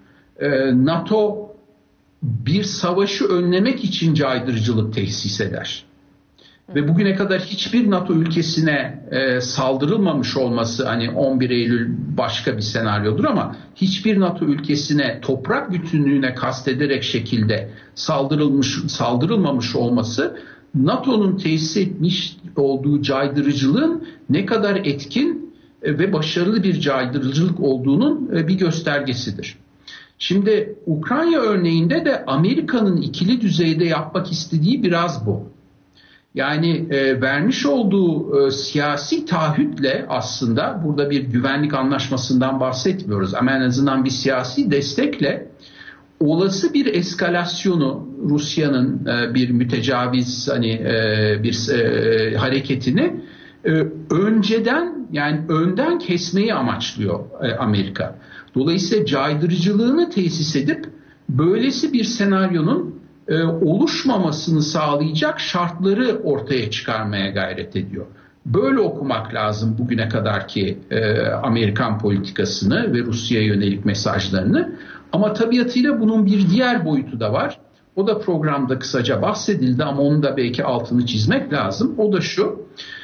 NATO bir savaşı önlemek için caydırıcılık tesis eder. Ve bugüne kadar hiçbir NATO ülkesine saldırılmamış olması, hani on bir Eylül başka bir senaryodur ama hiçbir NATO ülkesine toprak bütünlüğüne kastederek şekilde saldırılmış saldırılmamış olması NATO'nun tesis etmiş olduğu caydırıcılığın ne kadar etkin ve başarılı bir caydırıcılık olduğunun bir göstergesidir. Şimdi Ukrayna örneğinde de Amerika'nın ikili düzeyde yapmak istediği biraz bu. Yani e, vermiş olduğu e, siyasi taahhütle aslında burada bir güvenlik anlaşmasından bahsetmiyoruz ama en azından bir siyasi destekle olası bir eskalasyonu, Rusya'nın e, bir mütecaviz hani e, bir e, hareketini e, önceden yani önden kesmeyi amaçlıyor e, Amerika. Dolayısıyla caydırıcılığını tesis edip böylesi bir senaryonun e, oluşmamasını sağlayacak şartları ortaya çıkarmaya gayret ediyor. Böyle okumak lazım bugüne kadarki e, Amerikan politikasını ve Rusya'ya yönelik mesajlarını. Ama tabiatıyla bunun bir diğer boyutu da var. O da programda kısaca bahsedildi ama onun da belki altını çizmek lazım. O da şu,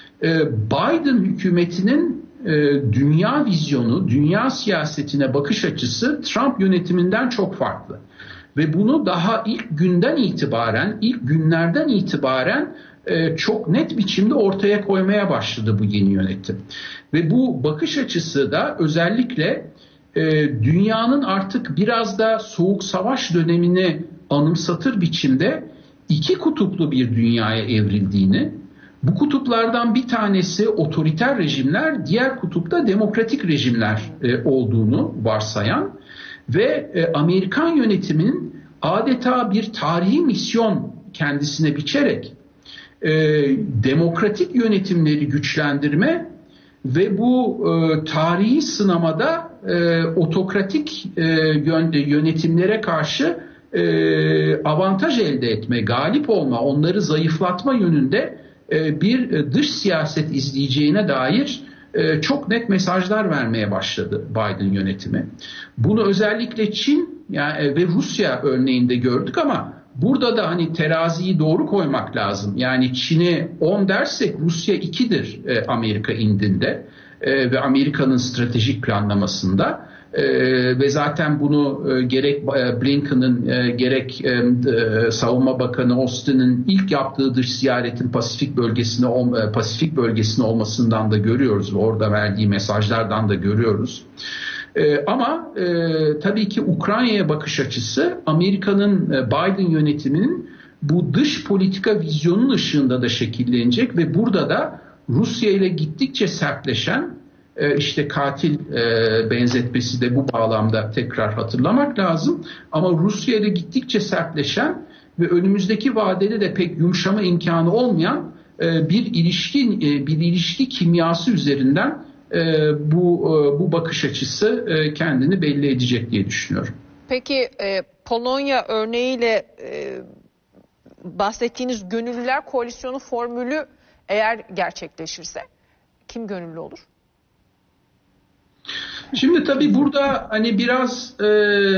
Biden hükümetinin dünya vizyonu, dünya siyasetine bakış açısı Trump yönetiminden çok farklı. Ve bunu daha ilk günden itibaren, ilk günlerden itibaren çok net biçimde ortaya koymaya başladı bu yeni yönetim. Ve bu bakış açısı da özellikle dünyanın artık biraz da soğuk savaş dönemini anımsatır biçimde iki kutuplu bir dünyaya evrildiğini, bu kutuplardan bir tanesi otoriter rejimler, diğer kutupta demokratik rejimler olduğunu varsayan ve Amerikan yönetiminin adeta bir tarihi misyon kendisine biçerek demokratik yönetimleri güçlendirme ve bu e, tarihi sınamada e, otokratik e, yönetimlere karşı e, avantaj elde etme, galip olma, onları zayıflatma yönünde e, bir dış siyaset izleyeceğine dair e, çok net mesajlar vermeye başladı Biden yönetimi. Bunu özellikle Çin yani, ve Rusya örneğinde gördük ama burada da hani teraziyi doğru koymak lazım. Yani Çin'e on dersek Rusya ikidir e, Amerika indinde e, ve Amerika'nın stratejik planlamasında. E, ve zaten bunu e, gerek Blinken'ın e, gerek e, Savunma Bakanı Austin'in ilk yaptığı dış ziyaretin Pasifik bölgesine e, Pasifik bölgesine olmasından da görüyoruz ve orada verdiği mesajlardan da görüyoruz. Ee, ama e, tabii ki Ukrayna'ya bakış açısı Amerika'nın e, Biden yönetiminin bu dış politika vizyonunun ışığında da şekillenecek ve burada da Rusya ile gittikçe sertleşen e, işte katil e, benzetmesi de bu bağlamda tekrar hatırlamak lazım. Ama Rusya ile gittikçe sertleşen ve önümüzdeki vadede de pek yumuşama imkanı olmayan e, bir ilişki e, bir ilişki kimyası üzerinden bu bu bakış açısı kendini belli edecek diye düşünüyorum. Peki Polonya örneğiyle bahsettiğiniz gönüllüler koalisyonu formülü eğer gerçekleşirse kim gönüllü olur? Şimdi tabii burada hani biraz e,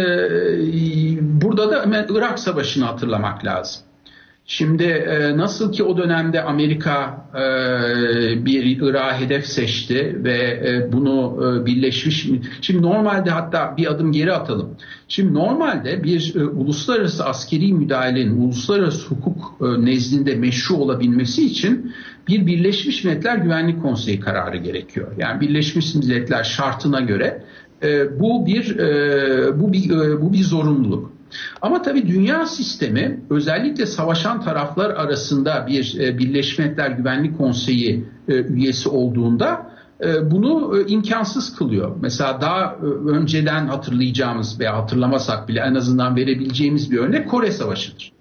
burada da hemen Irak Savaşı'nı hatırlamak lazım. Şimdi e, nasıl ki o dönemde Amerika e, bir Irak'ı hedef seçti ve e, bunu e, birleşmiş. Şimdi normalde hatta bir adım geri atalım. Şimdi normalde bir e, uluslararası askeri müdahalenin uluslararası hukuk e, nezdinde meşru olabilmesi için bir Birleşmiş Milletler Güvenlik Konseyi kararı gerekiyor. Yani Birleşmiş Milletler şartına göre e, bu bir e, bu bir e, bu bir zorunluluk. Ama tabii dünya sistemi özellikle savaşan taraflar arasında bir e, Birleşmiş Milletler Güvenlik Konseyi e, üyesi olduğunda e, bunu e, imkansız kılıyor. Mesela daha e, önceden hatırlayacağımız veya hatırlamasak bile en azından verebileceğimiz bir örnek Kore Savaşı'dır.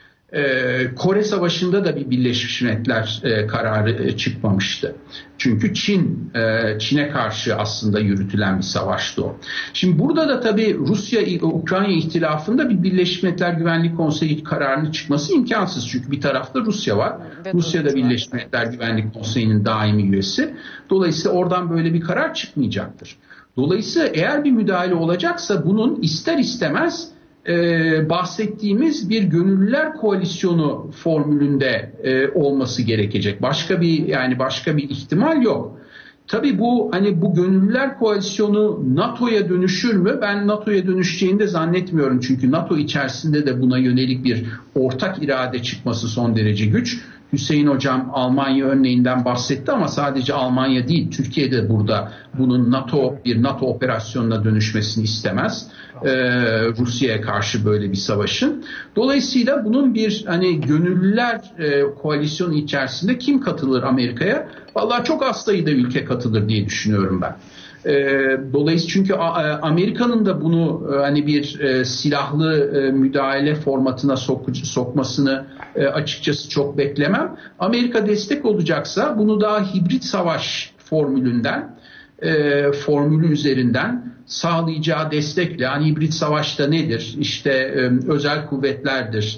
Ee, Kore Savaşı'nda da bir Birleşmiş Milletler e, kararı e, çıkmamıştı. Çünkü Çin, e, Çin'e karşı aslında yürütülen bir savaştı o. Şimdi burada da tabii Rusya-Ukrayna ihtilafında bir Birleşmiş Milletler Güvenlik Konseyi kararının çıkması imkansız. Çünkü bir tarafta Rusya var. Evet, Rusya da Birleşmiş Milletler Güvenlik Konseyi'nin daimi üyesi. Dolayısıyla oradan böyle bir karar çıkmayacaktır. Dolayısıyla eğer bir müdahale olacaksa bunun ister istemez Ee, bahsettiğimiz bir gönüllüler koalisyonu formülünde e, olması gerekecek. Başka bir yani başka bir ihtimal yok. Tabii bu hani bu gönüllüler koalisyonu NATO'ya dönüşür mü? Ben NATO'ya dönüşeceğini de zannetmiyorum. Çünkü NATO içerisinde de buna yönelik bir ortak irade çıkması son derece güç. Hüseyin Hocam Almanya örneğinden bahsetti ama sadece Almanya değil, Türkiye de burada bunun NATO bir NATO operasyonuna dönüşmesini istemez. Ee, Rusya'ya karşı böyle bir savaşın. Dolayısıyla bunun bir hani gönüllüler e, koalisyonu içerisinde kim katılır Amerika'ya? Vallahi çok az sayıda ülke katılır diye düşünüyorum ben. E, dolayısıyla çünkü Amerika'nın da bunu e, hani bir e, silahlı e, müdahale formatına sok, sokmasını e, açıkçası çok beklemem. Amerika destek olacaksa bunu daha hibrit savaş formülünden e, formülü üzerinden sağlayacağı destekle hani hibrit savaşta nedir? İşte e, özel kuvvetlerdir,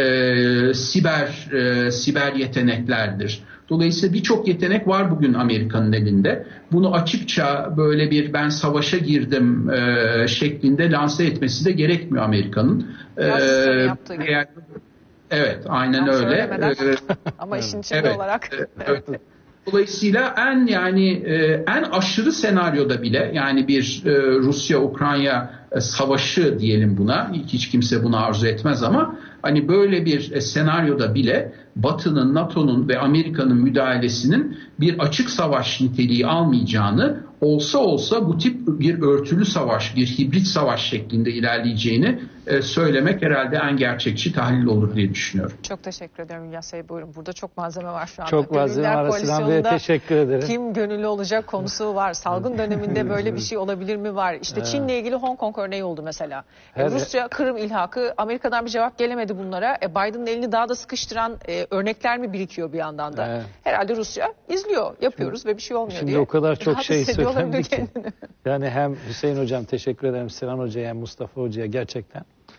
e, siber e, siber yeteneklerdir. Dolayısıyla birçok yetenek var bugün Amerika'nın elinde. Bunu açıkça böyle bir ben savaşa girdim e, şeklinde lanse etmesi de gerekmiyor Amerika'nın. E, eğer, evet, aynen ben öyle. E, ama işin içinde evet, olarak. Evet. Dolayısıyla en yani e, en aşırı senaryoda bile yani bir e, Rusya-Ukrayna e, savaşı diyelim buna, hiç kimse bunu arzu etmez ama hani böyle bir e, senaryoda bile Batı'nın, NATO'nun ve Amerika'nın müdahalesinin bir açık savaş niteliği almayacağını, olsa olsa bu tip bir örtülü savaş, bir hibrit savaş şeklinde ilerleyeceğini e, söylemek herhalde en gerçekçi tahlil olur diye düşünüyorum. Çok teşekkür ederim İlyas Bey. Buyurun. Burada çok malzeme var şu anda. Çok malzeme var Sinan Bey'e teşekkür ederim. Kim gönüllü olacak konusu var. Salgın döneminde böyle bir şey olabilir mi var. İşte evet. Çin'le ilgili Hong Kong örneği oldu mesela. Evet. Rusya, Kırım ilhakı, Amerika'dan bir cevap gelemedi bunlara. E, Biden'ın elini daha da sıkıştıran e, örnekler mi birikiyor bir yandan da? Evet. Herhalde Rusya izliyor, yapıyoruz şimdi, ve bir şey olmuyor şimdi diye. Şimdi o kadar çok şey söylendi ki. Yani hem Hüseyin Hocam teşekkür ederim, Sinan Hoca'ya hem Mustafa Hoca'ya gerçekten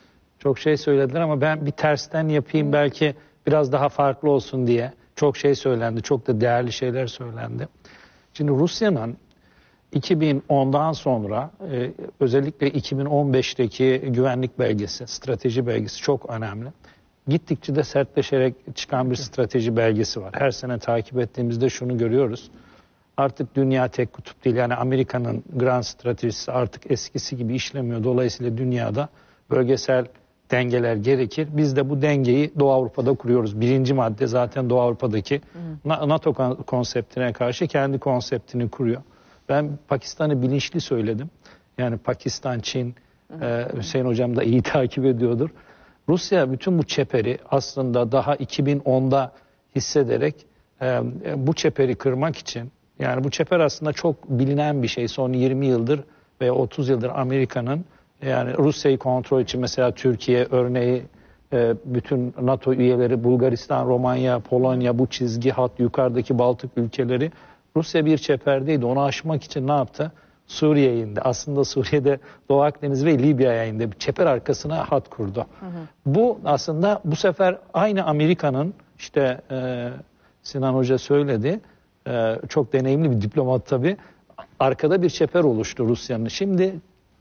Çok şey söylediler ama ben bir tersten yapayım belki biraz daha farklı olsun diye. Çok şey söylendi, çok da değerli şeyler söylendi. Şimdi Rusya'nın iki bin ondan sonra e, özellikle iki bin on beşteki güvenlik belgesi, strateji belgesi çok önemli. Gittikçe de sertleşerek çıkan bir strateji belgesi var. Her sene takip ettiğimizde şunu görüyoruz. Artık dünya tek kutup değil. Yani Amerika'nın grand stratejisi artık eskisi gibi işlemiyor. Dolayısıyla dünyada bölgesel dengeler gerekir. Biz de bu dengeyi Doğu Avrupa'da kuruyoruz. Birinci madde zaten Doğu Avrupa'daki Hı. NATO konseptine karşı kendi konseptini kuruyor. Ben Pakistan'ı bilinçli söyledim. Yani Pakistan, Çin, e, Hüseyin Hocam da iyi takip ediyordur. Rusya bütün bu çeperi aslında daha iki bin onda hissederek e, bu çeperi kırmak için, yani bu çeper aslında çok bilinen bir şey. Son yirmi yıldır veya otuz yıldır Amerika'nın yani Rusya'yı kontrol için mesela Türkiye örneği, e, bütün NATO üyeleri, Bulgaristan, Romanya, Polonya, bu çizgi hat yukarıdaki Baltık ülkeleri, Rusya bir çeperdeydi. Onu aşmak için ne yaptı? Suriye'ye indi. Aslında Suriye'de Doğu Akdeniz ve Libya'ya indi. Çeper arkasına hat kurdu. Hı hı. Bu aslında bu sefer aynı Amerika'nın işte e, Sinan Hoca söyledi. E, çok deneyimli bir diplomat tabii. Arkada bir çeper oluştu Rusya'nın. Şimdi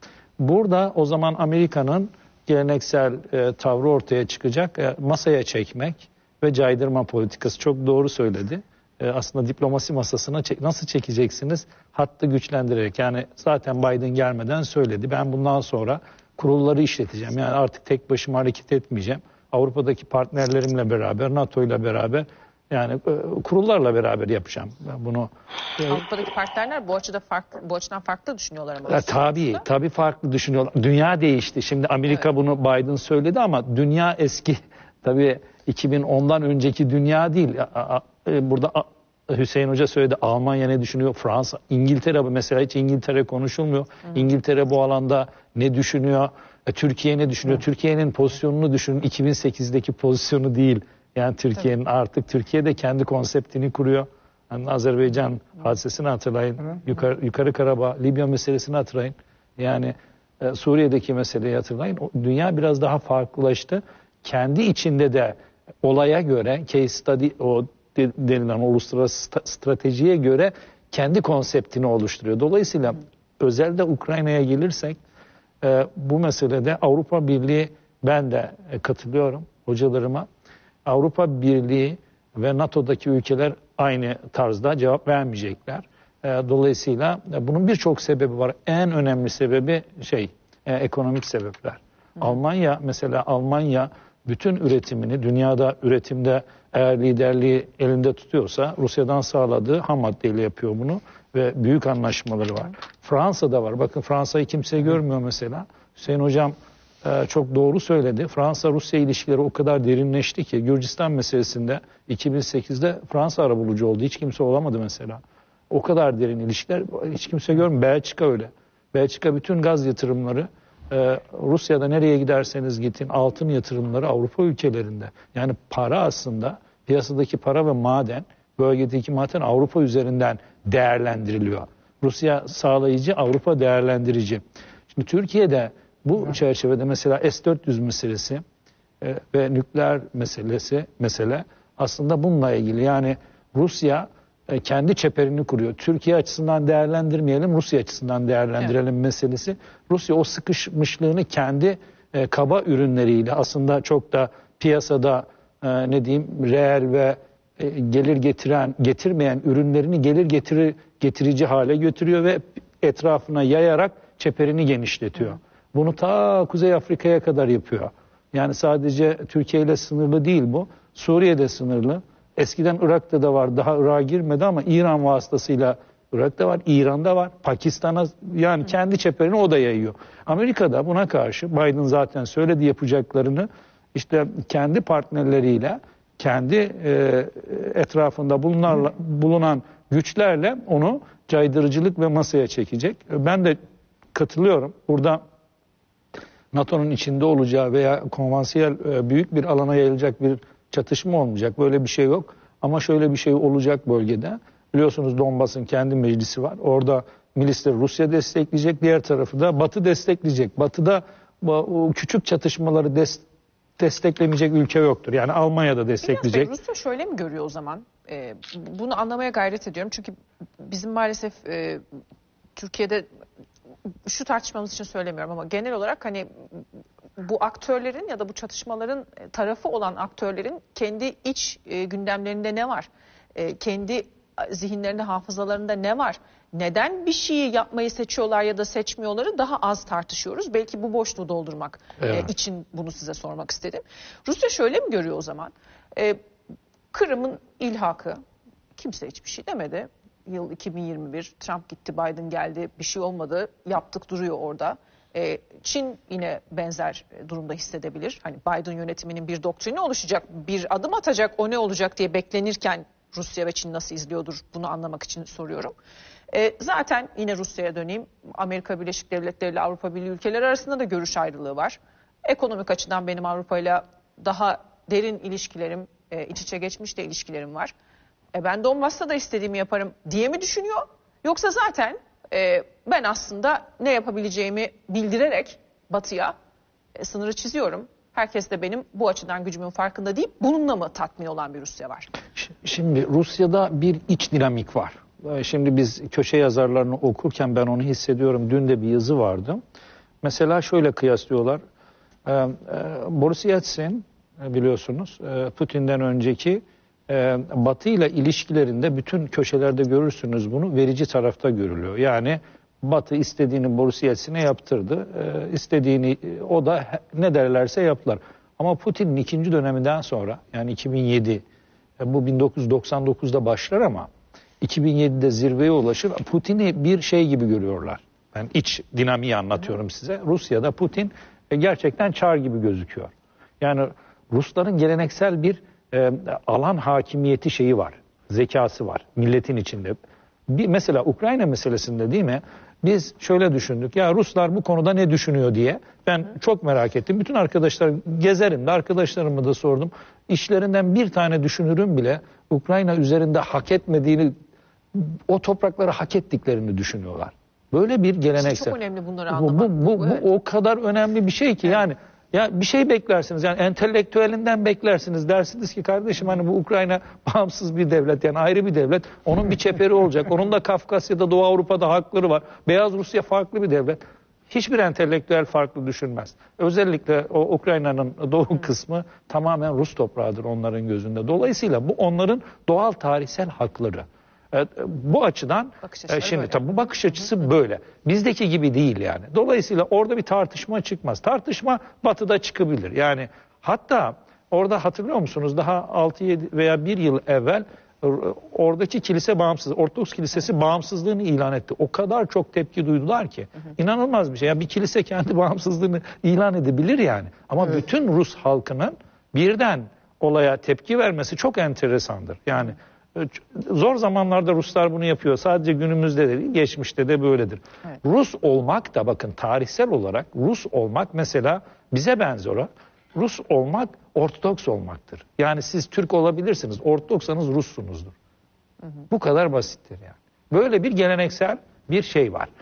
burada o zaman Amerika'nın geleneksel e, tavrı ortaya çıkacak. E, masaya çekmek ve caydırma politikası. Çok doğru söyledi. Aslında diplomasi masasına çek, nasıl çekeceksiniz? Hattı güçlendirerek. Yani zaten Biden gelmeden söyledi. Ben bundan sonra kurulları işleteceğim. Yani artık tek başıma hareket etmeyeceğim. Avrupa'daki partnerlerimle beraber, NATO ile beraber, yani kurullarla beraber yapacağım. Ben bunu. Avrupa'daki partnerler bu açıda farklı, bu açıdan farklı düşünüyorlar ama. Ya, tabii, tabii farklı düşünüyorlar. Dünya değişti. Şimdi Amerika evet. Bunu Biden söyledi ama dünya eski. Tabii iki bin ondan önceki dünya değil. Burada Hüseyin Hoca söyledi, Almanya ne düşünüyor, Fransa, İngiltere, mesela hiç İngiltere konuşulmuyor. Hı. İngiltere bu alanda ne düşünüyor, Türkiye ne düşünüyor, Hı. Türkiye'nin pozisyonunu düşünün, iki bin sekizdeki pozisyonu değil. Yani Türkiye'nin artık, Türkiye de kendi konseptini kuruyor. Yani Azerbaycan Hı. hadisesini hatırlayın, Hı. Yukarı, Yukarı Karabağ, Libya meselesini hatırlayın. Yani e, Suriye'deki meseleyi hatırlayın. O, dünya biraz daha farklılaştı. Kendi içinde de olaya göre, case study, o denilen uluslararası stratejiye göre kendi konseptini oluşturuyor. Dolayısıyla özelde Ukrayna'ya gelirsek e, bu meselede Avrupa Birliği, ben de e, katılıyorum hocalarıma. Avrupa Birliği ve NATO'daki ülkeler aynı tarzda cevap vermeyecekler. E, dolayısıyla e, bunun birçok sebebi var. En önemli sebebi şey e, ekonomik sebepler. Hı. Almanya mesela Almanya bütün üretimini dünyada üretimde eğer liderliği elinde tutuyorsa Rusya'dan sağladığı ham maddeyle yapıyor bunu ve büyük anlaşmaları var. Fransa'da var. Bakın Fransa'yı kimse görmüyor mesela. Hüseyin Hocam e, çok doğru söyledi. Fransa-Rusya ilişkileri o kadar derinleşti ki Gürcistan meselesinde iki bin sekizde Fransa arabulucu oldu. Hiç kimse olamadı mesela. O kadar derin ilişkiler hiç kimse görmüyor. Belçika öyle. Belçika bütün gaz yatırımları, Ee, Rusya'da nereye giderseniz gidin altın yatırımları Avrupa ülkelerinde. Yani para aslında piyasadaki para ve maden, bölgedeki maden Avrupa üzerinden değerlendiriliyor. Rusya sağlayıcı, Avrupa değerlendirici. Şimdi Türkiye'de bu evet. çerçevede mesela S dört yüz meselesi e, ve nükleer meselesi mesele aslında bununla ilgili. Yani Rusya kendi çeperini kuruyor. Türkiye açısından değerlendirmeyelim, Rusya açısından değerlendirelim evet. meselesi. Rusya o sıkışmışlığını kendi e, kaba ürünleriyle aslında çok da piyasada e, ne diyeyim reel ve e, gelir getiren getirmeyen ürünlerini gelir getirir getirici hale götürüyor ve etrafına yayarak çeperini genişletiyor. Hı. Bunu ta Kuzey Afrika'ya kadar yapıyor. Yani sadece Türkiye ile sınırlı değil bu. Suriye'de sınırlı. Eskiden Irak'ta da var. Daha Irak'a girmedi ama İran vasıtasıyla Irak'ta var, İran'da var. Pakistan'a yani kendi çeperini o da yayıyor. Amerika'da buna karşı Biden zaten söyledi yapacaklarını işte kendi partnerleriyle, kendi e, etrafında bulunan, bulunan güçlerle onu caydırıcılık ve masaya çekecek. Ben de katılıyorum. Burada NATO'nun içinde olacağı veya konvansiyel e, büyük bir alana yayılacak bir çatışma olmayacak. Böyle bir şey yok. Ama şöyle bir şey olacak bölgede. Biliyorsunuz Donbas'ın kendi meclisi var. Orada milisleri Rusya destekleyecek. Diğer tarafı da Batı destekleyecek. Batı'da bu, o küçük çatışmaları des, desteklemeyecek ülke yoktur. Yani Almanya da destekleyecek. Bey, Rusya şöyle mi görüyor o zaman? Ee, bunu anlamaya gayret ediyorum. Çünkü bizim maalesef e, Türkiye'de şu tartışmamız için söylemiyorum ama genel olarak hani bu aktörlerin ya da bu çatışmaların tarafı olan aktörlerin kendi iç e, gündemlerinde ne var? E, kendi zihinlerinde, hafızalarında ne var? Neden bir şeyi yapmayı seçiyorlar ya da seçmiyorları daha az tartışıyoruz. Belki bu boşluğu doldurmak evet. e, için bunu size sormak istedim. Rusya şöyle mi görüyor o zaman? E, Kırım'ın ilhakı, kimse hiçbir şey demedi. Yıl iki bin yirmi bir, Trump gitti, Biden geldi, bir şey olmadı, yaptık duruyor orada. Ee, Çin yine benzer durumda hissedebilir. Hani Biden yönetiminin bir doktrini oluşacak, bir adım atacak, o ne olacak diye beklenirken Rusya ve Çin nasıl izliyordur bunu anlamak için soruyorum. Ee, zaten yine Rusya'ya döneyim. Amerika Birleşik Devletleri ile Avrupa Birliği ülkeleri arasında da görüş ayrılığı var. Ekonomik açıdan benim Avrupa ile daha derin ilişkilerim, e, iç içe geçmiş de ilişkilerim var. E ben Donbas'ta da istediğimi yaparım diye mi düşünüyor? Yoksa zaten e, ben aslında ne yapabileceğimi bildirerek Batı'ya e, sınırı çiziyorum. Herkes de benim bu açıdan gücümün farkında deyip bununla mı tatmin olan bir Rusya var? Şimdi Rusya'da bir iç dinamik var. Şimdi biz köşe yazarlarını okurken ben onu hissediyorum. Dün de bir yazı vardı. Mesela şöyle kıyaslıyorlar. Ee, e, Boris Yeltsin biliyorsunuz e, Putin'den önceki e, Batı ile ilişkilerinde bütün köşelerde görürsünüz bunu, verici tarafta görülüyor. Yani Batı istediğini Boris Yeltsin'e yaptırdı. E, istediğini o da ne derlerse yaptılar. Ama Putin'in ikinci döneminden sonra yani iki bin yedi e, bu bin dokuz yüz doksan dokuzda başlar ama iki bin yedide zirveye ulaşır. Putin'i bir şey gibi görüyorlar. Ben iç dinamiği anlatıyorum size. Rusya'da Putin e, gerçekten çar gibi gözüküyor. Yani Rusların geleneksel bir e, alan hakimiyeti şeyi var. Zekası var milletin içinde. Bir, mesela Ukrayna meselesinde değil mi? Biz şöyle düşündük. Ya Ruslar bu konuda ne düşünüyor diye. Ben çok merak ettim. Bütün arkadaşlar gezerim de arkadaşlarıma da sordum. İşlerinden bir tane düşünürüm bile Ukrayna üzerinde hak etmediğini, o toprakları hak ettiklerini düşünüyorlar. Böyle bir geleneksel. İşte çok önemli bunları anlamak. Bu, bu, bu, evet. bu o kadar önemli bir şey ki evet. Yani ya bir şey beklersiniz yani entelektüelinden beklersiniz dersiniz ki kardeşim hani bu Ukrayna bağımsız bir devlet yani ayrı bir devlet onun bir çeperi olacak onun da Kafkasya'da Doğu Avrupa'da hakları var Beyaz Rusya farklı bir devlet hiçbir entelektüel farklı düşünmez özellikle o Ukrayna'nın doğu kısmı tamamen Rus toprağıdır onların gözünde dolayısıyla bu onların doğal tarihsel hakları. Evet, bu açıdan e, şimdi tabii bu bakış açısı hı hı. böyle. Bizdeki gibi değil yani. Dolayısıyla orada bir tartışma çıkmaz. Tartışma Batı'da çıkabilir. Yani hatta orada hatırlıyor musunuz daha altı yedi veya bir yıl evvel oradaki kilise bağımsız, Ortodoks kilisesi evet. bağımsızlığını ilan etti. O kadar çok tepki duydular ki. Hı hı. İnanılmaz bir şey. Ya bir kilise kendi bağımsızlığını ilan edebilir yani. Ama evet. bütün Rus halkının birden olaya tepki vermesi çok enteresandır. Yani zor zamanlarda Ruslar bunu yapıyor. Sadece günümüzde de değil, geçmişte de böyledir. Evet. Rus olmak da bakın tarihsel olarak Rus olmak mesela bize benzer. Rus olmak Ortodoks olmaktır. Yani siz Türk olabilirsiniz. Ortodoksanız Russunuzdur. Hı hı. Bu kadar basittir yani. Böyle bir geleneksel bir şey var.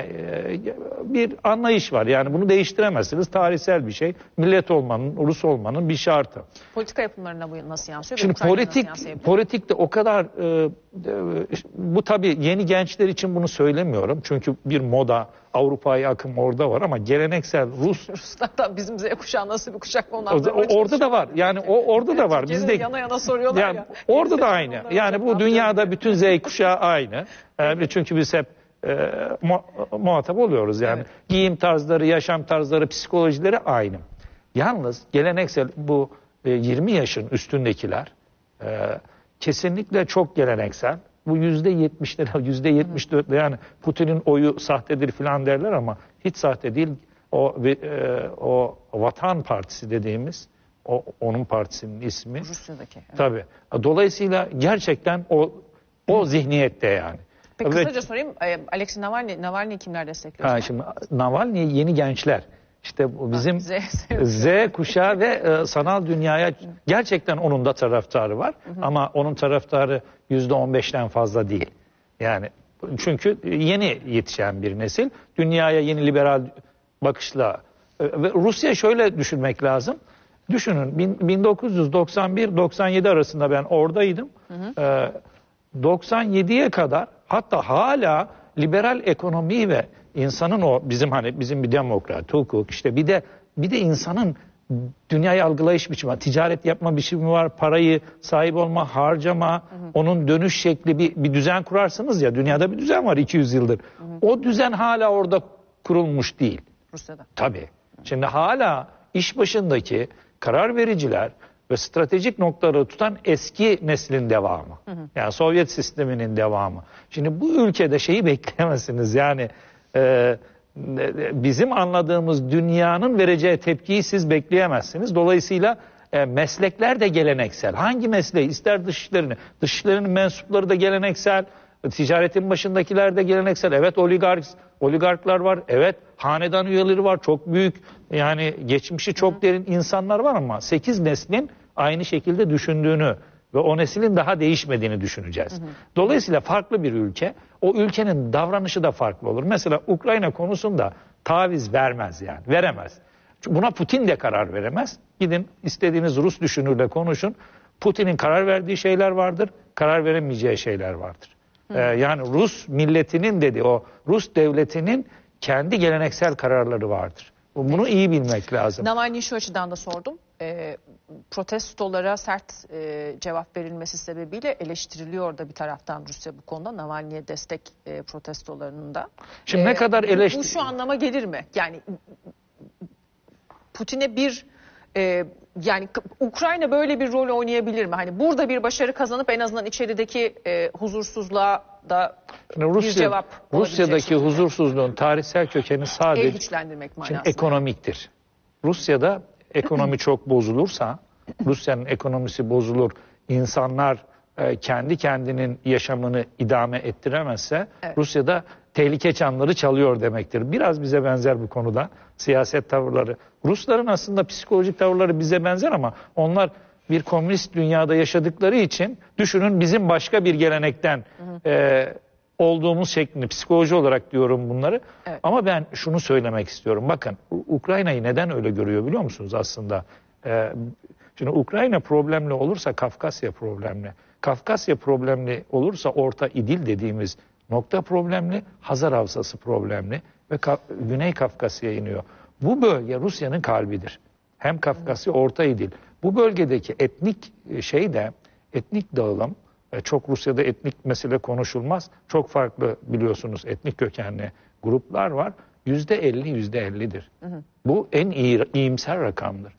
Bir anlayış var. Yani bunu değiştiremezsiniz. Tarihsel bir şey. Millet olmanın, Rus olmanın bir şartı. Politika yapımlarına bu nasıl yansıyor? Şimdi politik politik de o kadar e, bu tabii yeni gençler için bunu söylemiyorum. Çünkü bir moda, Avrupa'ya akım orada var ama geleneksel Rus Ruslardan bizim Z kuşağı nasıl bir kuşak mı onlar? Orada da var. Yani o orada da var. Bizde yana yana soruyorlar yani, ya. Orada da aynı. Yani bu dünyada bütün Z kuşağı aynı. Yani çünkü biz hep E, mu, muhatap oluyoruz yani. Evet. Giyim tarzları, yaşam tarzları, psikolojileri aynı. Yalnız geleneksel bu e, yirmi yaşın üstündekiler e, kesinlikle çok geleneksel. Bu yüzde yetmişler, yüzde yetmiş dört yani Putin'in oyu sahtedir filan derler ama hiç sahte değil. O e, o Vatan Partisi dediğimiz o onun partisinin ismi. Rusya'daki. Evet. Tabii. Dolayısıyla gerçekten o o zihniyette yani. Peki kısaca evet. sorayım. Alexei Navalny, Navalny kimler destekliyor? Ha, şimdi Navalny yeni gençler. İşte bu bizim ha, Z, Z, Z kuşağı ve e, sanal dünyaya gerçekten onun da taraftarı var. Hı hı. Ama onun taraftarı yüzde on beşten fazla değil. Yani çünkü yeni yetişen bir nesil. Dünyaya yeni liberal bakışla Ve Rusya şöyle düşünmek lazım. Düşünün bin dokuz yüz doksan bir doksan yedi arasında ben oradaydım. Hı hı. Ee, doksan yediye kadar hatta hala liberal ekonomi ve insanın o bizim hani bizim bir demokrat, hukuk işte bir de bir de insanın dünyayı algılayış biçimi var. Ticaret yapma biçimi var. Parayı sahip olma, harcama, hı hı. onun dönüş şekli bir, bir düzen kurarsınız ya. Dünyada bir düzen var iki yüz yıldır. Hı hı. O düzen hala orada kurulmuş değil. Rusya'da. Tabii. Şimdi hala iş başındaki karar vericiler ve stratejik noktaları tutan eski neslin devamı. Hı hı. Yani Sovyet sisteminin devamı. Şimdi bu ülkede şeyi bekleyemezsiniz. Yani e, bizim anladığımız dünyanın vereceği tepkiyi siz bekleyemezsiniz. Dolayısıyla e, meslekler de geleneksel. Hangi mesleği? İster dışişlerini. Dışişlerinin mensupları da geleneksel. Ticaretin başındakiler de geleneksel. Evet oligark, oligarklar var. Evet hanedan üyeleri var. Çok büyük yani geçmişi çok Hı. derin insanlar var ama sekiz neslin aynı şekilde düşündüğünü ve o neslin daha değişmediğini düşüneceğiz. Hı hı. Dolayısıyla farklı bir ülke. O ülkenin davranışı da farklı olur. Mesela Ukrayna konusunda taviz vermez yani. Veremez. Buna Putin de karar veremez. Gidin istediğiniz Rus düşünürle konuşun. Putin'in karar verdiği şeyler vardır. Karar veremeyeceği şeyler vardır. Ee, yani Rus milletinin dedi o Rus devletinin kendi geleneksel kararları vardır. Bunu iyi bilmek lazım. Navalny'yi şu açıdan da sordum. E, protestolara sert e, cevap verilmesi sebebiyle eleştiriliyor da bir taraftan Rusya bu konuda. Navalny'ye destek e, protestolarının da. Şimdi e, ne kadar eleştir... Bu şu anlama gelir mi? Yani Putin'e bir e, yani Ukrayna böyle bir rol oynayabilir mi? Hani burada bir başarı kazanıp en azından içerideki e, huzursuzluğa da Rusya, bir cevap Rusya'daki huzursuzluğun tarihsel kökeni sadece el güçlendirmek manasında. Ekonomiktir. Rusya'da ekonomi çok bozulursa, Rusya'nın ekonomisi bozulur, insanlar e, kendi kendinin yaşamını idame ettiremezse, evet. Rusya'da tehlike çanları çalıyor demektir. Biraz bize benzer bu konuda siyaset tavırları. Rusların aslında psikolojik tavırları bize benzer ama onlar bir komünist dünyada yaşadıkları için düşünün bizim başka bir gelenekten hı hı. E, olduğumuz şeklinde psikoloji olarak diyorum bunları. Evet. Ama ben şunu söylemek istiyorum. Bakın Ukrayna'yı neden öyle görüyor biliyor musunuz aslında? Ee, şimdi Ukrayna problemli olursa Kafkasya problemli. Kafkasya problemli olursa Orta İdil dediğimiz nokta problemli. Hazar Havzası problemli. Ve Ka Güney Kafkasya iniyor. Bu bölge Rusya'nın kalbidir. Hem Kafkasya, Orta İdil. Bu bölgedeki etnik şey de etnik dağılım. Çok Rusya'da etnik mesele konuşulmaz. Çok farklı biliyorsunuz etnik kökenli gruplar var. Yüzde elli, yüzde ellidir. Bu en iyi, iyimser rakamdır.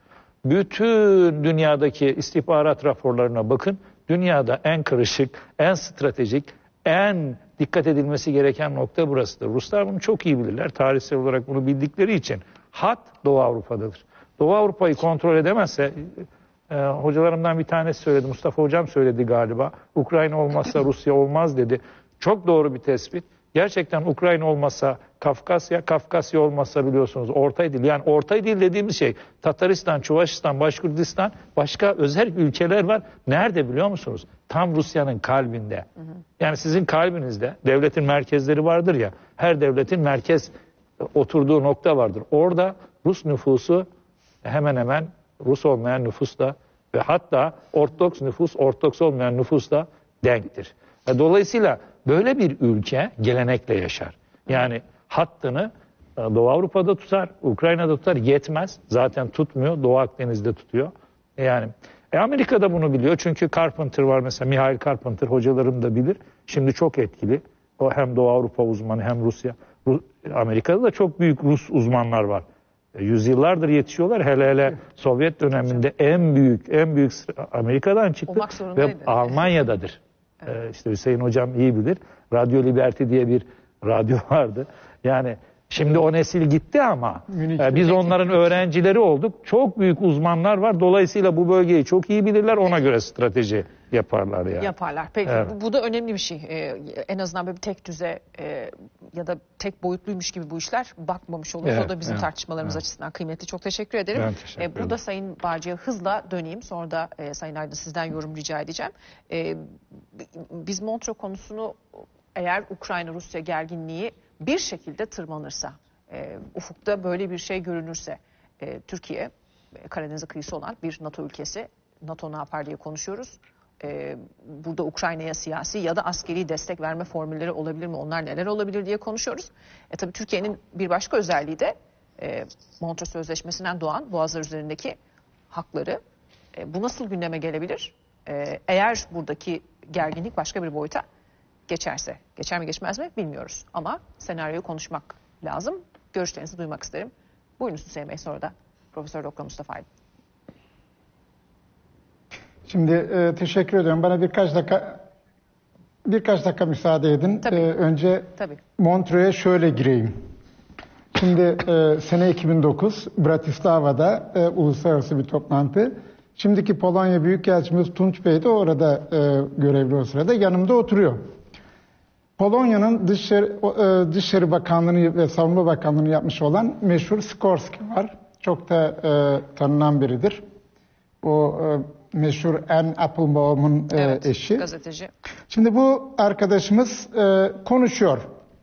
Bütün dünyadaki istihbarat raporlarına bakın. Dünyada en karışık, en stratejik, en dikkat edilmesi gereken nokta burasıdır. Ruslar bunu çok iyi bilirler. Tarihsel olarak bunu bildikleri için. Hat Doğu Avrupa'dadır. Doğu Avrupa'yı kontrol edemezse... Ee, hocalarımdan bir tanesi söyledi, Mustafa Hocam söyledi galiba. Ukrayna olmazsa Rusya olmaz dedi. Çok doğru bir tespit. Gerçekten Ukrayna olmazsa Kafkasya, Kafkasya olmazsa biliyorsunuz Orta İdil. Yani Orta İdil dediğimiz şey Tataristan, Çuvaşistan, Başkurdistan, başka özel ülkeler var. Nerede biliyor musunuz? Tam Rusya'nın kalbinde. Yani sizin kalbinizde devletin merkezleri vardır ya. Her devletin merkez oturduğu nokta vardır. Orada Rus nüfusu hemen hemen Rus olmayan nüfus da ve hatta Ortodoks nüfus, Ortodoks olmayan nüfus da denktir. Dolayısıyla böyle bir ülke gelenekle yaşar. Yani hattını Doğu Avrupa'da tutar, Ukrayna'da tutar, yetmez. Zaten tutmuyor, Doğu Akdeniz'de tutuyor. Yani e Amerika'da bunu biliyor çünkü Carpenter var mesela, Mihail Carpenter hocalarım da bilir. Şimdi çok etkili. O hem Doğu Avrupa uzmanı hem Rusya. Amerika'da da çok büyük Rus uzmanlar var. Yüzyıllardır yetişiyorlar. Hele hele Sovyet döneminde en büyük en büyük Amerika'dan çıktı ve Almanya'dadır. Evet. Ee, işte Hüseyin Hocam iyi bilir. Radyo Liberty diye bir radyo vardı. Yani şimdi o nesil gitti ama e, biz onların öğrencileri olduk. Çok büyük uzmanlar var. Dolayısıyla bu bölgeyi çok iyi bilirler. Ona göre strateji yaparlar yani. Yaparlar. Peki evet. bu, bu da önemli bir şey. Ee, en azından böyle bir tek düze e, ya da tek boyutluymuş gibi bu işler bakmamış oluruz. Evet, o da bizim evet, tartışmalarımız evet. açısından kıymetli. Çok teşekkür ederim. Ben teşekkür ederim. Ee, burada Sayın Bağcı'ya hızla döneyim. Sonra da e, Sayın Aydın sizden yorum rica edeceğim. Ee, biz Montreux konusunu eğer Ukrayna-Rusya gerginliği bir şekilde tırmanırsa, e, ufukta böyle bir şey görünürse e, Türkiye e, Karadeniz'e kıyısı olan bir NATO ülkesi. NATO ne yapar diye konuşuyoruz. E, burada Ukrayna'ya siyasi ya da askeri destek verme formülleri olabilir mi? Onlar neler olabilir diye konuşuyoruz. E tabii Türkiye'nin bir başka özelliği de e, Montreux Sözleşmesi'nden doğan Boğazlar üzerindeki hakları. E, bu nasıl gündeme gelebilir? E, eğer buradaki gerginlik başka bir boyuta geçerse. Geçer mi geçmez mi bilmiyoruz. Ama senaryoyu konuşmak lazım. Görüşlerinizi duymak isterim. Buyurun Hüseyin Bey, sonra da Profesör Doktor Mustafa Aydın. Şimdi e, teşekkür ediyorum. Bana birkaç dakika birkaç dakika müsaade edin. Tabii. E, önce Tabii. Montreux'e şöyle gireyim. Şimdi e, sene iki bin dokuz Bratislava'da e, uluslararası bir toplantı. Şimdiki Polonya Büyükelçimiz Tunç Bey de orada e, görevli o sırada yanımda oturuyor. Polonya'nın Dışişleri, e, Dışişleri Bakanlığı'nı ve Savunma Bakanlığı'nı yapmış olan meşhur Sikorski var. Çok da e, tanınan biridir. O e, meşhur Anne Applebaum'un e, Evet, eşi. Gazeteci. Şimdi bu arkadaşımız e, konuşuyor.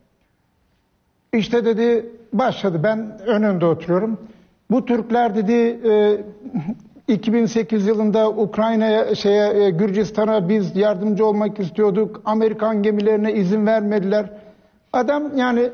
İşte dedi başladı, ben önünde oturuyorum. Bu Türkler dedi e, iki bin sekiz yılında Ukrayna'ya şeye e, Gürcistan'a biz yardımcı olmak istiyorduk. Amerikan gemilerine izin vermediler. Adam yani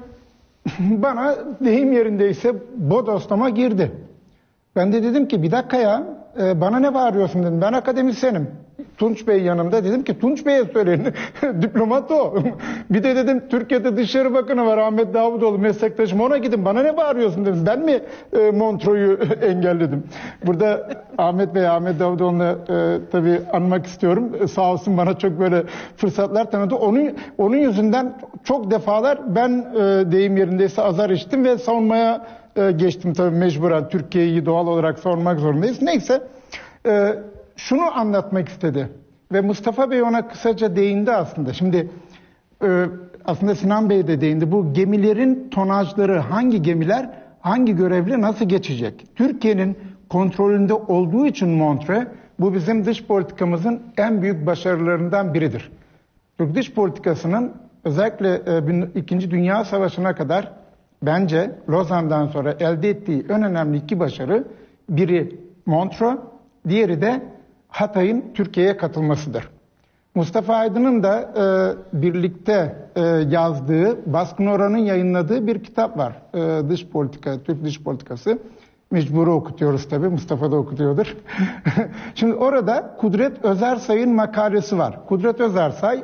bana deyim yerindeyse bodoslama girdi. Ben de dedim ki bir dakika ya e, bana ne bağırıyorsun dedim. Ben akademisyenim. Tunç Bey yanımda, dedim ki Tunç Bey'e söyleyin. Diplomat o. Bir de dedim Türkiye'de Dışişleri Bakanı var Ahmet Davutoğlu, meslektaşım, ona gidin, bana ne bağırıyorsun dedim. Ben mi e, Montreux'u engelledim? Burada Ahmet Bey, Ahmet Davutoğlu'nu e, tabii anmak istiyorum. E, sağ olsun bana çok böyle fırsatlar tanıdı. Onun, onun yüzünden çok defalar ben e, deyim yerindeyse azar içtim ve savunmaya e, geçtim tabii mecburen. Türkiye'yi doğal olarak savunmak zorundayız. Neyse. E, Şunu anlatmak istedi ve Mustafa Bey ona kısaca değindi aslında. Şimdi e, aslında Sinan Bey de değindi. Bu gemilerin tonajları, hangi gemiler hangi görevle nasıl geçecek? Türkiye'nin kontrolünde olduğu için Montreux, bu bizim dış politikamızın en büyük başarılarından biridir. Türk dış politikasının özellikle e, İkinci Dünya Savaşı'na kadar bence Lozan'dan sonra elde ettiği en önemli iki başarı, biri Montreux, diğeri de Hatay'ın Türkiye'ye katılmasıdır. Mustafa Aydın'ın da e, birlikte e, yazdığı, Baskın Oran'ın yayınladığı bir kitap var. E, dış politika, Türk dış politikası. Mecburi okutuyoruz tabii, Mustafa da okutuyordur. Şimdi orada Kudret Özersay'ın makalesi var. Kudret Özersay,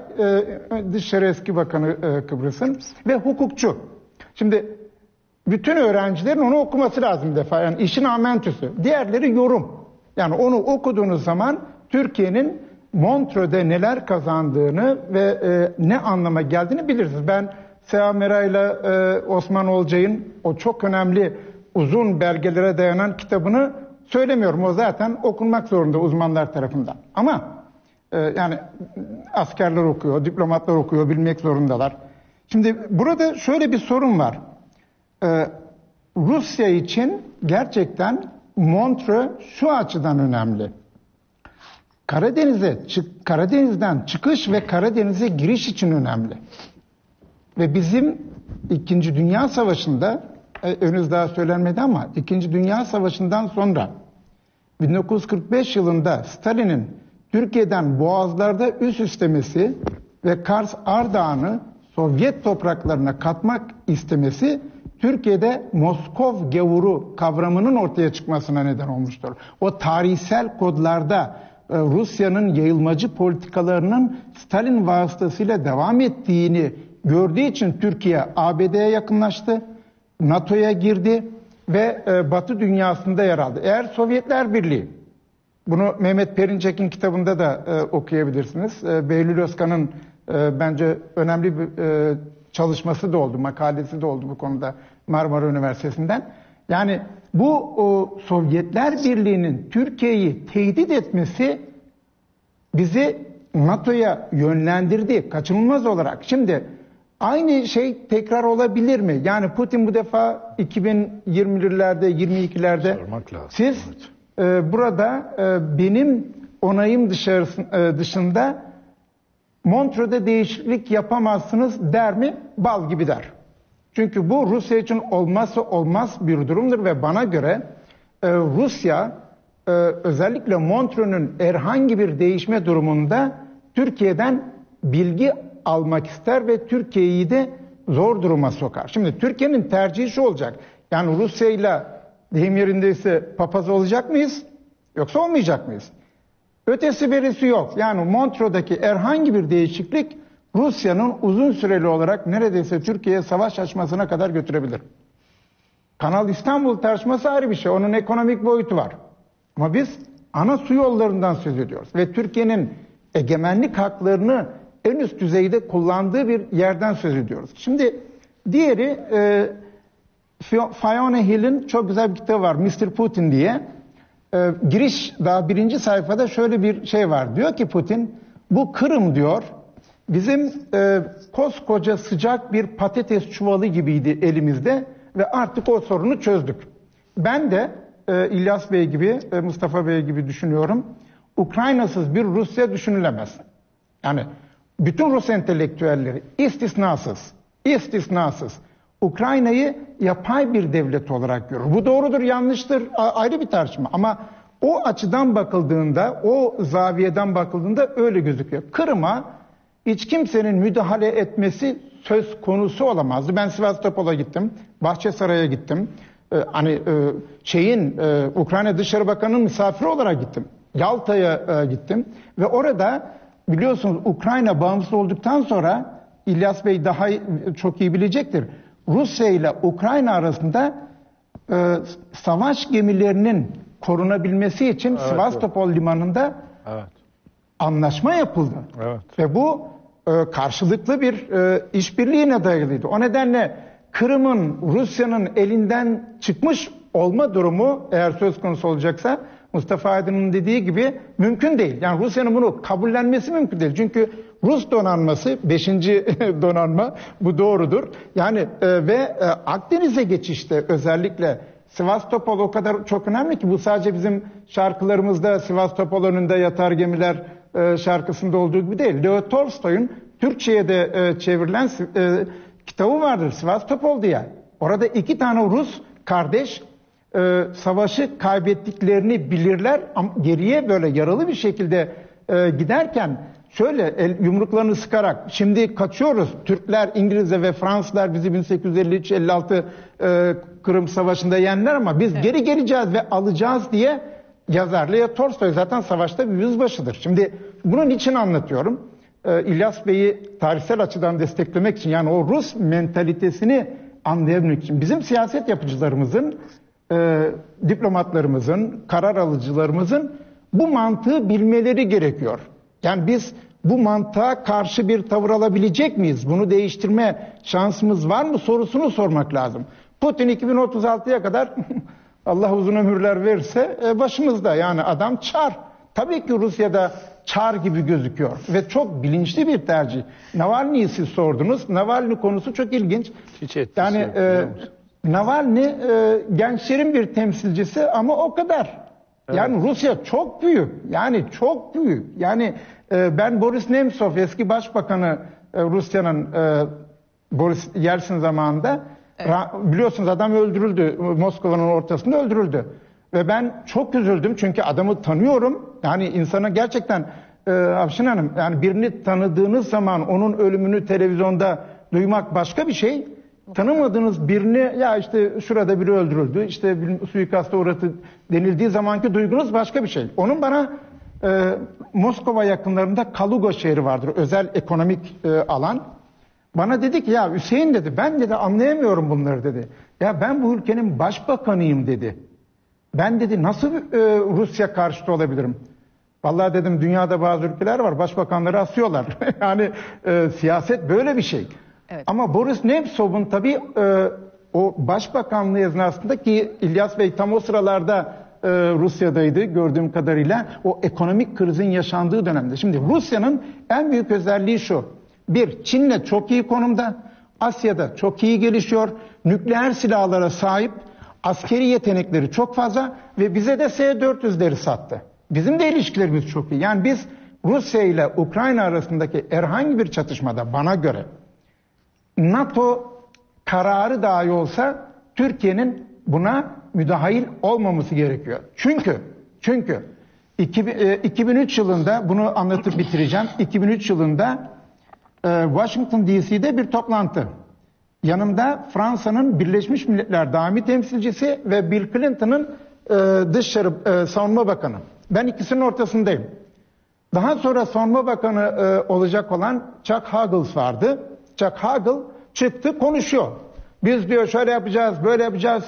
e, Dışişleri Eski Bakanı e, Kıbrıs'ın ve hukukçu. Şimdi bütün öğrencilerin onu okuması lazım bir defa. Yani işin amentüsü. Diğerleri yorum. Yani onu okuduğunuz zaman Türkiye'nin Montreux'de neler kazandığını ve e, ne anlama geldiğini bilirsiniz. Ben Seha Meray'la e, Osman Olcay'ın o çok önemli uzun belgelere dayanan kitabını söylemiyorum. O zaten okunmak zorunda uzmanlar tarafından. Ama e, yani askerler okuyor, diplomatlar okuyor, bilmek zorundalar. Şimdi burada şöyle bir sorun var. E, Rusya için gerçekten Montreux şu açıdan önemli. Karadeniz'e çık, Karadeniz'den çıkış ve Karadeniz'e giriş için önemli. Ve bizim İkinci Dünya Savaşı'nda, e, henüz daha söylenmedi ama İkinci Dünya Savaşı'ndan sonra bin dokuz yüz kırk beş yılında Stalin'in Türkiye'den boğazlarda üs istemesi ve Kars Ardahan'ı Sovyet topraklarına katmak istemesi Türkiye'de Moskov gavuru kavramının ortaya çıkmasına neden olmuştur. O tarihsel kodlarda e, Rusya'nın yayılmacı politikalarının Stalin vasıtasıyla devam ettiğini gördüğü için Türkiye A B D'ye yakınlaştı, NATO'ya girdi ve e, Batı dünyasında yer aldı. Eğer Sovyetler Birliği, bunu Mehmet Perinçek'in kitabında da e, okuyabilirsiniz. E, Behlül Özkan'ın e, bence önemli bir e, çalışması da oldu, makalesi de oldu bu konuda Marmara Üniversitesi'nden. Yani bu o, Sovyetler Birliği'nin Türkiye'yi tehdit etmesi bizi NATO'ya yönlendirdi kaçınılmaz olarak. Şimdi aynı şey tekrar olabilir mi? Yani Putin bu defa iki bin yirmilerde, yirmi ikilerde siz e, burada e, benim onayım dışarısı, e, dışında Montreux'de değişiklik yapamazsınız der mi? Bal gibi der. Çünkü bu Rusya için olmazsa olmaz bir durumdur ve bana göre e, Rusya e, özellikle Montreux'un herhangi bir değişme durumunda Türkiye'den bilgi almak ister ve Türkiye'yi de zor duruma sokar. Şimdi Türkiye'nin tercihi şu olacak. Yani Rusya'yla deyim yerindeyse papaz olacak mıyız? Yoksa olmayacak mıyız? Ötesi berisi yok. Yani Montreux'daki herhangi bir değişiklik Rusya'nın uzun süreli olarak neredeyse Türkiye'ye savaş açmasına kadar götürebilir. Kanal İstanbul tartışması ayrı bir şey. Onun ekonomik boyutu var. Ama biz ana su yollarından söz ediyoruz. Ve Türkiye'nin egemenlik haklarını en üst düzeyde kullandığı bir yerden söz ediyoruz. Şimdi diğeri e, Fiona Hill'in çok güzel bir kitabı var, mister Putin diye. E, giriş daha birinci sayfada şöyle bir şey var. Diyor ki Putin, bu Kırım diyor bizim e, koskoca sıcak bir patates çuvalı gibiydi elimizde ve artık o sorunu çözdük. Ben de e, İlyas Bey gibi, e, Mustafa Bey gibi düşünüyorum. Ukraynasız bir Rusya düşünülemez. Yani bütün Rus entelektüelleri istisnasız, istisnasız Ukrayna'yı yapay bir devlet olarak görür. Bu doğrudur, yanlıştır, ayrı bir tartışma. Ama o açıdan bakıldığında, o zaviyeden bakıldığında öyle gözüküyor. Kırım'a hiç kimsenin müdahale etmesi söz konusu olamazdı. Ben Sivastopol'a gittim, Bahçesaray'a gittim. Ee, hani e, şeyin e, Ukrayna Dışişleri Bakanı'nın misafiri olarak gittim. Yalta'ya e, gittim ve orada biliyorsunuz Ukrayna bağımsız olduktan sonra İlyas Bey daha çok iyi bilecektir. Rusya ile Ukrayna arasında e, savaş gemilerinin korunabilmesi için evet, Sivastopol evet. limanında evet. anlaşma yapıldı. Evet. Ve bu e, karşılıklı bir e, işbirliğine dayalıydı. O nedenle Kırım'ın Rusya'nın elinden çıkmış olma durumu eğer söz konusu olacaksa Mustafa Aydın'ın dediği gibi mümkün değil. Yani Rusya'nın bunu kabullenmesi mümkün değil. Çünkü Rus donanması, beşinci donanma bu doğrudur. Yani e, ve e, Akdeniz'e geçişte özellikle Sivastopol o kadar çok önemli ki bu sadece bizim şarkılarımızda Sivastopol önünde yatar gemiler e, şarkısında olduğu gibi değil. Leo Tolstoy'un Türkçe'ye de e, çevrilen e, kitabı vardır Sivastopol diye. Orada iki tane Rus kardeş e, savaşı kaybettiklerini bilirler ama geriye böyle yaralı bir şekilde e, giderken şöyle el, yumruklarını sıkarak şimdi kaçıyoruz. Türkler, İngilizler ve Fransızlar bizi bin sekiz yüz elli üç elli altı e, Kırım Savaşı'nda yendiler ama biz evet. geri geleceğiz ve alacağız diye yazar. Leo Tolstoy zaten savaşta bir yüzbaşıdır. Şimdi bunun için anlatıyorum. E, İlyas Bey'i tarihsel açıdan desteklemek için yani o Rus mentalitesini anlayabilmek için bizim siyaset yapıcılarımızın, e, diplomatlarımızın, karar alıcılarımızın bu mantığı bilmeleri gerekiyor. Yani biz bu mantığa karşı bir tavır alabilecek miyiz? Bunu değiştirme şansımız var mı sorusunu sormak lazım. Putin iki bin otuz altıya kadar Allah uzun ömürler verirse başımızda. Yani adam çar. Tabii ki Rusya'da çar gibi gözüküyor ve çok bilinçli bir tercih. Navalny'yi siz sordunuz. Navalny konusu çok ilginç. Hiç etkisi yani yok, e, Navalny e, gençlerin bir temsilcisi ama o kadar. Evet. Yani Rusya çok büyük. Yani çok büyük. Yani e, ben Boris Nemtsov eski başbakanı e, Rusya'nın e, Boris Yeltsin zamanında evet. ra, biliyorsunuz adam öldürüldü. Moskova'nın ortasında öldürüldü. Ve ben çok üzüldüm çünkü adamı tanıyorum. Yani insana gerçekten e, Afşin Hanım yani birini tanıdığınız zaman onun ölümünü televizyonda duymak başka bir şey. Tanımadığınız birini ya işte şurada biri öldürüldü, işte bir suikasta uğradı denildiği zamanki duygunuz başka bir şey. Onun bana e, Moskova yakınlarında Kaluga şehri vardır, özel ekonomik e, alan. Bana dedi ki ya Hüseyin dedi ben dedi anlayamıyorum bunları dedi. Ya ben bu ülkenin başbakanıyım dedi. Ben dedi nasıl e, Rusya karşıtı olabilirim? Vallahi dedim dünyada bazı ülkeler var başbakanları asıyorlar. yani e, siyaset böyle bir şey. Evet. Ama Boris Nemtsov'un tabii e, o başbakanlığı esnasında ki İlyas Bey tam o sıralarda e, Rusya'daydı gördüğüm kadarıyla o ekonomik krizin yaşandığı dönemde. Şimdi Rusya'nın en büyük özelliği şu. Bir, Çin'le çok iyi konumda, Asya'da çok iyi gelişiyor, nükleer silahlara sahip, askeri yetenekleri çok fazla ve bize de S dört yüzleri sattı. Bizim de ilişkilerimiz çok iyi. Yani biz Rusya ile Ukrayna arasındaki herhangi bir çatışmada bana göre NATO kararı dahi olsa Türkiye'nin buna müdahil olmaması gerekiyor. Çünkü çünkü iki bin üç yılında bunu anlatıp bitireceğim. iki bin üç yılında e, Washington D C'de bir toplantı. Yanımda Fransa'nın Birleşmiş Milletler daimi temsilcisi ve Bill Clinton'ın e, Dışişleri e, Savunma Bakanı. Ben ikisinin ortasındayım. Daha sonra Savunma Bakanı e, olacak olan Chuck Hagel vardı. Chuck Hagel çıktı konuşuyor. Biz diyor şöyle yapacağız, böyle yapacağız,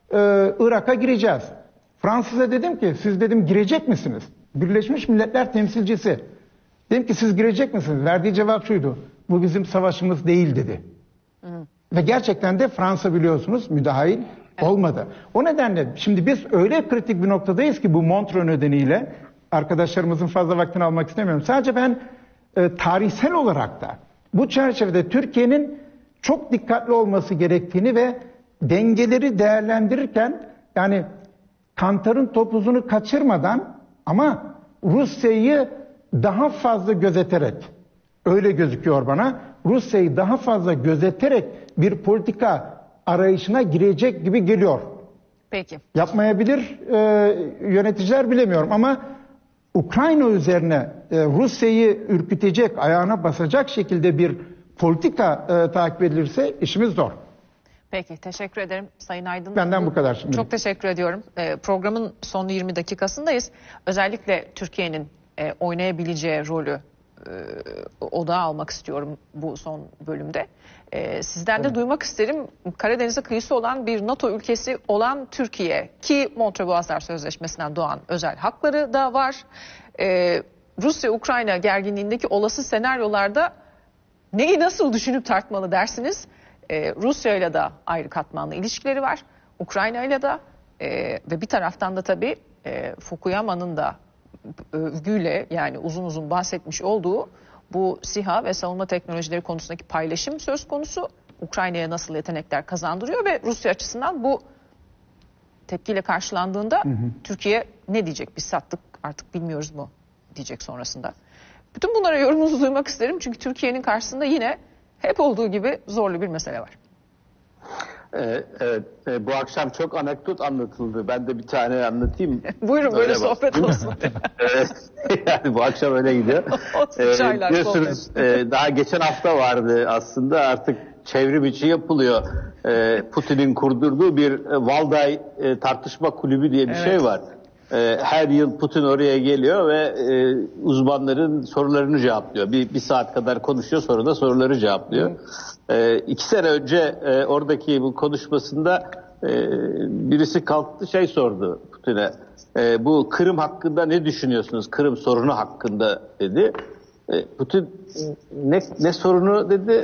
e, Irak'a gireceğiz. Fransız'a dedim ki siz dedim girecek misiniz? Birleşmiş Milletler temsilcisi. Dedim ki siz girecek misiniz? Verdiği cevap şuydu. Bu bizim savaşımız değil dedi. Hı. Ve gerçekten de Fransa biliyorsunuz müdahil olmadı. O nedenle şimdi biz öyle kritik bir noktadayız ki bu Montreux nedeniyle arkadaşlarımızın fazla vaktini almak istemiyorum. Sadece ben e, tarihsel olarak da bu çerçevede Türkiye'nin çok dikkatli olması gerektiğini ve dengeleri değerlendirirken yani kantarın topuzunu kaçırmadan ama Rusya'yı daha fazla gözeterek öyle gözüküyor bana. Rusya'yı daha fazla gözeterek bir politika arayışına girecek gibi geliyor. Peki. Yapmayabilir e, yöneticiler bilemiyorum ama Ukrayna üzerine e, Rusya'yı ürkütecek, ayağına basacak şekilde bir politika e, takip edilirse işimiz zor. Peki, teşekkür ederim Sayın Aydın. Benden bu kadar şimdi. Çok teşekkür ediyorum. E, programın son yirmi dakikasındayız. Özellikle Türkiye'nin e, oynayabileceği rolü e, odağa almak istiyorum bu son bölümde. E, sizden de evet. duymak isterim. Karadeniz'e kıyısı olan bir NATO ülkesi olan Türkiye ki Montreux Boğazlar Sözleşmesi'nden doğan özel hakları da var. E, Rusya-Ukrayna gerginliğindeki olası senaryolarda neyi nasıl düşünüp tartmalı dersiniz? Ee, Rusya ile de ayrı katmanlı ilişkileri var. Ukrayna ile de e, ve bir taraftan da tabii e, Fukuyama'nın da övgüyle yani uzun uzun bahsetmiş olduğu bu SİHA ve savunma teknolojileri konusundaki paylaşım söz konusu. Ukrayna'ya nasıl yetenekler kazandırıyor ve Rusya açısından bu tepkiyle karşılandığında hı hı. Türkiye ne diyecek? Biz sattık artık bilmiyoruz mu diyecek sonrasında. Bütün bunlara yorumunuzu duymak isterim çünkü Türkiye'nin karşısında yine hep olduğu gibi zorlu bir mesele var. Evet, evet. Bu akşam çok anekdot anlatıldı. Ben de bir tane anlatayım. Buyurun böyle, böyle sohbet olsun. Evet, yani bu akşam öyle gidiyor. ee, biliyorsunuz e, daha geçen hafta vardı aslında artık çevrim içi yapılıyor. E, Putin'in kurdurduğu bir e, Valday e, tartışma kulübü diye bir evet. şey var. Her yıl Putin oraya geliyor ve e, uzmanların sorularını cevaplıyor. Bir, bir saat kadar konuşuyor sonra da soruları cevaplıyor. E, iki sene önce e, oradaki bu konuşmasında e, birisi kalktı şey sordu Putin'e. E, bu Kırım hakkında ne düşünüyorsunuz? Kırım sorunu hakkında dedi. E, Putin ne, ne sorunu dedi?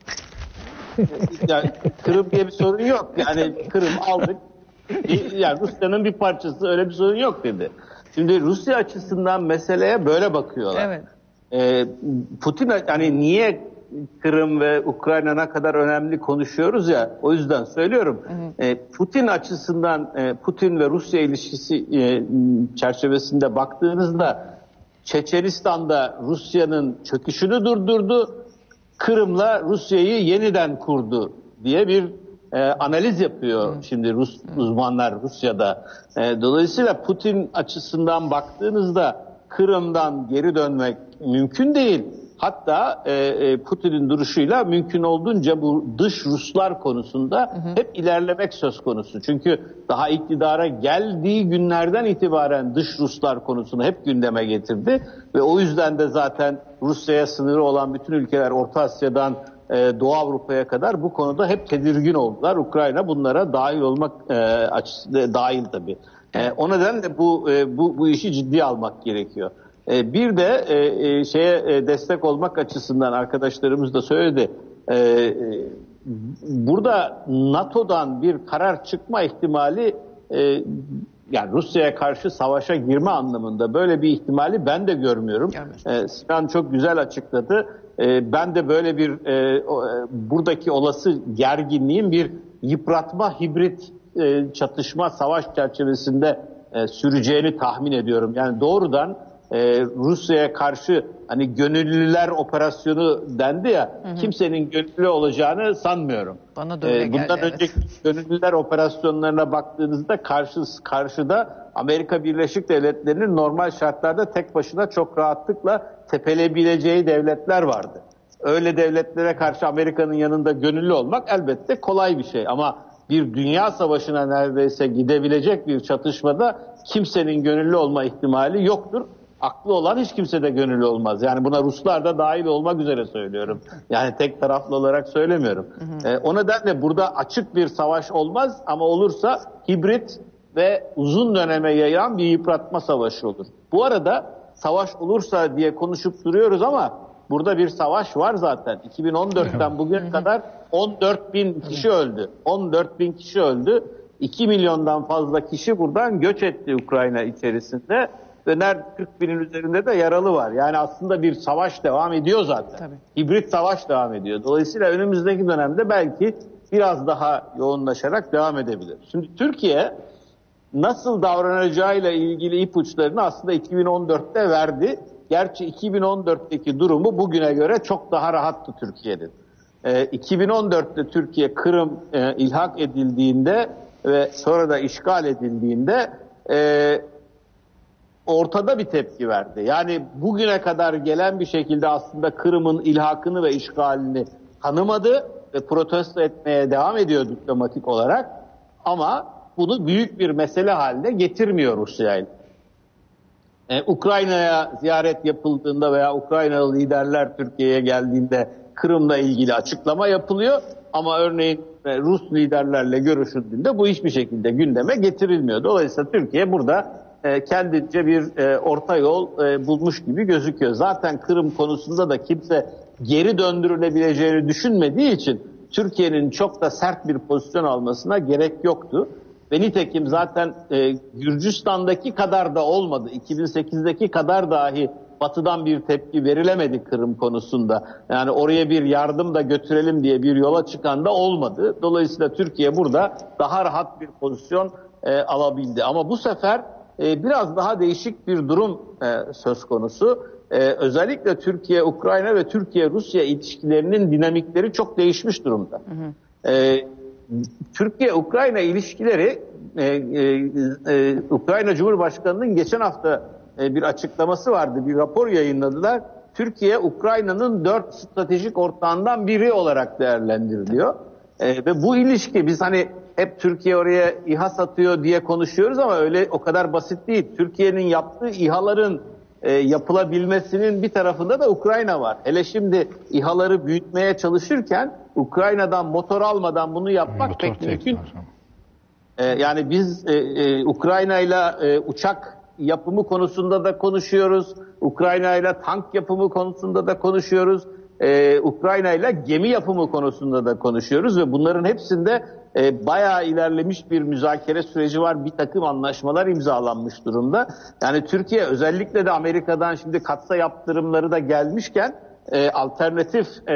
Yani Kırım diye bir sorun yok. Yani Kırım aldık. Yani Rusya'nın bir parçası öyle bir sorun yok dedi. Şimdi Rusya açısından meseleye böyle bakıyorlar. Evet. Ee, Putin hani niye Kırım ve Ukrayna kadar önemli konuşuyoruz ya o yüzden söylüyorum. Ee, Putin açısından e, Putin ve Rusya ilişkisi e, çerçevesinde baktığınızda Çeçenistan'da Rusya'nın çöküşünü durdurdu. Kırım'la Rusya'yı yeniden kurdu diye bir E, analiz yapıyor şimdi Rus uzmanlar Rusya'da. E, dolayısıyla Putin açısından baktığınızda Kırım'dan geri dönmek mümkün değil. Hatta e, Putin'in duruşuyla mümkün olduğunca bu dış Ruslar konusunda hı hı. hep ilerlemek söz konusu. Çünkü daha iktidara geldiği günlerden itibaren dış Ruslar konusunu hep gündeme getirdi. Ve o yüzden de zaten Rusya'ya sınırı olan bütün ülkeler Orta Asya'dan Doğu Avrupa'ya kadar bu konuda hep tedirgin oldular. Ukrayna bunlara dahil olmak e, açısından dahil tabii. E, o nedenle bu e, bu bu işi ciddiye almak gerekiyor. E, bir de e, şeye e, destek olmak açısından arkadaşlarımız da söyledi. E, e, burada NATO'dan bir karar çıkma ihtimali e, yani Rusya'ya karşı savaşa girme anlamında böyle bir ihtimali ben de görmüyorum. E, Sinan çok güzel açıkladı. E, ben de böyle bir e, o, e, buradaki olası gerginliğin bir yıpratma, hibrit e, çatışma, savaş çerçevesinde e, süreceğini tahmin ediyorum. Yani doğrudan e, Rusya'ya karşı hani gönüllüler operasyonu dendi ya, hı hı. kimsenin gönüllü olacağını sanmıyorum. Bana da öyle e, bundan geldi, önceki evet. gönüllüler operasyonlarına baktığınızda karşı, karşıda Amerika Birleşik Devletleri'nin normal şartlarda tek başına çok rahatlıkla tepeleyebileceği devletler vardı. Öyle devletlere karşı Amerika'nın yanında gönüllü olmak elbette kolay bir şey. Ama bir dünya savaşına neredeyse gidebilecek bir çatışmada kimsenin gönüllü olma ihtimali yoktur. Aklı olan hiç kimse de gönüllü olmaz. Yani buna Ruslar da dahil olmak üzere söylüyorum. Yani tek taraflı olarak söylemiyorum. Hı hı. Ee, o nedenle burada açık bir savaş olmaz ama olursa hibrit ve uzun döneme yayan bir yıpratma savaşı olur. Bu arada savaş olursa diye konuşup duruyoruz ama burada bir savaş var zaten. iki bin on dörtten bugüne kadar on dört bin kişi öldü. on dört bin kişi öldü. iki milyondan fazla kişi buradan göç etti Ukrayna içerisinde. Ve neredeyse kırk binin üzerinde de yaralı var. Yani aslında bir savaş devam ediyor zaten. Tabii. Hibrit savaş devam ediyor. Dolayısıyla önümüzdeki dönemde belki biraz daha yoğunlaşarak devam edebilir. Şimdi Türkiye nasıl davranacağıyla ilgili ipuçlarını aslında iki bin on dörtte verdi. Gerçi iki bin on dörtteki durumu bugüne göre çok daha rahattı Türkiye'nin. Ee, iki bin on dörtte Türkiye Kırım e, ilhak edildiğinde ve sonra da işgal edildiğinde e, ortada bir tepki verdi. Yani bugüne kadar gelen bir şekilde aslında Kırım'ın ilhakını ve işgalini tanımadı ve protesto etmeye devam ediyor diplomatik olarak. Ama bunu büyük bir mesele haline getirmiyor Rusya'yla. Ee, Ukrayna'ya ziyaret yapıldığında veya Ukraynalı liderler Türkiye'ye geldiğinde Kırım'la ilgili açıklama yapılıyor. Ama örneğin Rus liderlerle görüşüldüğünde bu hiçbir şekilde gündeme getirilmiyor. Dolayısıyla Türkiye burada kendince bir e, orta yol e, bulmuş gibi gözüküyor. Zaten Kırım konusunda da kimse geri döndürülebileceğini düşünmediği için Türkiye'nin çok da sert bir pozisyon almasına gerek yoktu. Ve nitekim zaten e, Gürcistan'daki kadar da olmadı. iki bin sekizdeki kadar dahi Batı'dan bir tepki verilemedi Kırım konusunda. Yani oraya bir yardım da götürelim diye bir yola çıkan da olmadı. Dolayısıyla Türkiye burada daha rahat bir pozisyon e, alabildi. Ama bu sefer Ee, biraz daha değişik bir durum e, söz konusu. Ee, özellikle Türkiye-Ukrayna ve Türkiye-Rusya ilişkilerinin dinamikleri çok değişmiş durumda. Hı hı. Ee, Türkiye-Ukrayna ilişkileri e, e, e, Ukrayna Cumhurbaşkanı'nın geçen hafta e, bir açıklaması vardı, bir rapor yayınladılar. Türkiye, Ukrayna'nın dört stratejik ortağından biri olarak değerlendiriliyor. E, ve bu ilişki biz hani hep Türkiye oraya İHA satıyor diye konuşuyoruz ama öyle o kadar basit değil. Türkiye'nin yaptığı İHA'ların e, yapılabilmesinin bir tarafında da Ukrayna var. Hele şimdi İHA'ları büyütmeye çalışırken Ukrayna'dan motor almadan bunu yapmak motor pek mümkün. E, yani biz e, e, Ukrayna'yla e, uçak yapımı konusunda da konuşuyoruz. Ukrayna'yla tank yapımı konusunda da konuşuyoruz. Ee, Ukrayna ile gemi yapımı konusunda da konuşuyoruz ve bunların hepsinde e, bayağı ilerlemiş bir müzakere süreci var. Bir takım anlaşmalar imzalanmış durumda. Yani Türkiye özellikle de Amerika'dan şimdi katsa yaptırımları da gelmişken e, alternatif e,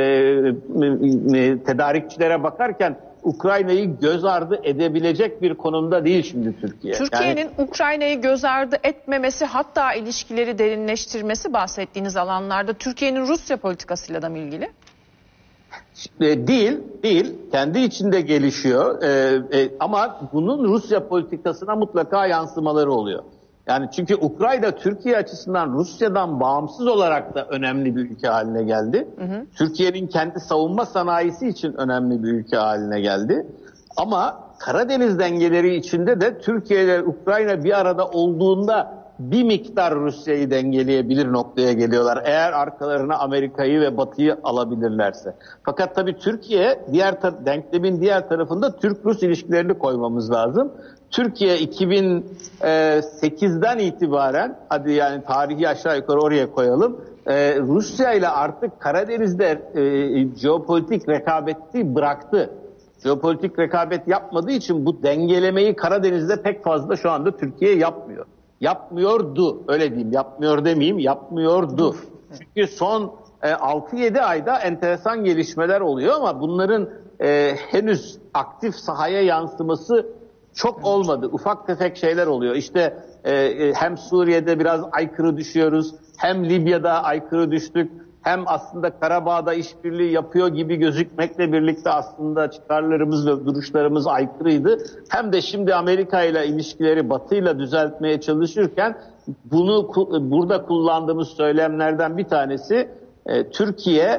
e, tedarikçilere bakarken Ukrayna'yı göz ardı edebilecek bir konumda değil şimdi Türkiye. Türkiye'nin yani, Ukrayna'yı göz ardı etmemesi, hatta ilişkileri derinleştirmesi bahsettiğiniz alanlarda Türkiye'nin Rusya politikasıyla da mı ilgili? E, değil, değil. Kendi içinde gelişiyor. E, e, ama bunun Rusya politikasına mutlaka yansımaları oluyor. Yani çünkü Ukrayna Türkiye açısından Rusya'dan bağımsız olarak da önemli bir ülke haline geldi. Türkiye'nin kendi savunma sanayisi için önemli bir ülke haline geldi. Ama Karadeniz dengeleri içinde de Türkiye ile Ukrayna bir arada olduğunda bir miktar Rusya'yı dengeleyebilir noktaya geliyorlar. Eğer arkalarına Amerika'yı ve Batı'yı alabilirlerse. Fakat tabii Türkiye diğer denklemin diğer tarafında Türk-Rus ilişkilerini koymamız lazım. Türkiye iki bin sekizden itibaren, hadi yani tarihi aşağı yukarı oraya koyalım, e, Rusya ile artık Karadeniz'de e, jeopolitik rekabeti bıraktı. Jeopolitik rekabet yapmadığı için bu dengelemeyi Karadeniz'de pek fazla şu anda Türkiye yapmıyor. Yapmıyordu, öyle diyeyim, yapmıyor demeyeyim, yapmıyordu. Çünkü son e, altı yedi ayda enteresan gelişmeler oluyor ama bunların e, henüz aktif sahaya yansıması Çok olmadı. Ufak tefek şeyler oluyor. İşte e, hem Suriye'de biraz aykırı düşüyoruz, hem Libya'da aykırı düştük, hem aslında Karabağ'da işbirliği yapıyor gibi gözükmekle birlikte aslında çıkarlarımız ve duruşlarımız aykırıydı. Hem de şimdi Amerika ile ilişkileri Batı ile düzeltmeye çalışırken bunu burada kullandığımız söylemlerden bir tanesi e, Türkiye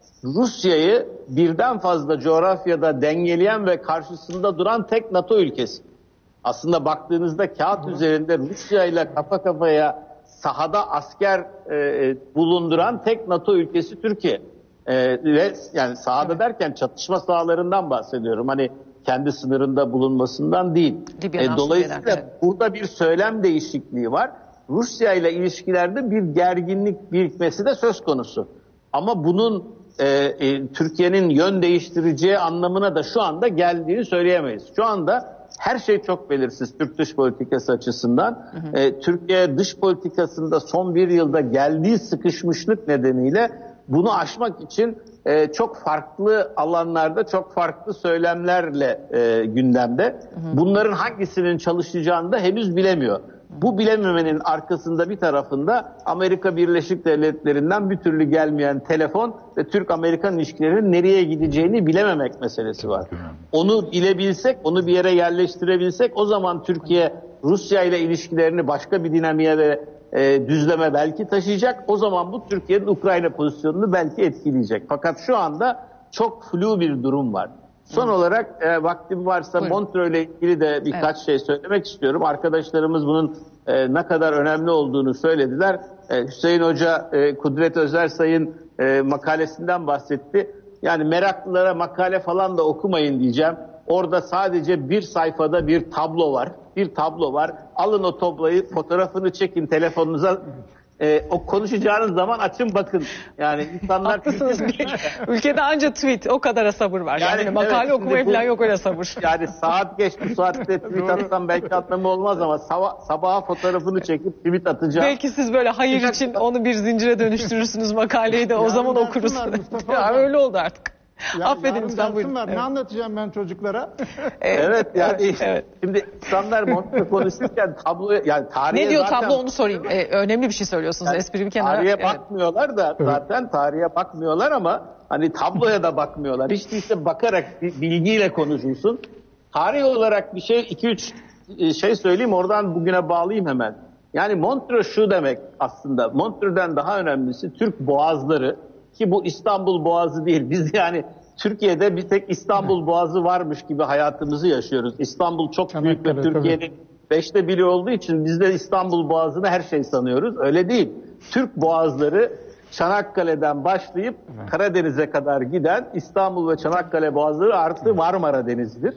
Rusya'yı birden fazla coğrafyada dengeleyen ve karşısında duran tek NATO ülkesi. Aslında baktığınızda kağıt üzerinde Rusya ile kafa kafaya sahada asker e, bulunduran tek NATO ülkesi Türkiye. E, ve yani sahada derken çatışma sahalarından bahsediyorum. Hani kendi sınırında bulunmasından değil. E, dolayısıyla burada bir söylem değişikliği var. Rusya ile ilişkilerde bir gerginlik birikmesi de söz konusu. Ama bunun e, e, Türkiye'nin yön değiştireceği anlamına da şu anda geldiğini söyleyemeyiz. Şu anda her şey çok belirsiz Türk dış politikası açısından. Hı hı. E, Türkiye dış politikasında son bir yılda geldiği sıkışmışlık nedeniyle bunu aşmak için e, çok farklı alanlarda çok farklı söylemlerle e, gündemde. Hı hı. Bunların hangisinin çalışacağını da henüz bilemiyor. Bu bilememenin arkasında bir tarafında Amerika Birleşik Devletleri'nden bir türlü gelmeyen telefon ve Türk-Amerikan ilişkilerinin nereye gideceğini bilememek meselesi var. Onu bilebilsek, onu bir yere yerleştirebilsek o zaman Türkiye Rusya ile ilişkilerini başka bir dinamiğe ve e, düzleme belki taşıyacak. O zaman bu Türkiye'nin Ukrayna pozisyonunu belki etkileyecek. Fakat şu anda çok flu bir durum var. Son Hı. olarak e, vaktim varsa Montreux ile ilgili de birkaç evet. şey söylemek istiyorum. Arkadaşlarımız bunun e, ne kadar önemli olduğunu söylediler. E, Hüseyin Hoca, e, Kudret Özersay'ın e, makalesinden bahsetti. Yani meraklılara makale falan da okumayın diyeceğim. Orada sadece bir sayfada bir tablo var. Bir tablo var. Alın o tabloyu, fotoğrafını çekin telefonunuza. Ee, o konuşacağınız zaman açın bakın. Yani insanlar... Haklısınız. Ülkede anca tweet, o kadara sabır var. Yani, yani makale evet, okumaya falan yok öyle sabır. Yani saat geç, bu saatte tweet atsam belki atlamı olmaz ama sabah, sabaha fotoğrafını çekip tweet atacağım. Belki siz böyle hayır için onu bir zincire dönüştürürsünüz makaleyi de o zaman okuruz. Ya öyle oldu artık. Ya, Affedin lütfen buyurun. Evet. Ne anlatacağım ben çocuklara? Evet yani evet. Şimdi insanlar Montreux konuşurken tablo yani tarihe ne diyor zaten, tablo onu sorayım. Ee, önemli bir şey söylüyorsunuz. Yani, espri bir kenara. Tarihe evet. bakmıyorlar da zaten tarihe bakmıyorlar ama hani tabloya da bakmıyorlar. Hiç değilse bakarak bilgiyle konuşulsun. Tarih olarak bir şey iki üç şey söyleyeyim oradan bugüne bağlayayım hemen. Yani Montreux şu demek aslında. Montreux'den daha önemlisi Türk boğazları. Ki bu İstanbul Boğazı değil. Biz yani Türkiye'de bir tek İstanbul Boğazı varmış gibi hayatımızı yaşıyoruz. İstanbul çok büyük ve Türkiye'nin beşte biri olduğu için biz de İstanbul Boğazı'nı her şey sanıyoruz. Öyle değil. Türk boğazları Çanakkale'den başlayıp Karadeniz'e kadar giden İstanbul ve Çanakkale Boğazları artı Marmara Denizi'dir.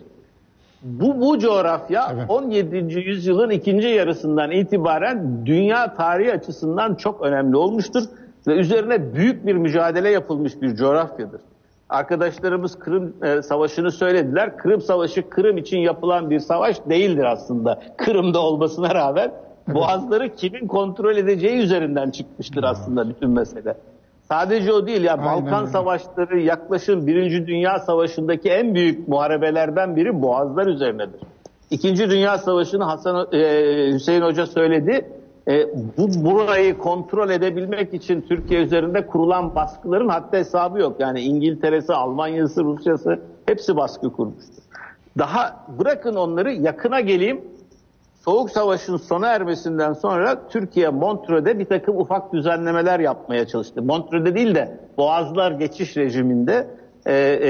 Bu, bu coğrafya evet. on yedinci yüzyılın ikinci yarısından itibaren dünya tarihi açısından çok önemli olmuştur. Ve üzerine büyük bir mücadele yapılmış bir coğrafyadır. Arkadaşlarımız Kırım e, Savaşı'nı söylediler. Kırım Savaşı Kırım için yapılan bir savaş değildir aslında. Kırım'da olmasına rağmen boğazları kimin kontrol edeceği üzerinden çıkmıştır aslında bütün mesele. Sadece o değil ya Aynen. Balkan Savaşları yaklaşım Birinci Dünya Savaşı'ndaki en büyük muharebelerden biri boğazlar üzerinedir. İkinci Dünya Savaşı'nı Hasan e, Hüseyin Hoca söyledi. E, bu burayı kontrol edebilmek için Türkiye üzerinde kurulan baskıların haddi hesabı yok. Yani İngiltere'si, Almanya'sı, Rusya'sı hepsi baskı kurmuştur. Daha bırakın onları yakına geleyim. Soğuk Savaş'ın sona ermesinden sonra Türkiye Montreux'de bir takım ufak düzenlemeler yapmaya çalıştı. Montreux'de değil de Boğazlar geçiş rejiminde e, e,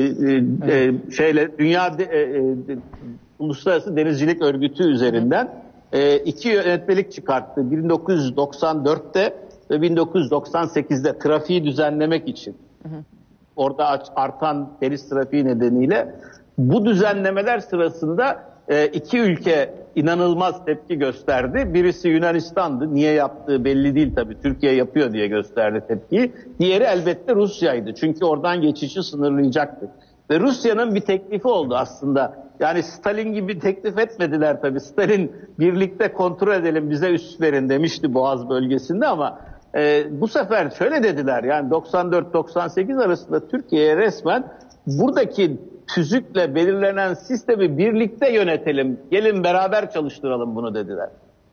e, e, şeyle Dünya de, e, e, Uluslararası Denizcilik Örgütü üzerinden E, iki yönetmelik çıkarttı. bin dokuz yüz doksan dörtte ve bin dokuz yüz doksan sekizde trafiği düzenlemek için. Hı hı. Orada artan deniz trafiği nedeniyle bu düzenlemeler sırasında e, iki ülke inanılmaz tepki gösterdi. Birisi Yunanistan'dı. Niye yaptığı belli değil tabii. Türkiye yapıyor diye gösterdi tepkiyi. Diğeri elbette Rusya'ydı. Çünkü oradan geçişi sınırlayacaktı. Ve Rusya'nın bir teklifi oldu aslında. Yani Stalin gibi teklif etmediler tabii. Stalin birlikte kontrol edelim bize üst verin demişti Boğaz bölgesinde ama e, bu sefer şöyle dediler. Yani doksan dört doksan sekiz arasında Türkiye'ye resmen buradaki tüzükle belirlenen sistemi birlikte yönetelim, gelin beraber çalıştıralım bunu dediler.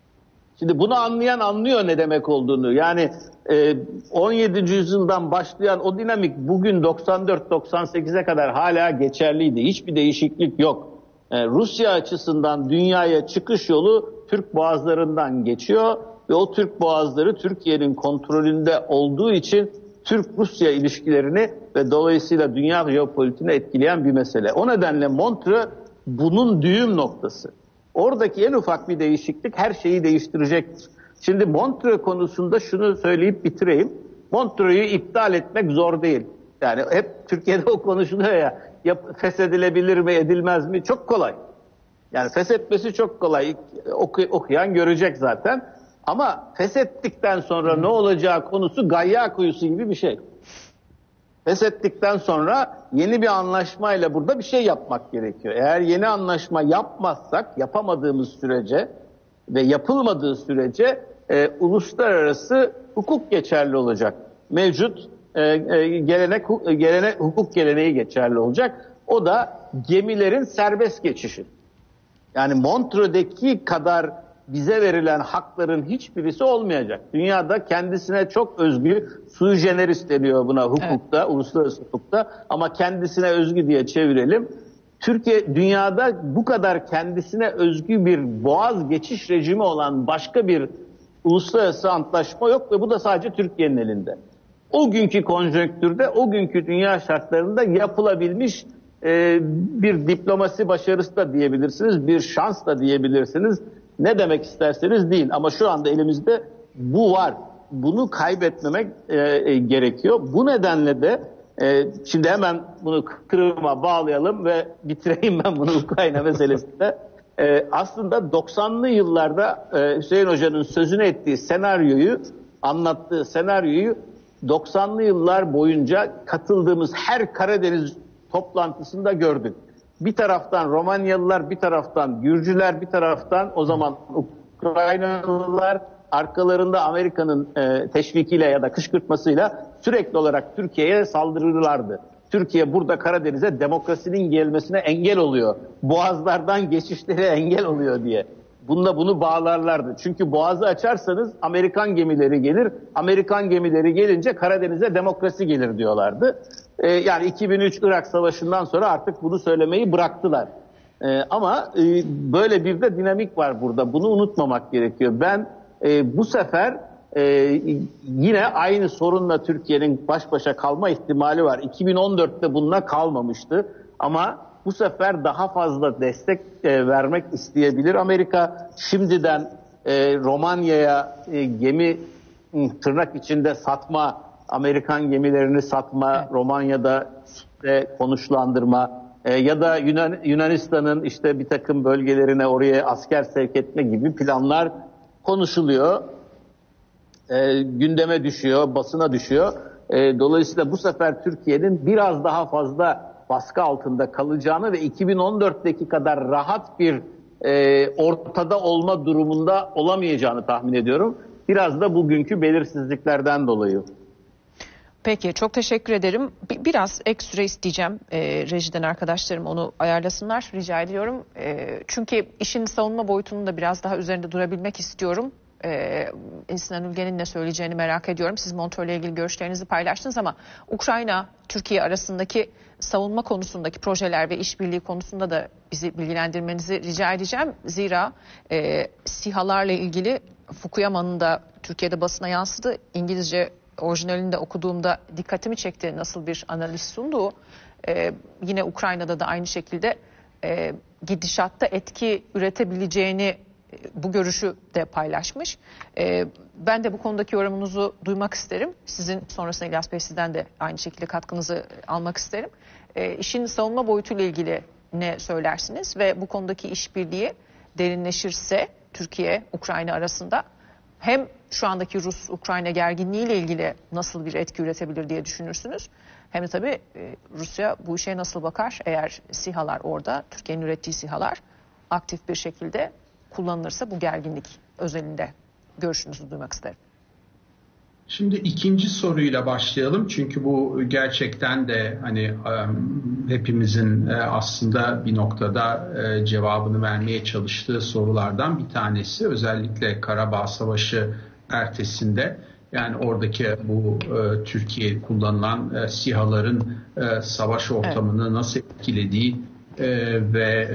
Şimdi bunu anlayan anlıyor ne demek olduğunu. Yani e, on yedinci yüzyıldan başlayan o dinamik bugün doksan dört doksan sekize kadar hala geçerliydi. Hiçbir değişiklik yok. E, Rusya açısından dünyaya çıkış yolu Türk boğazlarından geçiyor ve o Türk boğazları Türkiye'nin kontrolünde olduğu için Türk-Rusya ilişkilerini ve dolayısıyla dünya jeopolitiğini etkileyen bir mesele. O nedenle Montreux bunun düğüm noktası. Oradaki en ufak bir değişiklik her şeyi değiştirecektir. Şimdi Montreux konusunda şunu söyleyip bitireyim. Montreux'u iptal etmek zor değil. Yani hep Türkiye'de o konuşuluyor ya, ya feshedilebilir mi edilmez mi? Çok kolay. Yani feshetmesi çok kolay. Oku, okuyan görecek zaten. Ama feshettikten sonra ne olacağı konusu Gayya kuyusu gibi bir şey. Feshettikten sonra yeni bir anlaşmayla burada bir şey yapmak gerekiyor. Eğer yeni anlaşma yapmazsak, yapamadığımız sürece ve yapılmadığı sürece e, uluslararası hukuk geçerli olacak. Mevcut e, e, gelenek, gelenek, hukuk geleneği geçerli olacak. O da gemilerin serbest geçişi. Yani Montreux'deki kadar bize verilen hakların hiçbirisi olmayacak. Dünyada kendisine çok özgü sui generis deniyor buna hukukta, evet. Uluslararası hukukta, ama kendisine özgü diye çevirelim. Türkiye dünyada bu kadar kendisine özgü bir boğaz geçiş rejimi olan başka bir uluslararası antlaşma yok ve bu da sadece Türkiye'nin elinde. O günkü konjonktürde, o günkü dünya şartlarında yapılabilmiş e, bir diplomasi başarısı da diyebilirsiniz, bir şans da diyebilirsiniz. Ne demek isterseniz deyin, ama şu anda elimizde bu var. Bunu kaybetmemek e, e, gerekiyor. Bu nedenle de e, şimdi hemen bunu kırıma bağlayalım ve bitireyim ben bunu Ukrayna meselesinde. E, aslında doksanlı yıllarda e, Hüseyin Hoca'nın sözünü ettiği senaryoyu, anlattığı senaryoyu doksanlı yıllar boyunca katıldığımız her Karadeniz toplantısında gördük. Bir taraftan Romanyalılar, bir taraftan Gürcüler, bir taraftan o zaman Ukraynalılar, arkalarında Amerika'nın e, teşvikiyle ya da kışkırtmasıyla sürekli olarak Türkiye'ye saldırırlardı. Türkiye burada Karadeniz'e demokrasinin gelmesine engel oluyor. Boğazlardan geçişlere engel oluyor diye. Bununla bunu bağlarlardı. Çünkü boğazı açarsanız Amerikan gemileri gelir. Amerikan gemileri gelince Karadeniz'e demokrasi gelir diyorlardı. Ee, yani iki bin üç Irak Savaşı'ndan sonra artık bunu söylemeyi bıraktılar. Ee, ama e, böyle bir de dinamik var burada. Bunu unutmamak gerekiyor. Ben e, bu sefer e, yine aynı sorunla Türkiye'nin baş başa kalma ihtimali var. iki bin on dörtte bununla kalmamıştı. Ama bu sefer daha fazla destek e, vermek isteyebilir. Amerika şimdiden e, Romanya'ya e, gemi tırnak içinde satma, Amerikan gemilerini satma, Romanya'da e, konuşlandırma e, ya da Yunan, Yunanistan'ın işte bir takım bölgelerine oraya asker sevk etme gibi planlar konuşuluyor. E, gündeme düşüyor, basına düşüyor. E, dolayısıyla bu sefer Türkiye'nin biraz daha fazla baskı altında kalacağını ve iki bin on dörtteki kadar rahat bir e, ortada olma durumunda olamayacağını tahmin ediyorum. Biraz da bugünkü belirsizliklerden dolayı. Peki, çok teşekkür ederim. Biraz ek süre isteyeceğim. E, rejiden arkadaşlarım onu ayarlasınlar. Rica ediyorum. E, çünkü işin savunma boyutunun da biraz daha üzerinde durabilmek istiyorum. E, Sinan Ülgen'in ne söyleyeceğini merak ediyorum. Siz Montreux'le ilgili görüşlerinizi paylaştınız ama Ukrayna, Türkiye arasındaki savunma konusundaki projeler ve işbirliği konusunda da bizi bilgilendirmenizi rica edeceğim. Zira e, SİHA'larla ilgili Fukuyama'nın da Türkiye'de basına yansıdı. İngilizce orijinalini de okuduğumda dikkatimi çekti nasıl bir analiz sunduğu. Ee, yine Ukrayna'da da aynı şekilde e, gidişatta etki üretebileceğini, e, bu görüşü de paylaşmış. E, ben de bu konudaki yorumunuzu duymak isterim. Sizin sonrasında İlyas Bey sizden de aynı şekilde katkınızı almak isterim. E, işin savunma boyutuyla ilgili ne söylersiniz ve bu konudaki işbirliği derinleşirse Türkiye-Ukrayna arasında hem şu andaki Rus-Ukrayna gerginliğiyle ilgili nasıl bir etki üretebilir diye düşünürsünüz. Hem de tabii Rusya bu işe nasıl bakar eğer SİHA'lar orada, Türkiye'nin ürettiği SİHA'lar aktif bir şekilde kullanılırsa bu gerginlik özelinde görüşünüzü duymak isterim. Şimdi ikinci soruyla başlayalım çünkü bu gerçekten de hani hepimizin aslında bir noktada cevabını vermeye çalıştığı sorulardan bir tanesi. Özellikle Karabağ Savaşı ertesinde, yani oradaki bu Türkiye kullanılan SİHA'ların savaş ortamını evet. nasıl etkilediği ve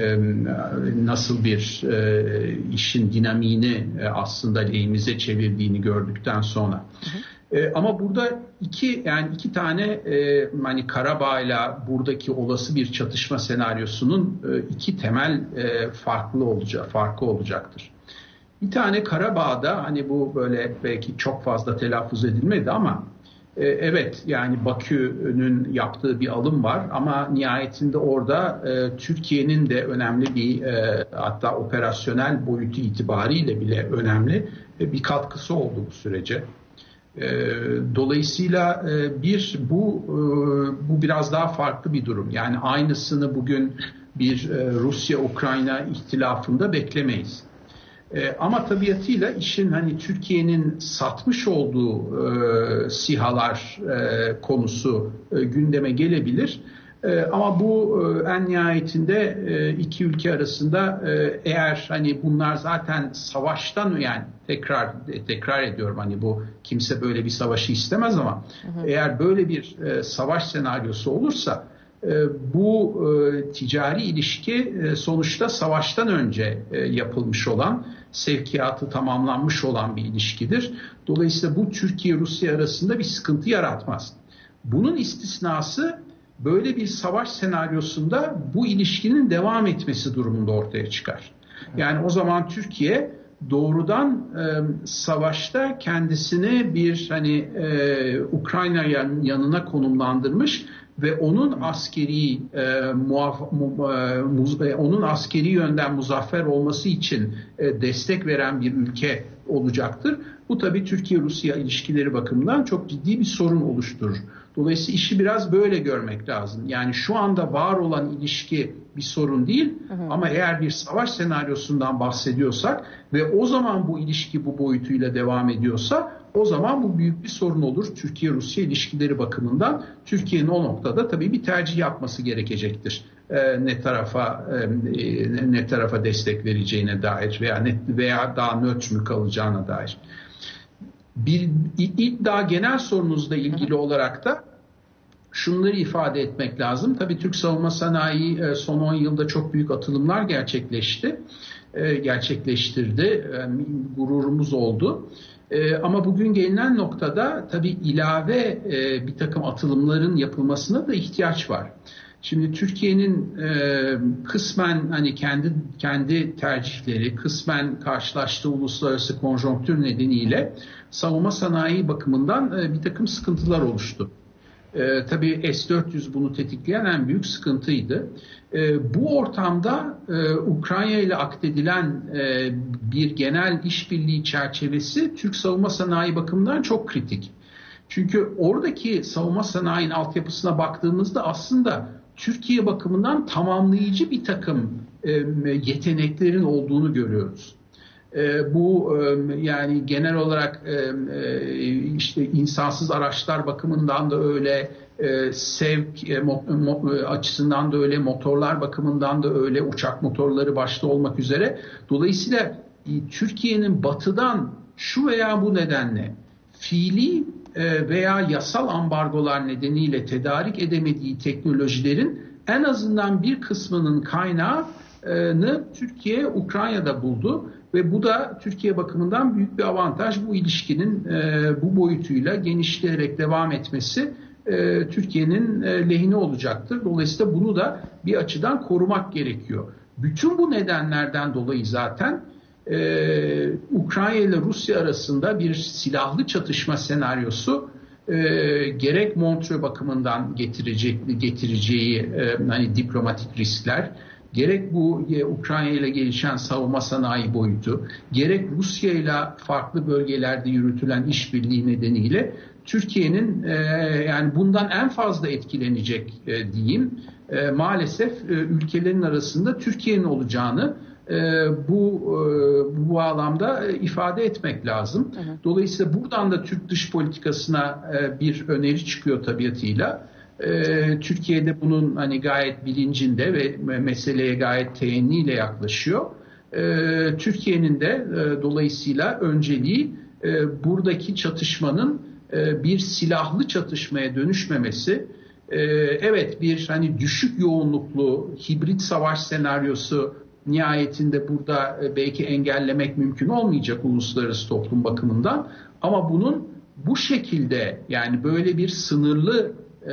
nasıl bir işin dinamiğini aslında lehimize çevirdiğini gördükten sonra. Hı hı. Ama burada iki yani iki tane hani Karabağ'la buradaki olası bir çatışma senaryosunun iki temel farklı olacak farkı olacaktır. Bir tane Karabağ'da hani bu böyle belki çok fazla telaffuz edilmedi ama evet, yani Bakü'nün yaptığı bir alım var ama nihayetinde orada e, Türkiye'nin de önemli bir e, hatta operasyonel boyutu itibariyle bile önemli e, bir katkısı oldu bu sürece. E, dolayısıyla e, bir bu e, bu biraz daha farklı bir durum. Yani aynısını bugün bir e, Rusya-Ukrayna ihtilafında beklemeyiz. E, ama tabiatıyla işin hani Türkiye'nin satmış olduğu e, SİHA'lar e, konusu e, gündeme gelebilir. E, ama bu e, en nihayetinde e, iki ülke arasında e, eğer hani bunlar zaten savaştan, yani tekrar tekrar ediyorum hani bu kimse böyle bir savaşı istemez ama hı hı. eğer böyle bir e, savaş senaryosu olursa bu e, ticari ilişki e, sonuçta savaştan önce e, yapılmış olan, sevkiyatı tamamlanmış olan bir ilişkidir. Dolayısıyla bu Türkiye-Rusya arasında bir sıkıntı yaratmaz. Bunun istisnası böyle bir savaş senaryosunda bu ilişkinin devam etmesi durumunda ortaya çıkar. Yani o zaman Türkiye doğrudan e, savaşta kendisini bir hani e, Ukrayna yanına konumlandırmış ve onun askeri e, muaf, mu, e, muz, e, onun askeri yönden muzaffer olması için e, destek veren bir ülke olacaktır. Bu tabii Türkiye-Rusya ilişkileri bakımından çok ciddi bir sorun oluşturur. Dolayısıyla işi biraz böyle görmek lazım. Yani şu anda var olan ilişki bir sorun değil, hı hı. ama eğer bir savaş senaryosundan bahsediyorsak ve o zaman bu ilişki bu boyutuyla devam ediyorsa, o zaman bu büyük bir sorun olur Türkiye-Rusya ilişkileri bakımından. Türkiye'nin o noktada tabii bir tercih yapması gerekecektir. Ee, ne tarafa e, ne tarafa destek vereceğine dair veya ne, veya daha nötr mü kalacağına dair. Bir iddia genel sorunuzla ilgili olarak da şunları ifade etmek lazım. Tabii Türk savunma sanayi son on yılda çok büyük atılımlar gerçekleşti. Gerçekleştirdi. Gururumuz oldu. Ama bugün gelinen noktada tabii ilave bir takım atılımların yapılmasına da ihtiyaç var. Şimdi Türkiye'nin e, kısmen hani kendi kendi tercihleri, kısmen karşılaştığı uluslararası konjonktür nedeniyle savunma sanayi bakımından e, bir takım sıkıntılar oluştu. E, tabii S dört yüz bunu tetikleyen en büyük sıkıntıydı. E, bu ortamda e, Ukrayna ile akdedilen e, bir genel işbirliği çerçevesi Türk savunma sanayi bakımından çok kritik. Çünkü oradaki savunma sanayinin altyapısına baktığımızda aslında Türkiye bakımından tamamlayıcı bir takım e, yeteneklerin olduğunu görüyoruz. E, bu e, yani genel olarak e, işte insansız araçlar bakımından da öyle, e, sevk e, mo, mo, açısından da öyle, motorlar bakımından da öyle, uçak motorları başta olmak üzere. Dolayısıyla e, Türkiye'nin batıdan şu veya bu nedenle fiili veya yasal ambargolar nedeniyle tedarik edemediği teknolojilerin en azından bir kısmının kaynağını Türkiye Ukrayna'da buldu ve bu da Türkiye bakımından büyük bir avantaj. Bu ilişkinin bu boyutuyla genişleyerek devam etmesi Türkiye'nin lehine olacaktır. Dolayısıyla bunu da bir açıdan korumak gerekiyor. Bütün bu nedenlerden dolayı zaten Ee, Ukrayna ile Rusya arasında bir silahlı çatışma senaryosu e, gerek Montreux bakımından getirecek, getireceği e, hani diplomatik riskler, gerek bu e, Ukrayna ile gelişen savunma sanayi boyutu, gerek Rusya ile farklı bölgelerde yürütülen işbirliği nedeniyle Türkiye'nin e, yani bundan en fazla etkilenecek e, diyeyim e, maalesef e, ülkelerin arasında Türkiye'nin olacağını bu bu bağlamda ifade etmek lazım. Dolayısıyla buradan da Türk dış politikasına bir öneri çıkıyor tabiatıyla. Türkiye'de bunun hani gayet bilincinde ve meseleye gayet teenniyle yaklaşıyor. Türkiye'nin de dolayısıyla önceliği buradaki çatışmanın bir silahlı çatışmaya dönüşmemesi. Evet, bir hani düşük yoğunluklu hibrit savaş senaryosu nihayetinde burada belki engellemek mümkün olmayacak uluslararası toplum bakımından, ama bunun bu şekilde, yani böyle bir sınırlı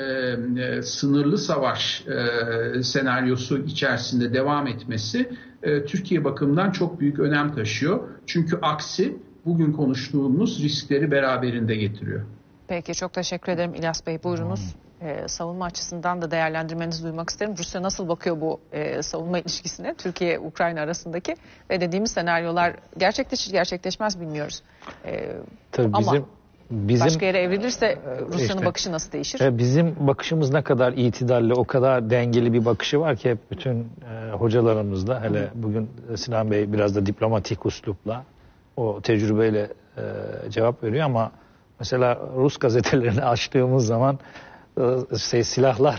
e, sınırlı savaş e, senaryosu içerisinde devam etmesi e, Türkiye bakımından çok büyük önem taşıyor. Çünkü aksi bugün konuştuğumuz riskleri beraberinde getiriyor. Peki, çok teşekkür ederim İlyas Bey. Buyurunuz. Ee, savunma açısından da değerlendirmenizi duymak isterim. Rusya nasıl bakıyor bu e, savunma ilişkisine, Türkiye-Ukrayna arasındaki ve dediğimiz senaryolar gerçekleşir gerçekleşmez bilmiyoruz. Ee, Tabii bizim, ama bizim, başka yere evrilirse Rusya'nın işte, bakışı nasıl değişir? Bizim bakışımız ne kadar itidalli, o kadar dengeli bir bakışı var ki hep bütün e, hocalarımızda, hele bugün Sinan Bey biraz da diplomatik üslupla, o tecrübeyle e, cevap veriyor, ama mesela Rus gazetelerini açtığımız zaman Şey, silahlar,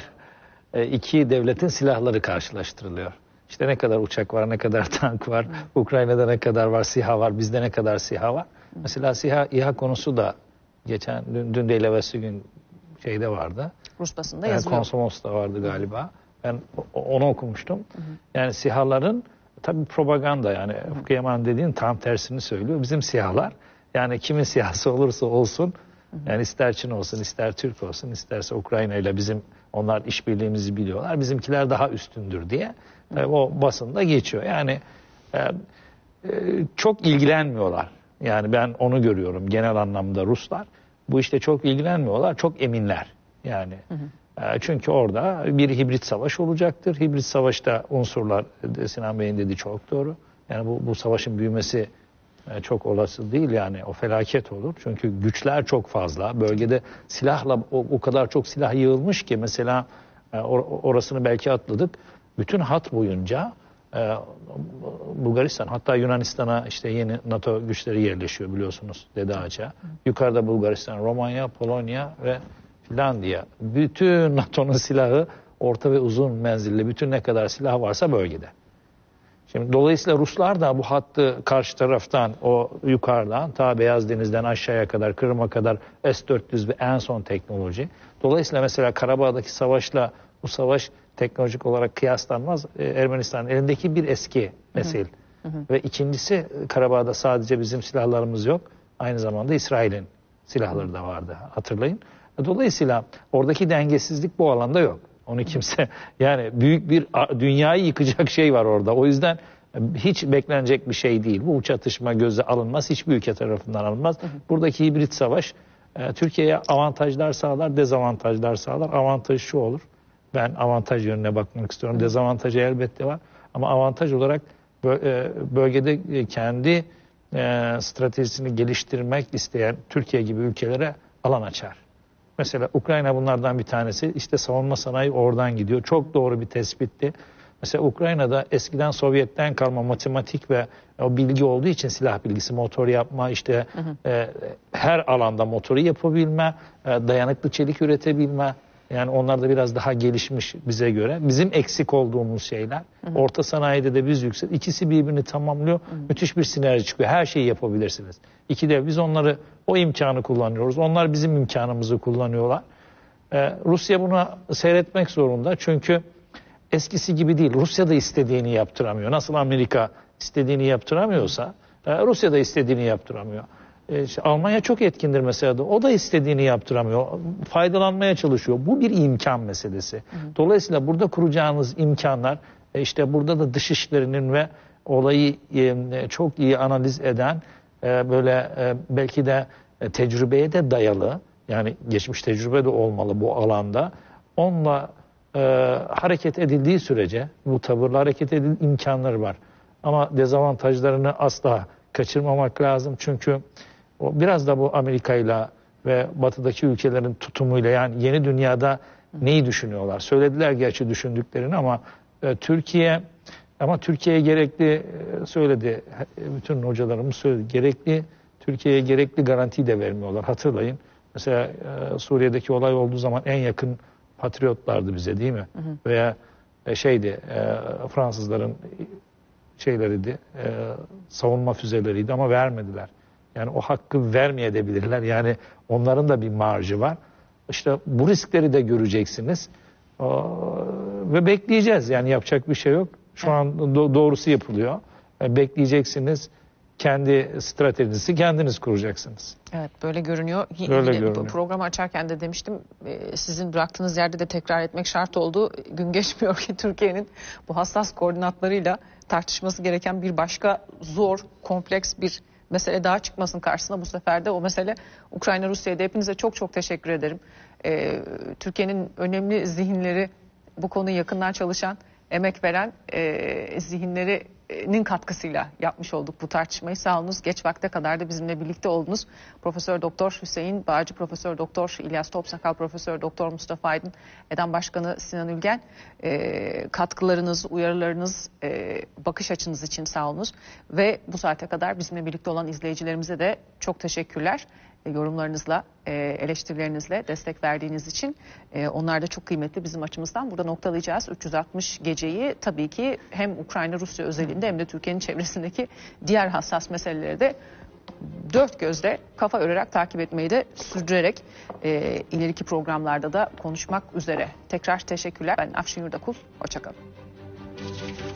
iki devletin silahları karşılaştırılıyor. İşte ne kadar uçak var, ne kadar tank var, hmm. Ukrayna'da ne kadar var, SİHA var, bizde ne kadar SİHA var. Hmm. Mesela SİHA, İHA konusu da geçen, dün, dün değil evvelsi gün şeyde vardı. Rus basında yazılıyor. Konsomos'ta vardı galiba. Ben onu okumuştum. Hmm. Yani SİHA'ların tabii propaganda, yani Ufuk Yaman dediğin tam tersini söylüyor. Bizim SİHA'lar, yani kimin SİHA'sı olursa olsun, yani ister Çin olsun, ister Türk olsun, isterse Ukrayna ile bizim, onlar işbirliğimizi biliyorlar. Bizimkiler daha üstündür diye tabii o basında geçiyor. Yani e, e, çok ilgilenmiyorlar. Yani ben onu görüyorum genel anlamda, Ruslar bu işte çok ilgilenmiyorlar, çok eminler. Yani hı hı. E, çünkü orada bir hibrit savaş olacaktır. Hibrit savaşta unsurlar, Sinan Bey'in dediği çok doğru. Yani bu, bu savaşın büyümesi çok olası değil, yani o felaket olur. Çünkü güçler çok fazla. Bölgede silahla o, o kadar çok silah yığılmış ki, mesela or, orasını belki atladık. Bütün hat boyunca e, Bulgaristan, hatta Yunanistan'a işte yeni NATO güçleri yerleşiyor biliyorsunuz, Dede Ağaç'a. Yukarıda Bulgaristan, Romanya, Polonya ve Finlandiya. Bütün NATO'nun silahı, orta ve uzun menzilli bütün ne kadar silah varsa bölgede. Şimdi dolayısıyla Ruslar da bu hattı karşı taraftan, o yukarıdan ta Beyaz Deniz'den aşağıya kadar, Kırım'a kadar S dört yüz ve en son teknoloji. Dolayısıyla mesela Karabağ'daki savaşla bu savaş teknolojik olarak kıyaslanmaz. Ee, Ermenistan'ın elindeki bir eski nesil. Hı hı. Ve ikincisi, Karabağ'da sadece bizim silahlarımız yok. Aynı zamanda İsrail'in silahları da vardı, hatırlayın. Dolayısıyla oradaki dengesizlik bu alanda yok. Onu kimse, yani büyük bir dünyayı yıkacak şey var orada. O yüzden hiç beklenecek bir şey değil. Bu çatışma göze alınmaz. Hiçbir ülke tarafından alınmaz. Buradaki hibrit savaş Türkiye'ye avantajlar sağlar, dezavantajlar sağlar. Avantaj şu olur. Ben avantaj yönüne bakmak istiyorum. Dezavantajı elbette var. Ama avantaj olarak bölgede kendi stratejisini geliştirmek isteyen Türkiye gibi ülkelere alan açar. Mesela Ukrayna bunlardan bir tanesi. İşte savunma sanayi oradan gidiyor. Çok doğru bir tespitti. Mesela Ukrayna'da eskiden Sovyet'ten kalma matematik ve o bilgi olduğu için, silah bilgisi, motor yapma, işte hı hı. E, her alanda motoru yapabilme, e, dayanıklı çelik üretebilme. Yani onlar da biraz daha gelişmiş bize göre. Bizim eksik olduğumuz şeyler. Hı hı. Orta sanayide de biz yüksek. İkisi birbirini tamamlıyor. Hı hı. Müthiş bir sinerji çıkıyor. Her şeyi yapabilirsiniz. İki de biz onları, o imkanı kullanıyoruz. Onlar bizim imkanımızı kullanıyorlar. Ee, Rusya buna seyretmek zorunda. Çünkü eskisi gibi değil. Rusya da istediğini yaptıramıyor. Nasıl Amerika istediğini yaptıramıyorsa e, Rusya da istediğini yaptıramıyor. E, işte Almanya çok etkindir mesela da. O da istediğini yaptıramıyor. Faydalanmaya çalışıyor. Bu bir imkan meselesi. Hı hı. Dolayısıyla burada kuracağınız imkanlar, e, işte burada da dışişlerinin ve olayı e, çok iyi analiz eden, e, böyle e, belki de e, tecrübeye de dayalı, yani geçmiş tecrübe de olmalı bu alanda. Onunla e, hareket edildiği sürece, bu tavırla hareket edildiği imkanları var. Ama dezavantajlarını asla kaçırmamak lazım. Çünkü o biraz da bu Amerika'yla ve batıdaki ülkelerin tutumuyla, yani yeni dünyada neyi düşünüyorlar? Söylediler gerçi düşündüklerini, ama e, Türkiye Ama Türkiye'ye gerekli söyledi, bütün hocalarımız söyledi, gerekli Türkiye'ye gerekli garantiyi de vermiyorlar. Hatırlayın. Mesela Suriye'deki olay olduğu zaman en yakın patriotlardı bize, değil mi? Hı hı. Veya şeydi, Fransızların şeyleriydi, savunma füzeleriydi ama vermediler. Yani o hakkı vermeyebilirler. Yani onların da bir marjı var. İşte bu riskleri de göreceksiniz. Ve bekleyeceğiz. Yani yapacak bir şey yok. Şu evet. an do- doğrusu yapılıyor. Bekleyeceksiniz. Kendi stratejinizi kendiniz kuracaksınız. Evet, böyle görünüyor. Böyle Yine görünüyor. Programı açarken de demiştim, sizin bıraktığınız yerde de tekrar etmek şart oldu. Gün geçmiyor ki Türkiye'nin bu hassas koordinatlarıyla tartışması gereken bir başka zor, kompleks bir mesele daha çıkmasın karşısına. Bu sefer de o mesele Ukrayna-Rusya'da. Hepinize çok çok teşekkür ederim. Ee, Türkiye'nin önemli zihinleri, bu konuyu yakından çalışan, emek veren e, zihinlerinin katkısıyla yapmış olduk bu tartışmayı. Sağ olunuz. Geç vakte kadar da bizimle birlikte oldunuz. Profesör Doktor Hüseyin Bağcı, Profesör Doktor İlyas Topsakal, Profesör Doktor Mustafa Aydın, EDAM Başkanı Sinan Ülgen, e, katkılarınız, uyarılarınız, e, bakış açınız için sağ olunuz. Ve bu saate kadar bizimle birlikte olan izleyicilerimize de çok teşekkürler. Yorumlarınızla, eleştirilerinizle destek verdiğiniz için onlar da çok kıymetli bizim açımızdan. Burada noktalayacağız. üç yüz altmış geceyi tabii ki hem Ukrayna-Rusya özelinde hem de Türkiye'nin çevresindeki diğer hassas meseleleri de dört gözle kafa örerek takip etmeyi de sürdürerek ileriki programlarda da konuşmak üzere. Tekrar teşekkürler. Ben Afşin Yurdakul. Hoşça kalın.